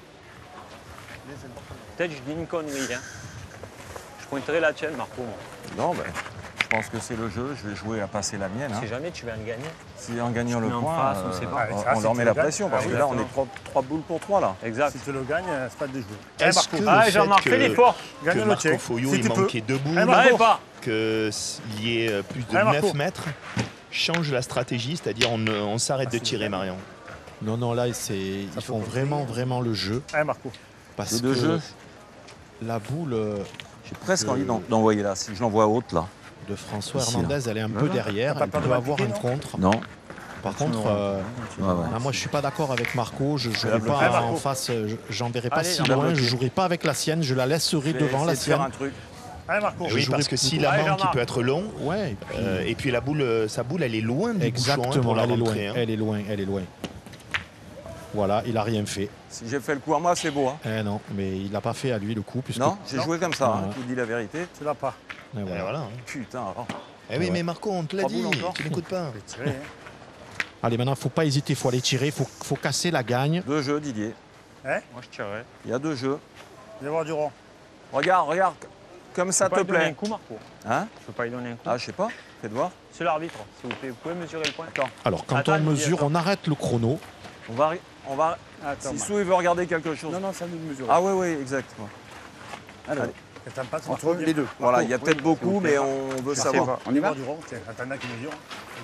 E: Peut-être je dis une connerie. Hein. Je pointerai la tienne, Marco. moi.
C: Non, ben, je pense que c'est le jeu. Je vais jouer à passer la mienne. Hein.
E: Si jamais tu vas le gagner.
C: Si en gagnant
E: Tu
C: le
E: mets en
C: point,
E: face, on sait pas.
C: on leur met la pression. Parce que là, on est 3 boules pour 3 là.
E: Exact.
H: Si tu le gagnes, c'est pas de jouer.
A: Est-ce que
E: Ah,
A: le
E: Jean-Marc,
A: fait
E: fais l'effort.
A: que
H: Gagne le
A: Marco
H: tien.
A: Foyot
H: Si
A: il
H: tu peux.
A: manquait 2 boules,
H: Marco.
E: Allez, pas.
A: qu'il y ait plus de
H: Marco.
A: 9 mètres, change la stratégie, c'est-à-dire on s'arrête de tirer, Marion.
B: Non, non, là, ils font vraiment le jeu.
H: Allez, Marco.
B: Parce
C: Les 2
B: que
C: jeux.
B: la boule
C: J'ai presque envie d'envoyer là. Si je l'envoie haute là.
B: de François
C: Ici, là.
B: Hernandez, elle est un peu derrière.
H: T'as pas
B: Elle
H: peur de
B: peut avoir
H: m'appliquer,
B: un contre.
C: Non.
B: Par contre,
C: Ouais, ouais.
B: moi, je suis pas d'accord avec Marco. Je jouerai
H: bloquer.
B: pas
H: Marco.
B: en face. J'enverrai pas
E: Allez,
B: si
E: on va
B: loin.
C: bloquer.
B: Je jouerai pas avec la sienne. Je la laisserai
C: Je vais
B: devant la
C: essayer de faire
B: sienne.
C: un truc.
H: Allez, Marco.
B: Je
A: Oui,
B: jouerai
A: parce que si
B: plutôt-
A: la
E: Allez,
A: manque, il
E: Jean-Marc.
A: peut être long.
B: Ouais.
A: Et puis la boule, sa boule, elle est loin du bouchon hein,
B: Exactement.
A: pour la
B: Elle est loin.
A: rentrer. Hein.
B: Elle est loin. Elle est loin. Voilà, il a rien fait.
C: Si j'ai fait le coup à moi, c'est beau. Hein.
B: Eh non, mais il n'a pas fait à lui le coup. Puisque...
C: Non, j'ai joué comme ça. Hein,
B: Ouais.
C: je vous dis la vérité.
H: Tu l'as pas.
B: Et
A: Et
B: voilà.
A: voilà, hein.
C: Putain, alors.
A: Eh oui,
B: Ouais.
A: mais Marco, on te l'a
C: 3
A: dit,
C: boules encore.
A: tu n'écoutes pas.
H: Tiré, hein.
B: Allez, maintenant, il ne faut pas hésiter. Il faut aller tirer. Il faut casser la gagne.
C: 2 jeux, Didier.
E: Moi, je tirerai.
C: Il y a 2 jeux.
H: Viens voir du rond.
C: Regarde, regarde. Comme ça
E: Je peux
C: te
E: pas lui donner
C: plaît.
E: un coup, Marco.
C: Hein?
E: Je peux pas lui donner un coup.
C: Ah, je sais pas. Faites voir.
E: C'est l'arbitre. S'il vous plaît, vous pouvez mesurer le point. Attends.
B: Alors, quand
E: Attends,
B: on
E: Didier,
B: mesure,
E: attends.
B: on arrête le chrono.
C: On va.
D: Attends,
C: Si Sou il veut regarder quelque chose.
D: non, ça nous mesure.
C: Ah, oui, exact.
D: Alors,
H: Et t'en passes
D: entre les deux.
C: Voilà, il y a peut-être beaucoup, mais on veut
H: Je sais
C: savoir.
H: pas.
D: On y va
H: Voir du rond. Tiens, attendant qu'il mesure.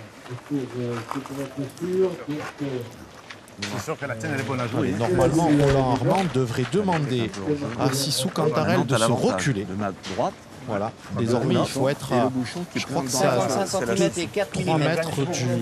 H: C'est sûr que la tienne, elle est bonne à jouer.
B: Allez, normalement, Roland Armand devrait demander à Sissou Cantarel de
C: T'as
B: se
C: l'avantage
B: reculer.
C: De ma droite.
B: Voilà. Désormais, il faut être
C: Et
B: à
C: le bouchon qui
B: je
C: est
B: crois que
C: dans
B: c'est à
C: la-
I: 55
C: c'est la-
I: cm et 4
B: 3
I: mm.
B: mètres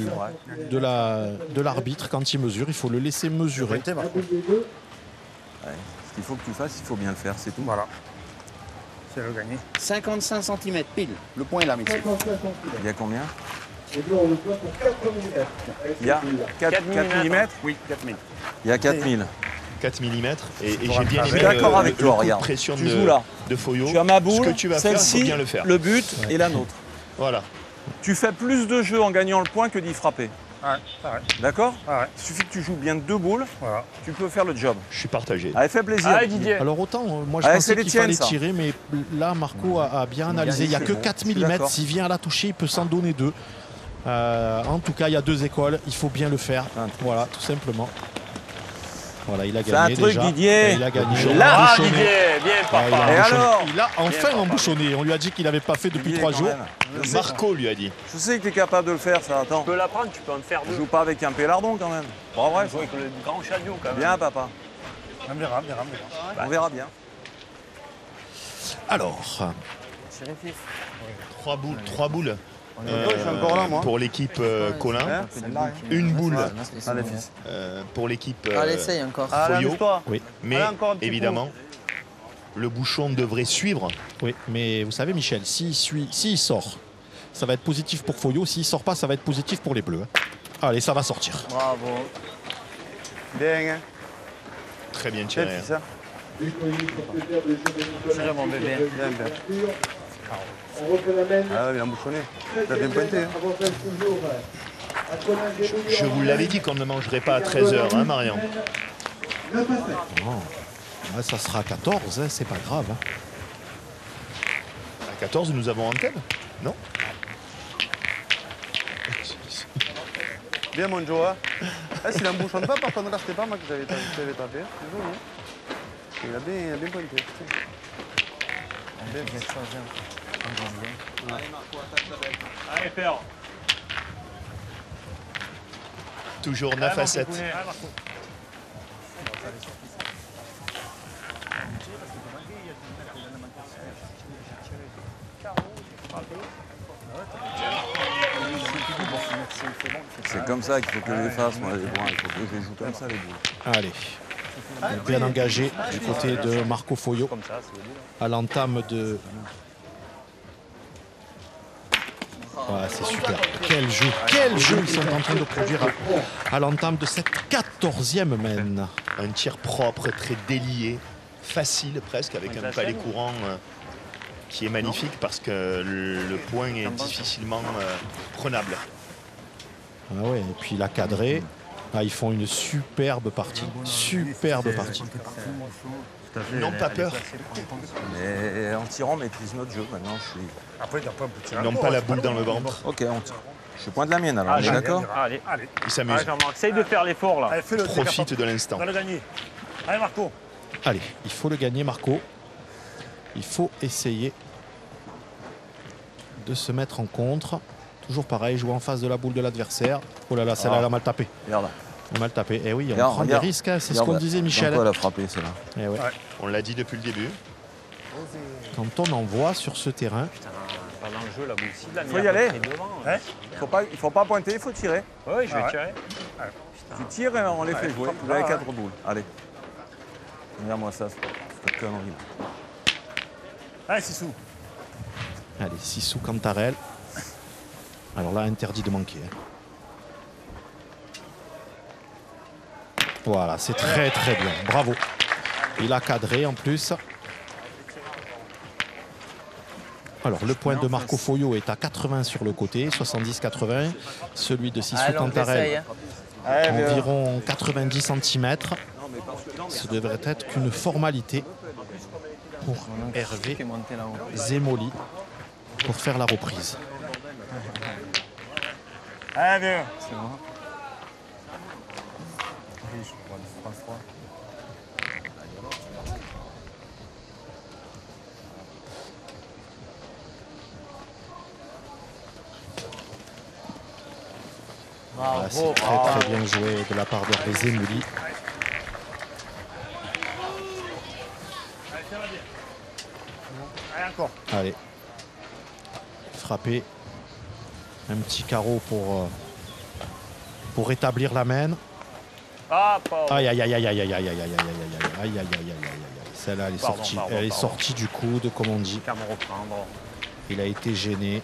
B: de l'arbitre quand il mesure. Il faut le laisser mesurer.
H: Pointé, Marco.
C: Ouais. Ce qu'il faut que tu fasses, il faut bien le faire, c'est tout.
H: Voilà. C'est le gagné.
I: 55 cm pile.
D: Le point est là, messieurs.
C: Il y a combien
I: Et nous, on le voit pour 4 mm.
C: Il y a 4 mm.
D: Oui, 4000.
C: Il y a 4000.
A: 4 mm. Et
H: pour
A: j'ai bien
H: un
A: aimé
C: Je suis d'accord avec
A: le
C: toi,
A: coup de
C: regarde.
A: pression
C: Tu joues là.
A: de Foyot.
C: Tu as ma boule,
A: Ce que tu vas faire, il faut
C: celle-ci,
A: bien le faire.
C: le but et la nôtre.
A: Voilà.
C: Tu fais plus de jeux en gagnant le point que d'y frapper.
H: Ouais, pareil.
C: D'accord?
H: Ouais,
C: Il suffit que tu joues bien 2 boules,
H: voilà.
C: tu peux faire le job.
A: Je suis partagé.
C: Allez, fais plaisir.
E: Allez, Didier.
B: Alors autant, moi je
C: Allez,
B: pensais
C: c'est les
B: qu'il
C: tiennes,
B: fallait
C: ça.
B: tirer, mais là Marco a bien analysé. Il n'y a que
C: c'est bon,
B: 4
C: je suis
B: mm.
C: d'accord.
B: S'il vient à la toucher, il peut s'en donner 2. En tout cas, il y a 2 écoles. Il faut bien le faire. Voilà, tout simplement. Voilà, il a
C: Fais un
B: gagné
C: truc,
B: déjà.
C: Didier.
B: Il a gagné.
C: Là,
E: Ah,
B: Embouchonné.
E: Didier, bien
B: Ouais,
E: papa.
B: il a
C: Et
B: embouchonné.
C: alors
B: Il a enfin
E: papa.
B: embouchonné. On lui a dit qu'il n'avait pas fait depuis
C: Didier,
B: 3
C: quand
B: jours.
C: même. Je sais-
A: Marco lui a dit.
C: Je sais que tu es capable de le faire, ça. Attends.
E: Tu peux la prendre, tu peux en faire
C: Je
E: 2.
C: joue pas avec un pélardon quand même. Bon, bref.
E: Jouer avec le grand chagnon quand même.
C: Bien, papa.
H: On verra.
C: On verra bien.
B: Alors,
E: Tirez vif.
A: 3 boules. 3 boules.
G: Je suis encore là, moi.
A: Pour l'équipe Colin.
G: Hein?
A: Une boule
G: Allez, fils.
A: pour l'équipe
I: Allez, essaye encore.
G: Allez,
A: Foyot.
G: amuse-toi.
B: oui,
A: Mais
G: Allez, encore un petit
A: évidemment, le bouchon devrait suivre.
B: oui, mais vous savez, Michel, s'il sort, ça va être positif pour Foyot. S'il sort pas, ça va être positif pour les Bleus. Allez, ça va sortir.
I: Bravo.
G: Bien, hein.
A: Très bien
G: Tiens,
A: tiré.
G: fils, hein.
I: Tirez, mon bébé.
G: Bien, bien.
I: On refait la même.
G: Ah, il a embouchonné. T'as bien pointé. Hein.
I: Avantage toujours à Colin Gémoulier.
A: Je vous l'avais dit qu'on ne mangerait pas à 13h, hein, Marion?
I: 9 à 7.
B: Ouais, ça sera 14, hein, c'est pas grave. Hein.
A: À 14, nous avons antenne? Non?
G: Bien, mon Joe. Hein. Eh, s'il embouchonne pas, par contre, là, c'était pas moi que j'avais tapé. Désolé. Hein. Il a bien pointé. Putain.
E: Allez, père.
A: Toujours 9 à 7.
C: C'est comme ça qu'il faut que je les fasse, moi, les boules. Il faut que je les joue comme ça, les boules.
B: Allez. Bien engagé du côté de Marco Foio à l'entame de... Ouais, c'est super. Quel jeu ils sont en train de produire à l'entame de cette 14e main.
A: Un tir propre, très délié, facile presque, avec un palais courant qui est magnifique parce que le point est difficilement prenable.
B: Ah ouais, et puis il a cadré. Ah, ils font une superbe partie. Superbe partie.
A: N'ont pas peur.
C: Mais en tirant, on maîtrise notre jeu. Maintenant, je suis...
H: Après,
A: Ils n'ont pas la boule dans le ventre.
C: Ok, je pointe la mienne alors, on est d'accord?
E: Allez,
A: Ils s'amusent.
E: Jean-Marc, essaye de faire l'effort là.
H: Allez, fais-le.
A: Profite de l'instant.
H: On va le gagner. Allez, Marco.
B: Allez, il faut le gagner, Marco. Il faut essayer de se mettre en contre. Toujours pareil, jouer en face de la boule de l'adversaire. Oh là là, celle-là, elle a mal tapé.
C: Regarde.
B: Mal tapé. Eh oui, on
C: Regarde,
B: prend des risques, hein, c'est ce qu'on disait, Michel.
C: Elle a frappé, celle-là.
B: Eh ouais.
A: On l'a dit depuis le début.
B: Quand on en voit sur ce terrain.
E: Pas dans le jeu, la boule.
C: Il faut y aller. Il faut pas pointer, il faut tirer.
E: Oui, je vais tirer.
C: Tu tires et on les fait jouer. Vous avez 4 boules. Allez. Regarde-moi ça, cette connerie.
H: Allez, Sissou.
B: Allez, Sissou Cantarel. Alors là, interdit de manquer. Voilà, c'est très très bien. Bravo. Il a cadré en plus. Alors, le point de Marco Foio est à 80 sur le côté, 70-80. Celui de Sissou Cantarel, environ 90 cm. Ce devrait être qu'une formalité pour Hervé Zemoli pour faire la reprise.
H: Allez, viens.
F: C'est bon.
B: Voilà, c'est très très bien joué de la part d'Hervé Zemoli.
H: Allez, encore.
B: Allez. Frapper. Un petit carreau pour rétablir la main. Aïe aïe aïe aïe aïe aïe aïe aïe aïe aïe aïe aïe aïe aïe aïe. Celle-là, elle est sortie. Elle est sortie du coude, comme on dit. Il a été gêné.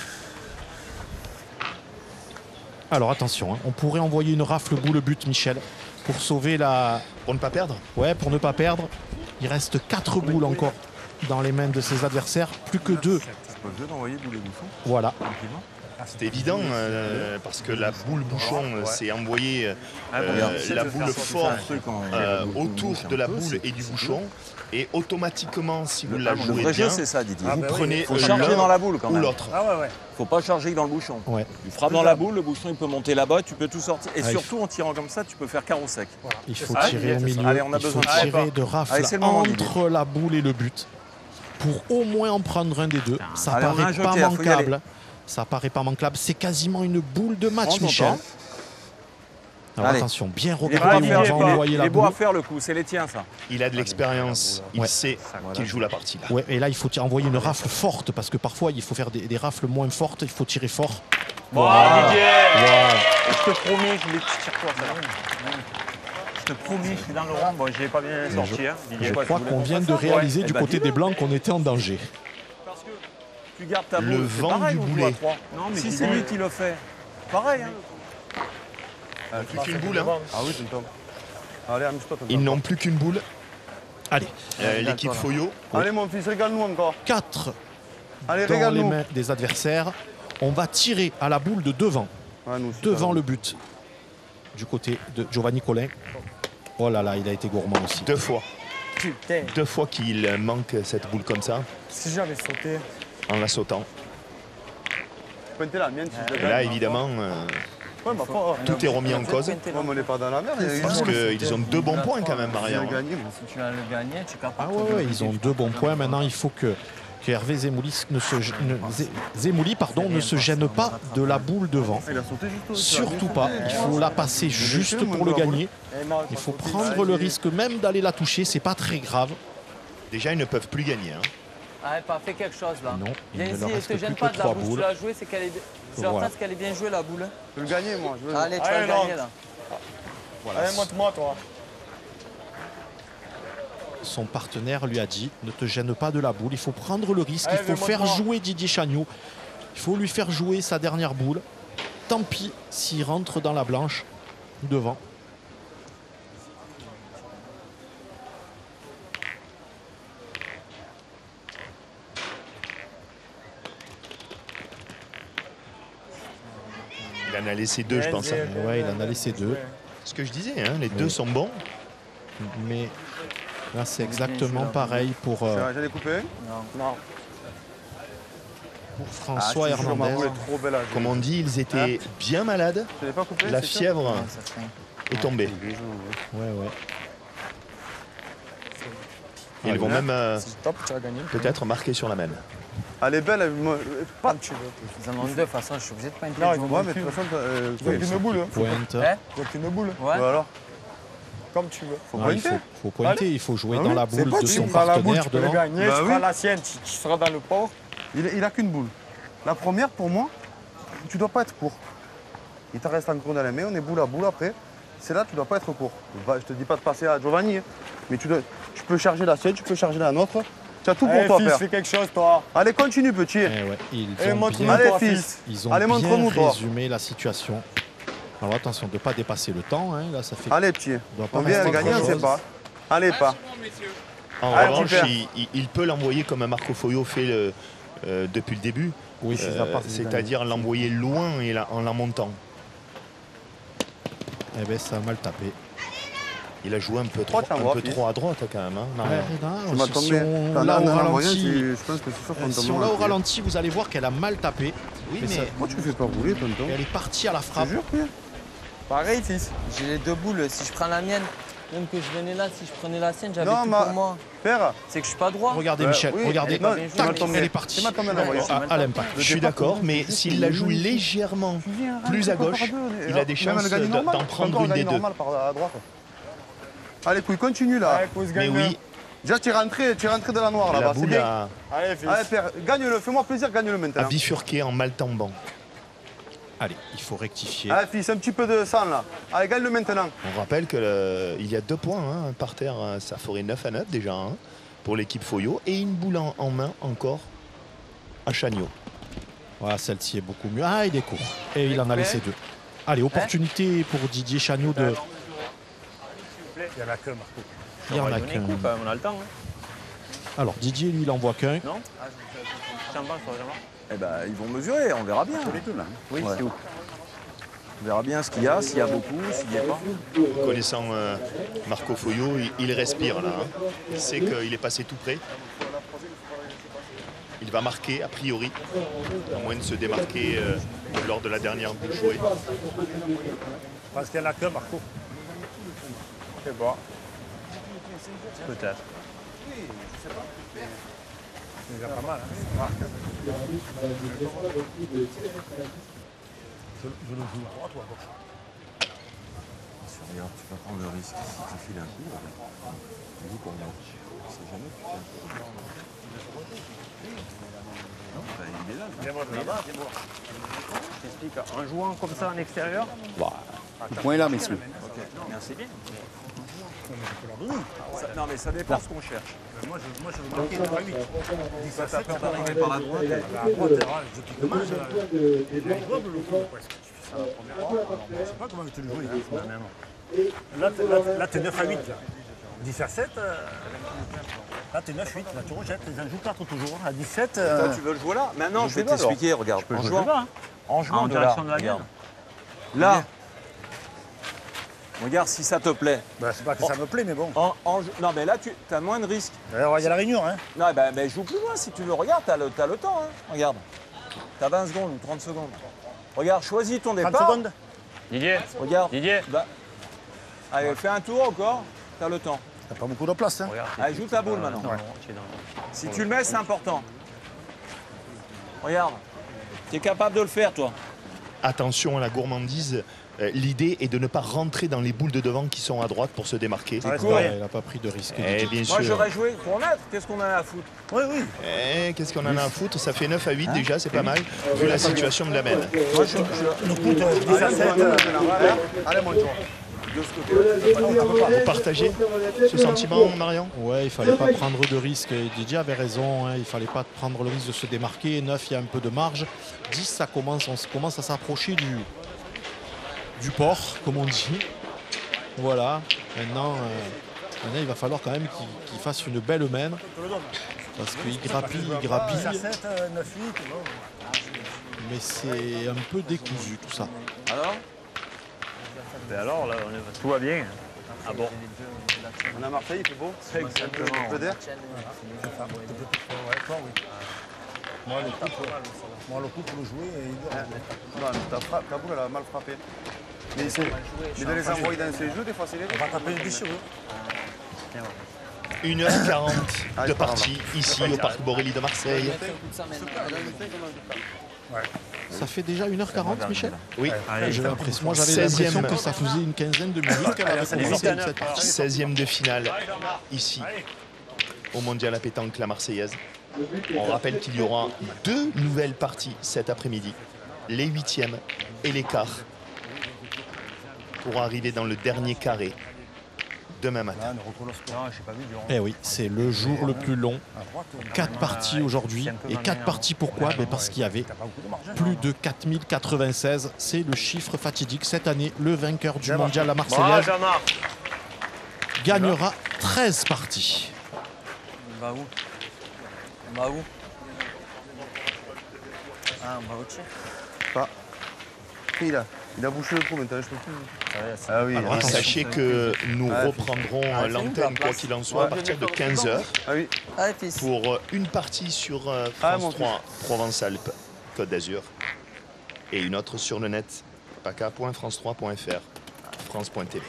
B: Alors attention, hein, on pourrait envoyer une rafle boule but, Michel, pour sauver la...
A: Pour ne pas perdre?
B: Ouais, pour ne pas perdre. Il reste 4 boules encore dans les mains de ses adversaires, plus que 2.
C: C'est pas le jeu d'envoyer boule et bouchon.
B: Voilà.
A: C'est évident parce que la boule bouchon, c'est envoyer la boule fort autour de la boule et du bouchon. Et automatiquement, si vous la jouez bien,
C: c'est ça, Didier.
A: Vous prenez
C: il faut charger dans la boule quand
A: ou
C: même.
A: l'autre.
H: Ah ouais, ouais.
C: Faut pas charger dans le bouchon.
B: Ouais.
C: Tu frappes dans la boule, le bouchon il peut monter là-bas, tu peux tout sortir. Et
B: Ah,
C: surtout en tirant comme ça, tu peux faire carreau sec.
B: Il faut tirer au milieu.
C: Allez, on a
B: il faut
C: besoin de
B: tirer de rafle
C: Allez, c'est le moment,
B: entre la boule et le but pour au moins en prendre un des deux. Ça
C: Allez, on a
B: paraît
C: un
B: pas
C: joker, faut y aller.
B: manquable. Ça paraît pas manquable. C'est quasiment une boule de match,
C: Prends ton
B: Michel.
C: temps.
B: Alors
C: Allez.
B: attention, bien
C: Il est
B: regarder
C: beau à
B: où on
C: faire,
B: va envoyer la
C: il est beau
B: boule.
C: à faire le coup, c'est les tiens ça.
A: Il a de l'expérience, il
B: Ouais.
A: sait qu'il joue la partie là.
B: Ouais, et là, il faut envoyer une rafle forte parce que parfois, il faut faire des rafles moins fortes. Il faut tirer fort.
E: Voilà. Didier.
B: Voilà.
E: Je te promets, je les tire toi, ça. Je te promets, je suis dans le rond. Bon, je n'ai pas bien sorti. Hein. Didier,
B: Je
E: quoi,
B: crois
E: tu voulais
B: qu'on vient
E: fasse
B: de
E: ça?
B: réaliser
E: Ouais.
B: du
E: Eh ben,
B: côté
E: dis-le.
B: des Blancs qu'on était en danger.
C: Parce que tu gardes ta boule.
A: Le
C: c'est
A: vent
C: pareil,
A: du
C: on joue
A: boulet.
C: à trois.
E: Non, mais
C: Si
E: je
C: c'est
E: dis-
C: lui qui le fait, pareil. Hein.
A: Plus qu'une boule. Hein.
G: Ah oui, c'est le temps. Allez, amuse-toi.
A: Ils n'ont plus qu'une boule.
B: Allez,
A: L'équipe Foio.
G: Allez, mon fils, régale-nous encore.
B: 4
G: Allez,
B: dans les
G: régale-nous.
B: mains des adversaires. On va tirer à la boule de devant.
G: Ouais, nous aussi,
B: Devant le but. Du côté de Giovanni Collin. Oh là là, il a été gourmand aussi.
A: 2 fois.
F: Putain,
A: 2 fois qu'il manque cette boule comme ça,
F: si j'avais sauté.
A: en la sautant.
G: Pointez la mienne, s'il te
A: Et
G: plaît.
A: là, évidemment,
G: Ouais, ma foi.
A: tout est remis en cause.
G: Ouais, mais on n'est pas dans la merde.
A: Parce qu'ils ont 2 bons points quand même,
G: Ils
A: Marion.
G: ont gagné, moi.
F: Si tu vas le gagner, tu es capable.
B: Ah ouais, ils ont 2 bons points. Maintenant, il faut que Hervé Zemoli ne se gêne pas de la boule devant.
G: Il a sauté juste au
B: Surtout pas. Il faut la passer juste pour le gagner. Il faut prendre le risque même d'aller la toucher. C'est pas très grave.
A: Déjà, ils ne peuvent plus gagner. Hein.
F: Ah, elle a pas fait quelque chose là.
B: Non, il
F: Viens
B: ne
F: ici,
B: leur
F: ne
B: reste
F: te gêne
B: plus
F: pas
B: que
F: de la
B: 3
F: boule. Tu
B: boules.
F: l'as joué, c'est qu'elle est. Je
B: Voilà.
F: pense qu'elle est bien jouée la boule.
G: Je veux le gagner, moi. Je veux...
F: Allez, tu vas
G: Allez,
F: gagner
G: non.
F: là.
G: Allez, montre-moi, toi.
B: Son partenaire lui a dit ne te gêne pas de la boule, il faut prendre le risque,
G: Allez,
B: il faut
G: viens,
B: faire
G: montre-moi.
B: jouer Didier Chagnaud. Il faut lui faire jouer sa dernière boule. Tant pis s'il rentre dans la blanche devant.
A: Il en a laissé 2, je pense. Hein.
B: Ouais, il en a laissé 2.
A: Ce que je disais, hein, les 2 sont bons.
B: Mais là, c'est exactement pareil pour
G: J'allais couper.
F: Non.
B: François
G: Ma boule
B: Hernandez.
G: est trop belle.
A: Comme on dit, ils étaient bien malades.
G: Je l'ai pas coupé.
A: La
G: c'est sûr
A: fièvre
F: Ça craint.
A: est tombée.
B: Ouais, ouais.
A: Ils vont même
F: Top, tu vas gagner.
A: peut-être marquer sur la même.
G: Elle est belle. Pas tu veux.
F: Ils en ont 2, de toute façon, je suis obligé de pas
G: Non, ouais, mais de toute façon, une boule.
B: Pointe.
F: Hein?
G: Donc une boule.
F: Ouais.
G: Bah alors. Comme tu veux. Faut
B: Ah, il
G: pointer.
B: faut pointer, il faut jouer
G: Ah
B: dans
G: oui,
B: la
G: c'est
B: boule
G: pas
B: de
G: tu
B: son
G: prends la boule,
B: partenaire
G: tu peux le
B: devant.
G: gagner,
D: Bah
G: tu
D: oui.
G: feras la sienne, tu seras dans le port. Il a qu'une boule. La première, pour moi, tu dois pas être court. Il t'en reste encore dans la main, on est boule à boule après. C'est là, tu dois pas être court. Je te dis pas de passer à Giovanni, hein, mais tu peux charger la sienne, tu peux charger la nôtre. Tu as tout pour toi faire.
D: Fais quelque chose, toi.
G: Allez, continue, petit.
B: Eh ouais, ils
D: Allez,
B: ont
D: montre-nous,
B: bien,
G: Allez,
D: toi,
G: fils.
B: ils ont
G: Allez,
B: bien
G: montre-nous, toi.
B: résumé la situation. Alors attention de ne pas dépasser le temps. Hein. Là, ça fait.
G: Allez, petit.
B: doit pas
G: On vient
B: rester
G: le gagner, on ne sait
B: grand-chose.
G: pas. Allez, pas.
A: En
G: Allez,
A: revanche,
G: super.
A: il peut l'envoyer comme Marco Foio fait depuis le début.
B: Oui,
A: C'est-à-dire l'envoyer loin et en la montant.
B: Eh ben, ça a mal tapé.
A: Il a joué un peu
G: Trois,
A: trop,
G: tiens, voir, fils.
A: trop à droite quand même. Hein. Non,
G: Tu m'as
B: si
G: tombé.
B: on l'a au
G: Je
B: ralenti,
G: pense que c'est sûr qu'on
B: si
G: tombe
B: on l'a au
G: là.
B: ralenti, vous allez voir qu'elle a mal tapé.
A: Oui,
B: Mais
A: mais
B: ça-
G: Moi, tu me fais pas rouler, tonton.
B: Elle est partie à la
G: Je te
B: frappe.
G: jure, frère.
F: Pareil, fils. J'ai les 2 boules. Si je prends la mienne, même que je venais là, si je prenais la sienne, j'avais
G: Non,
F: tout
G: ma-
F: pour moi.
G: Père,
F: C'est que je suis pas droit.
B: Regardez
G: Ouais,
B: Michel,
G: oui,
B: regardez.
F: elle est pas
G: non,
F: bien
G: tu
F: jouée.
G: m'as tombé.
B: Elle est partie.
G: Tu m'as tombé là, voyons.
B: À l'impact.
A: je suis d'accord, mais s'il la joue légèrement plus à gauche, il a des chances d'en prendre une des 2.
G: normal par à droite. Allez, couille, continue là.
D: Allez, pousse,
A: Mais
D: gagne.
A: oui,
G: Déjà, tu es rentré de la noire
A: la
G: là-bas, c'est
A: boule
G: bien.
D: Allez, fils.
G: Allez, père, gagne-le, fais-moi plaisir, gagne-le
A: a
G: maintenant.
A: bifurqué en mal tombant.
B: Allez, il faut rectifier.
G: Allez, fils, un petit peu de sang là. Allez, gagne-le maintenant.
A: On rappelle qu'il y a 2 points hein, par terre. Ça ferait 9-9 déjà hein, pour l'équipe Foyo. Et une boule en main encore à Chagnaud.
B: Voilà, celle-ci est beaucoup mieux. Ah, il est court. Et il en a laissé 2. Allez, opportunité pour Didier Chagnaud de.
H: Il y en a que Marco.
B: Il y en a
E: On est
B: qu'un.
E: coup, quand même, on a le temps. Hein.
B: Alors, Didier, lui, il en voit qu'un.
E: Non Tiens, pas, sur la jambe.
C: Eh ben, ils vont mesurer, on verra bien.
E: Oui,
C: Ouais.
E: c'est où
C: On verra bien ce qu'il y a, s'il y a beaucoup, s'il n'y a pas.
A: Connaissant Marco Foyo, il respire là. Hein. Il sait qu'il est passé tout près. Il va marquer a priori, à moins de se démarquer lors de la dernière boule jouée.
H: Parce qu'il y en a que Marco.
D: C'est bon.
E: Peut-être.
H: C'est déjà pas mal. Hein. Je le joue à droite ou à gauche.
C: Regarde, tu vas prendre le risque. Si tu files un coup, tu joues pour moi. C'est jamais tu fais un coup. Non, ben, il est là.
H: Viens voir de là-bas.
E: Je t'explique, en jouant comme ça en extérieur,
D: Le point est là, messieurs.
E: c'est bien.
C: Non, mais ça dépend ce qu'on cherche.
H: Moi, je veux marquer 3-8. 17, ça peut
C: arriver par la droite.
H: La droite, je pique mal. Il doit le coup, presque. Tu fais ça la première fois. Je ne sais pas comment tu le joues. Là, tu es 9 à 8. Là. 10 à 7. Là, tu es 9 à 8. Là, tu rejettes. Les gens jouent 4 toujours. À 17.
C: Toi, tu veux le jouer là? Maintenant, je vais t'expliquer. Regarde, en jouant, en jouant
E: En
C: de là.
E: direction de la
C: Regarde.
E: mienne.
C: Là. Regarde si ça te plaît.
H: Ben, c'est pas que ça me plaît, mais bon.
C: Non, mais là, tu as moins de risques.
H: Alors, il y a la réunion. Hein.
C: Non, ben, joue plus loin si tu veux. Regarde, t'as le temps. Hein. Regarde. T'as 20 secondes ou 30 secondes. Regarde, choisis ton
H: 30
C: départ.
H: secondes.
E: Didier,
C: Regarde.
E: Didier.
C: Bah. Allez, fais un tour encore. T'as le temps.
H: T'as pas beaucoup de place. Hein.
E: Regarde,
C: Allez, joue ta boule maintenant. Si tu le mets, c'est important. Regarde. Tu es capable de le faire, toi.
A: Attention à la gourmandise l'idée est de ne pas rentrer dans les boules de devant qui sont à droite pour se démarquer.
B: Il n'a pas pris de risque.
A: Eh, bien
C: Moi
A: sûr.
C: j'aurais joué pour mettre. Qu'est-ce qu'on a à foutre?
H: Oui, oui.
A: Eh, qu'est-ce qu'on en a à foutre? Ça fait 9 à 8 déjà, c'est pas mal, vu la situation de la mène.
H: Moi, je coûte 10 à 7.
G: Allez, mon joueur.
A: Vous partagez ce sentiment, Marion?
B: Ouais, il fallait pas prendre de risque. Et Didier avait raison, hein, il fallait pas prendre le risque de se démarquer. 9, il y a un peu de marge. 10, ça commence, on commence à s'approcher du port, comme on dit. Voilà. Maintenant, il va falloir quand même qu'il fasse une belle main. Parce qu'il grappille, il grappille.
H: 10 à 7, 9, 8.
B: Mais c'est un peu décousu tout ça.
C: Alors?
E: Et alors, là, tout va bien. Ah bon?
G: On a Marseille, il fait beau.
E: Exactement.
G: Un peu d'air.
H: Moi, le coup pour le jouer, il
G: Non, ta boule, elle a mal frappé. Mais de les envoyer dans ces jeux, des fois, c'est les.
H: on va taper une déchirure.
A: 1h40 de partie ici au Parc Borély de Marseille.
B: Ça fait déjà 1h40, Michel?
A: Oui,
B: J'ai l'impression, moi j'avais l'impression
A: 16e.
B: que ça faisait une quinzaine de minutes qu'elle avait commencé cette partie.
A: 16e de finale ici au Mondial à pétanque la Marseillaise. On rappelle qu'il y aura 2 nouvelles parties cet après-midi, les 8e et les quarts, pour arriver dans le dernier carré demain matin.
B: Eh oui, c'est le jour le plus long. 4 parties aujourd'hui. Et 4 parties pourquoi? Parce qu'il y avait plus de 4096. C'est le chiffre fatidique. Cette année, le vainqueur du mondial à Marseillaise gagnera 13 parties.
F: On va où? On va où? Ah, on va au tir.
G: Pas. Il a bouché le trou maintenant, je peux plus. Ah oui.
A: Alors, sachez que nous reprendrons l'antenne, quoi qu'il en soit, à partir de 15h
G: Ah oui.
F: Allez, fils.
A: pour une partie sur France 3 Provence-Alpes, Côte d'Azur, et une autre sur le net, paca.france3.fr, France.tv.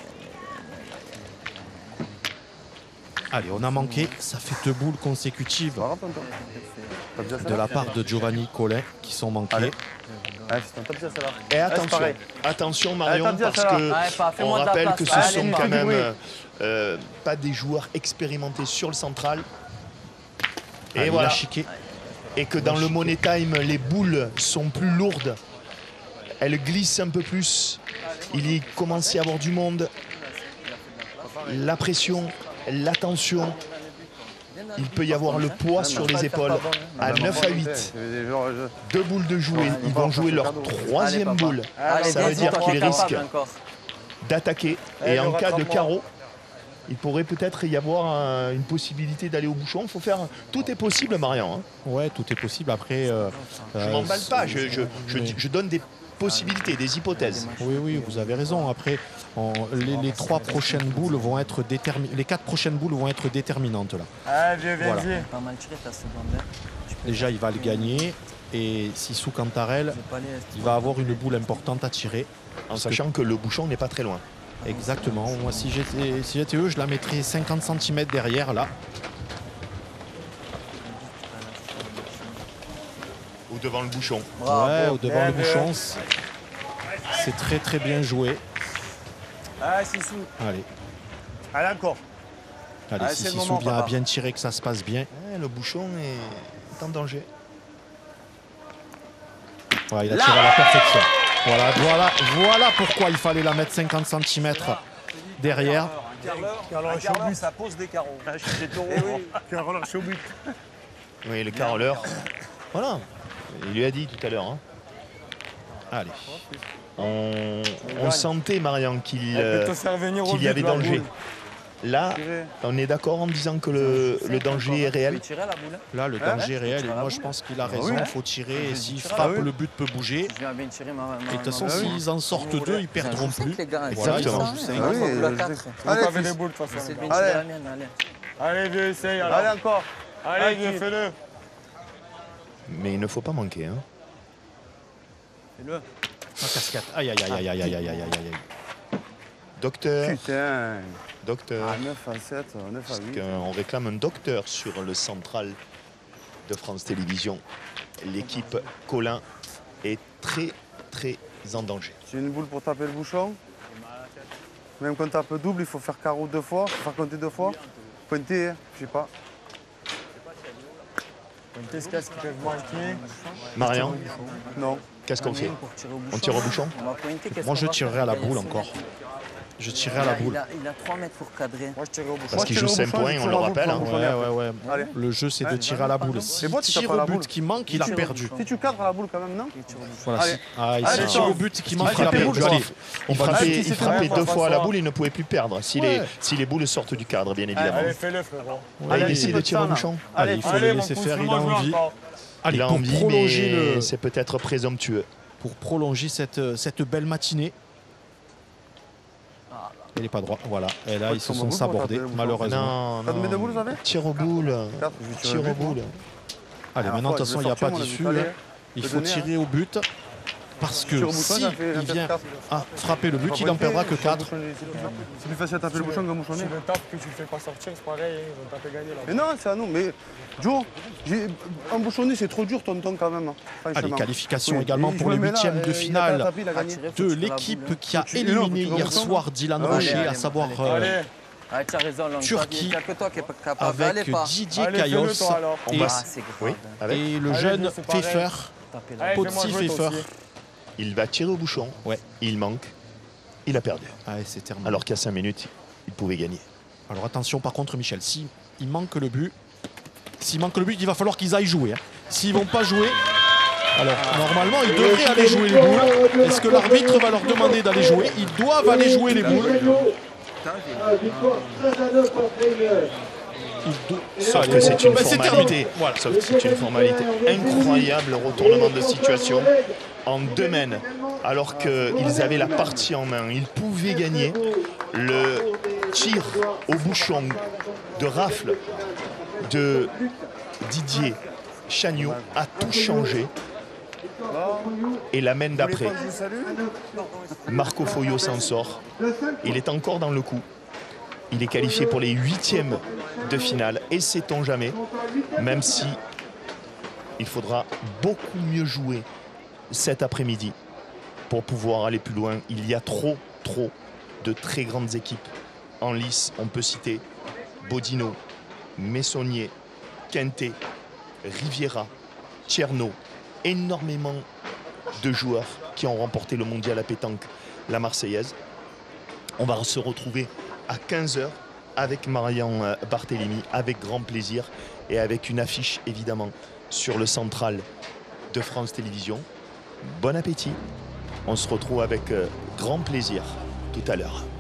B: Allez, on a manqué. Ça fait 2 boules consécutives de la part de Giovanni Collin qui sont manquées.
G: Allez. Tape bien celle-là.
A: Et attention,
G: pareil.
A: attention Marion,
G: Allez, tape bien,
A: parce
G: ça
A: que
F: va. Ouais, fais-moi
A: on
F: de la
A: rappelle
F: place,
A: que ce
F: là.
A: sont
F: Allez,
A: quand
G: Marc.
A: même pas des joueurs expérimentés sur le central. Et
B: Allez,
A: voilà.
B: il a chiqué.
A: Et que dans le Money Time, les boules sont plus lourdes. Elles glissent un peu plus. Il y commence à y avoir du monde. La pression, la tension. Il peut y avoir le poids sur les épaules. À 9 à 8. 2 boules de jouer. Ils vont jouer leur 3e boule. Ça veut dire qu'ils risquent d'attaquer. Et en cas de carreau, il pourrait peut-être y avoir une possibilité d'aller au bouchon. Faut faire. Tout est possible, Marion. Hein.
B: Ouais, tout est possible. Après,
A: Je m'emballe pas. Je donne des possibilités, des hypothèses.
B: Oui, vous avez raison. Après, les 3 prochaines boules vont être déterminantes. Les 4 prochaines boules vont être déterminantes là.
F: Ah, viens,
B: Voilà.
F: Pas mal tiré ta seconde.
B: Déjà, il va le gagner. Et Sissou Cantarel, il va avoir une boule importante à tirer.
A: En sachant que le bouchon n'est pas très loin.
B: Exactement. Moi, si j'étais eux, je la mettrais 50 cm derrière là.
A: Ou devant le bouchon.
B: Ouais, ou devant le bouchon. C'est très très bien joué.
C: Ah, Sissou.
B: Allez,
H: Allez, encore.
B: allez,
C: Ah,
B: si
C: c'est le
B: Sissou
C: moment,
B: vient à
C: papa.
B: bien tirer, que ça se passe bien.
A: Ouais, le bouchon est en danger.
B: Voilà, il a tiré à la perfection. Voilà pourquoi il fallait la mettre 50 cm derrière.
C: Un carreleur, ça pose des carreaux.
E: J'ai taureau.
H: Carreleur, c'est au but.
A: Oui, le carreleur. Voilà. Il lui a dit tout à l'heure. Hein.
B: Allez.
A: On sentait, Marion, qu'il y avait danger. Là, on est d'accord en disant que le danger est réel.
B: Là, le danger est réel. Et moi, je pense qu'il a raison. Il faut tirer. Et s'il frappe, le but peut bouger. Et de toute façon, s'ils en sortent 2, ils perdront plus. Voilà, ils en jouent 5.
G: Allez,
H: des boules de toute façon.
G: Allez.
H: Allez, vieux, essaye.
G: Allez, encore.
H: Allez, vieux, fais-le.
A: Mais il ne faut pas manquer. Hein.
H: Fais-le.
B: En cascade. Aïe, aïe, aïe, aïe, aïe, aïe, aïe, aïe, aïe.
A: Docteur.
G: Putain.
A: Docteur.
G: Ah, 9 à 7, 9 à 8.
A: On réclame un docteur sur le central de France Télévisions. L'équipe Collin est très, très en danger.
G: J'ai une boule pour taper le bouchon. Même quand on tape double, il faut faire carreau 2 fois, il faut faire compter 2 fois. Pointer, hein, je sais pas.
F: Pointer, c'est qu'est-ce qui peut manquer?
A: Marian,
G: Non.
A: qu'est-ce qu'on fait?
F: Pour tirer au
A: On tire au bouchon?
F: On va pointer, qu'est-ce
B: Moi,
F: qu'on
B: je
F: va
B: tirerai
F: faire?
B: à la boule encore. Je tirerai à la boule.
F: Il a 3 mètres pour cadrer.
H: Moi, je tirais au bouchon.
A: Parce qu'il joue 5 points, on le rappelle. Hein.
B: Ouais.
G: Allez.
B: Le jeu, c'est de tirer à la boule. S'il
G: moi, tu
B: tire
G: tapes à
B: au
G: la
B: but
G: boule.
B: qui manque, il a perdu.
G: Si tu cadres à la boule quand même, non?
B: Voilà.
G: Allez.
B: S'il
G: Allez,
B: tire au
G: Tom.
B: but qui manque,
G: Allez,
B: il a
G: fais
B: perdu.
G: boule,
B: Allez,
A: Il
B: on va
A: frappait,
G: si c'est
A: frappait
G: fait,
A: 2 fois à la boule, il ne pouvait plus perdre. Si
B: Ouais.
A: les boules sortent du cadre, bien évidemment.
H: Allez, fais-le, frérot.
A: Il décide de tirer au bouchon.
B: Allez, il faut le laisser faire, il a envie. Allez,
A: Il a
B: pour
A: envie,
B: prolonger
A: mais
B: le...
A: c'est peut-être présomptueux.
B: pour prolonger cette belle matinée. Il n'est pas droit, voilà. Et là, ils se sont sabordés, malheureusement.
A: Non,
G: Pas de de boule, vous avez?
A: Tire aux boules. Tire aux boules.
B: Allez, maintenant, de toute façon, il n'y a pas d'issue. Il faut tirer au but. Parce que si il vient à frapper le but, il n'en perdra que 4.
G: C'est plus facile à taper le bouchon qu'un bouchonnet.
H: Si le tape que tu le fais pas sortir, c'est pareil, ils vont taper gagner là.
G: Mais non, c'est à nous. Mais Joe, un bouchonnet, c'est trop dur, tonton, quand même.
B: Allez, qualification également pour les huitièmes de finale de l'équipe qui a éliminé hier soir Dylan Rocher, à savoir
F: Ah, tu as raison,
B: Turquie,
F: il n'y a que toi qui est capable. Allez,
B: avec
F: pas.
B: Didier
H: Allez,
B: Kayos
H: fais-le, toi, alors.
A: On
B: et,
A: va-
F: C'est grave.
A: Oui, avec.
B: et le
H: Allez,
B: jeune
H: c'est pareil.
B: Pfeffer,
F: Taper là.
H: Allez,
B: Potsi
H: fais-moi jouer, toi
B: Pfeffer.
H: aussi.
A: Il va tirer au bouchon.
B: Ouais.
A: Il manque. Il a perdu.
B: Allez, c'est terminé.
A: Alors qu'à 5 minutes, il pouvait gagner.
B: Alors attention par contre Michel, s'il manque le but, il va falloir qu'ils aillent jouer. Hein. S'ils vont pas jouer, alors normalement ils devraient aller jouer les boules. Est-ce que l'arbitre va leur demander d'aller jouer? Ils doivent aller jouer les boules.
A: Sauf que c'est une
B: Ben, c'est
A: formalité.
B: terminé. Voilà.
A: Sauf que c'est une formalité incroyable, retournement de situation en 2 mènes, alors qu'ils avaient la partie en main. Ils pouvaient gagner. Le tir au bouchon de rafle de Didier Chagnot a tout changé. Et la mène d'après, Marco Foyo s'en sort. Il est encore dans le coup. Il est qualifié pour les 8e de finale. Et sait-on jamais, même si il faudra beaucoup mieux jouer cet après-midi pour pouvoir aller plus loin. Il y a trop de très grandes équipes en lice. On peut citer Bodino, Messonnier, Quintet, Riviera, Tierno. Énormément de joueurs qui ont remporté le mondial à pétanque, la Marseillaise. On va se retrouver à 15 h avec Marian Barthélémy, avec grand plaisir et avec une affiche évidemment sur le central de France Télévisions. Bon appétit. On se retrouve avec grand plaisir tout à l'heure.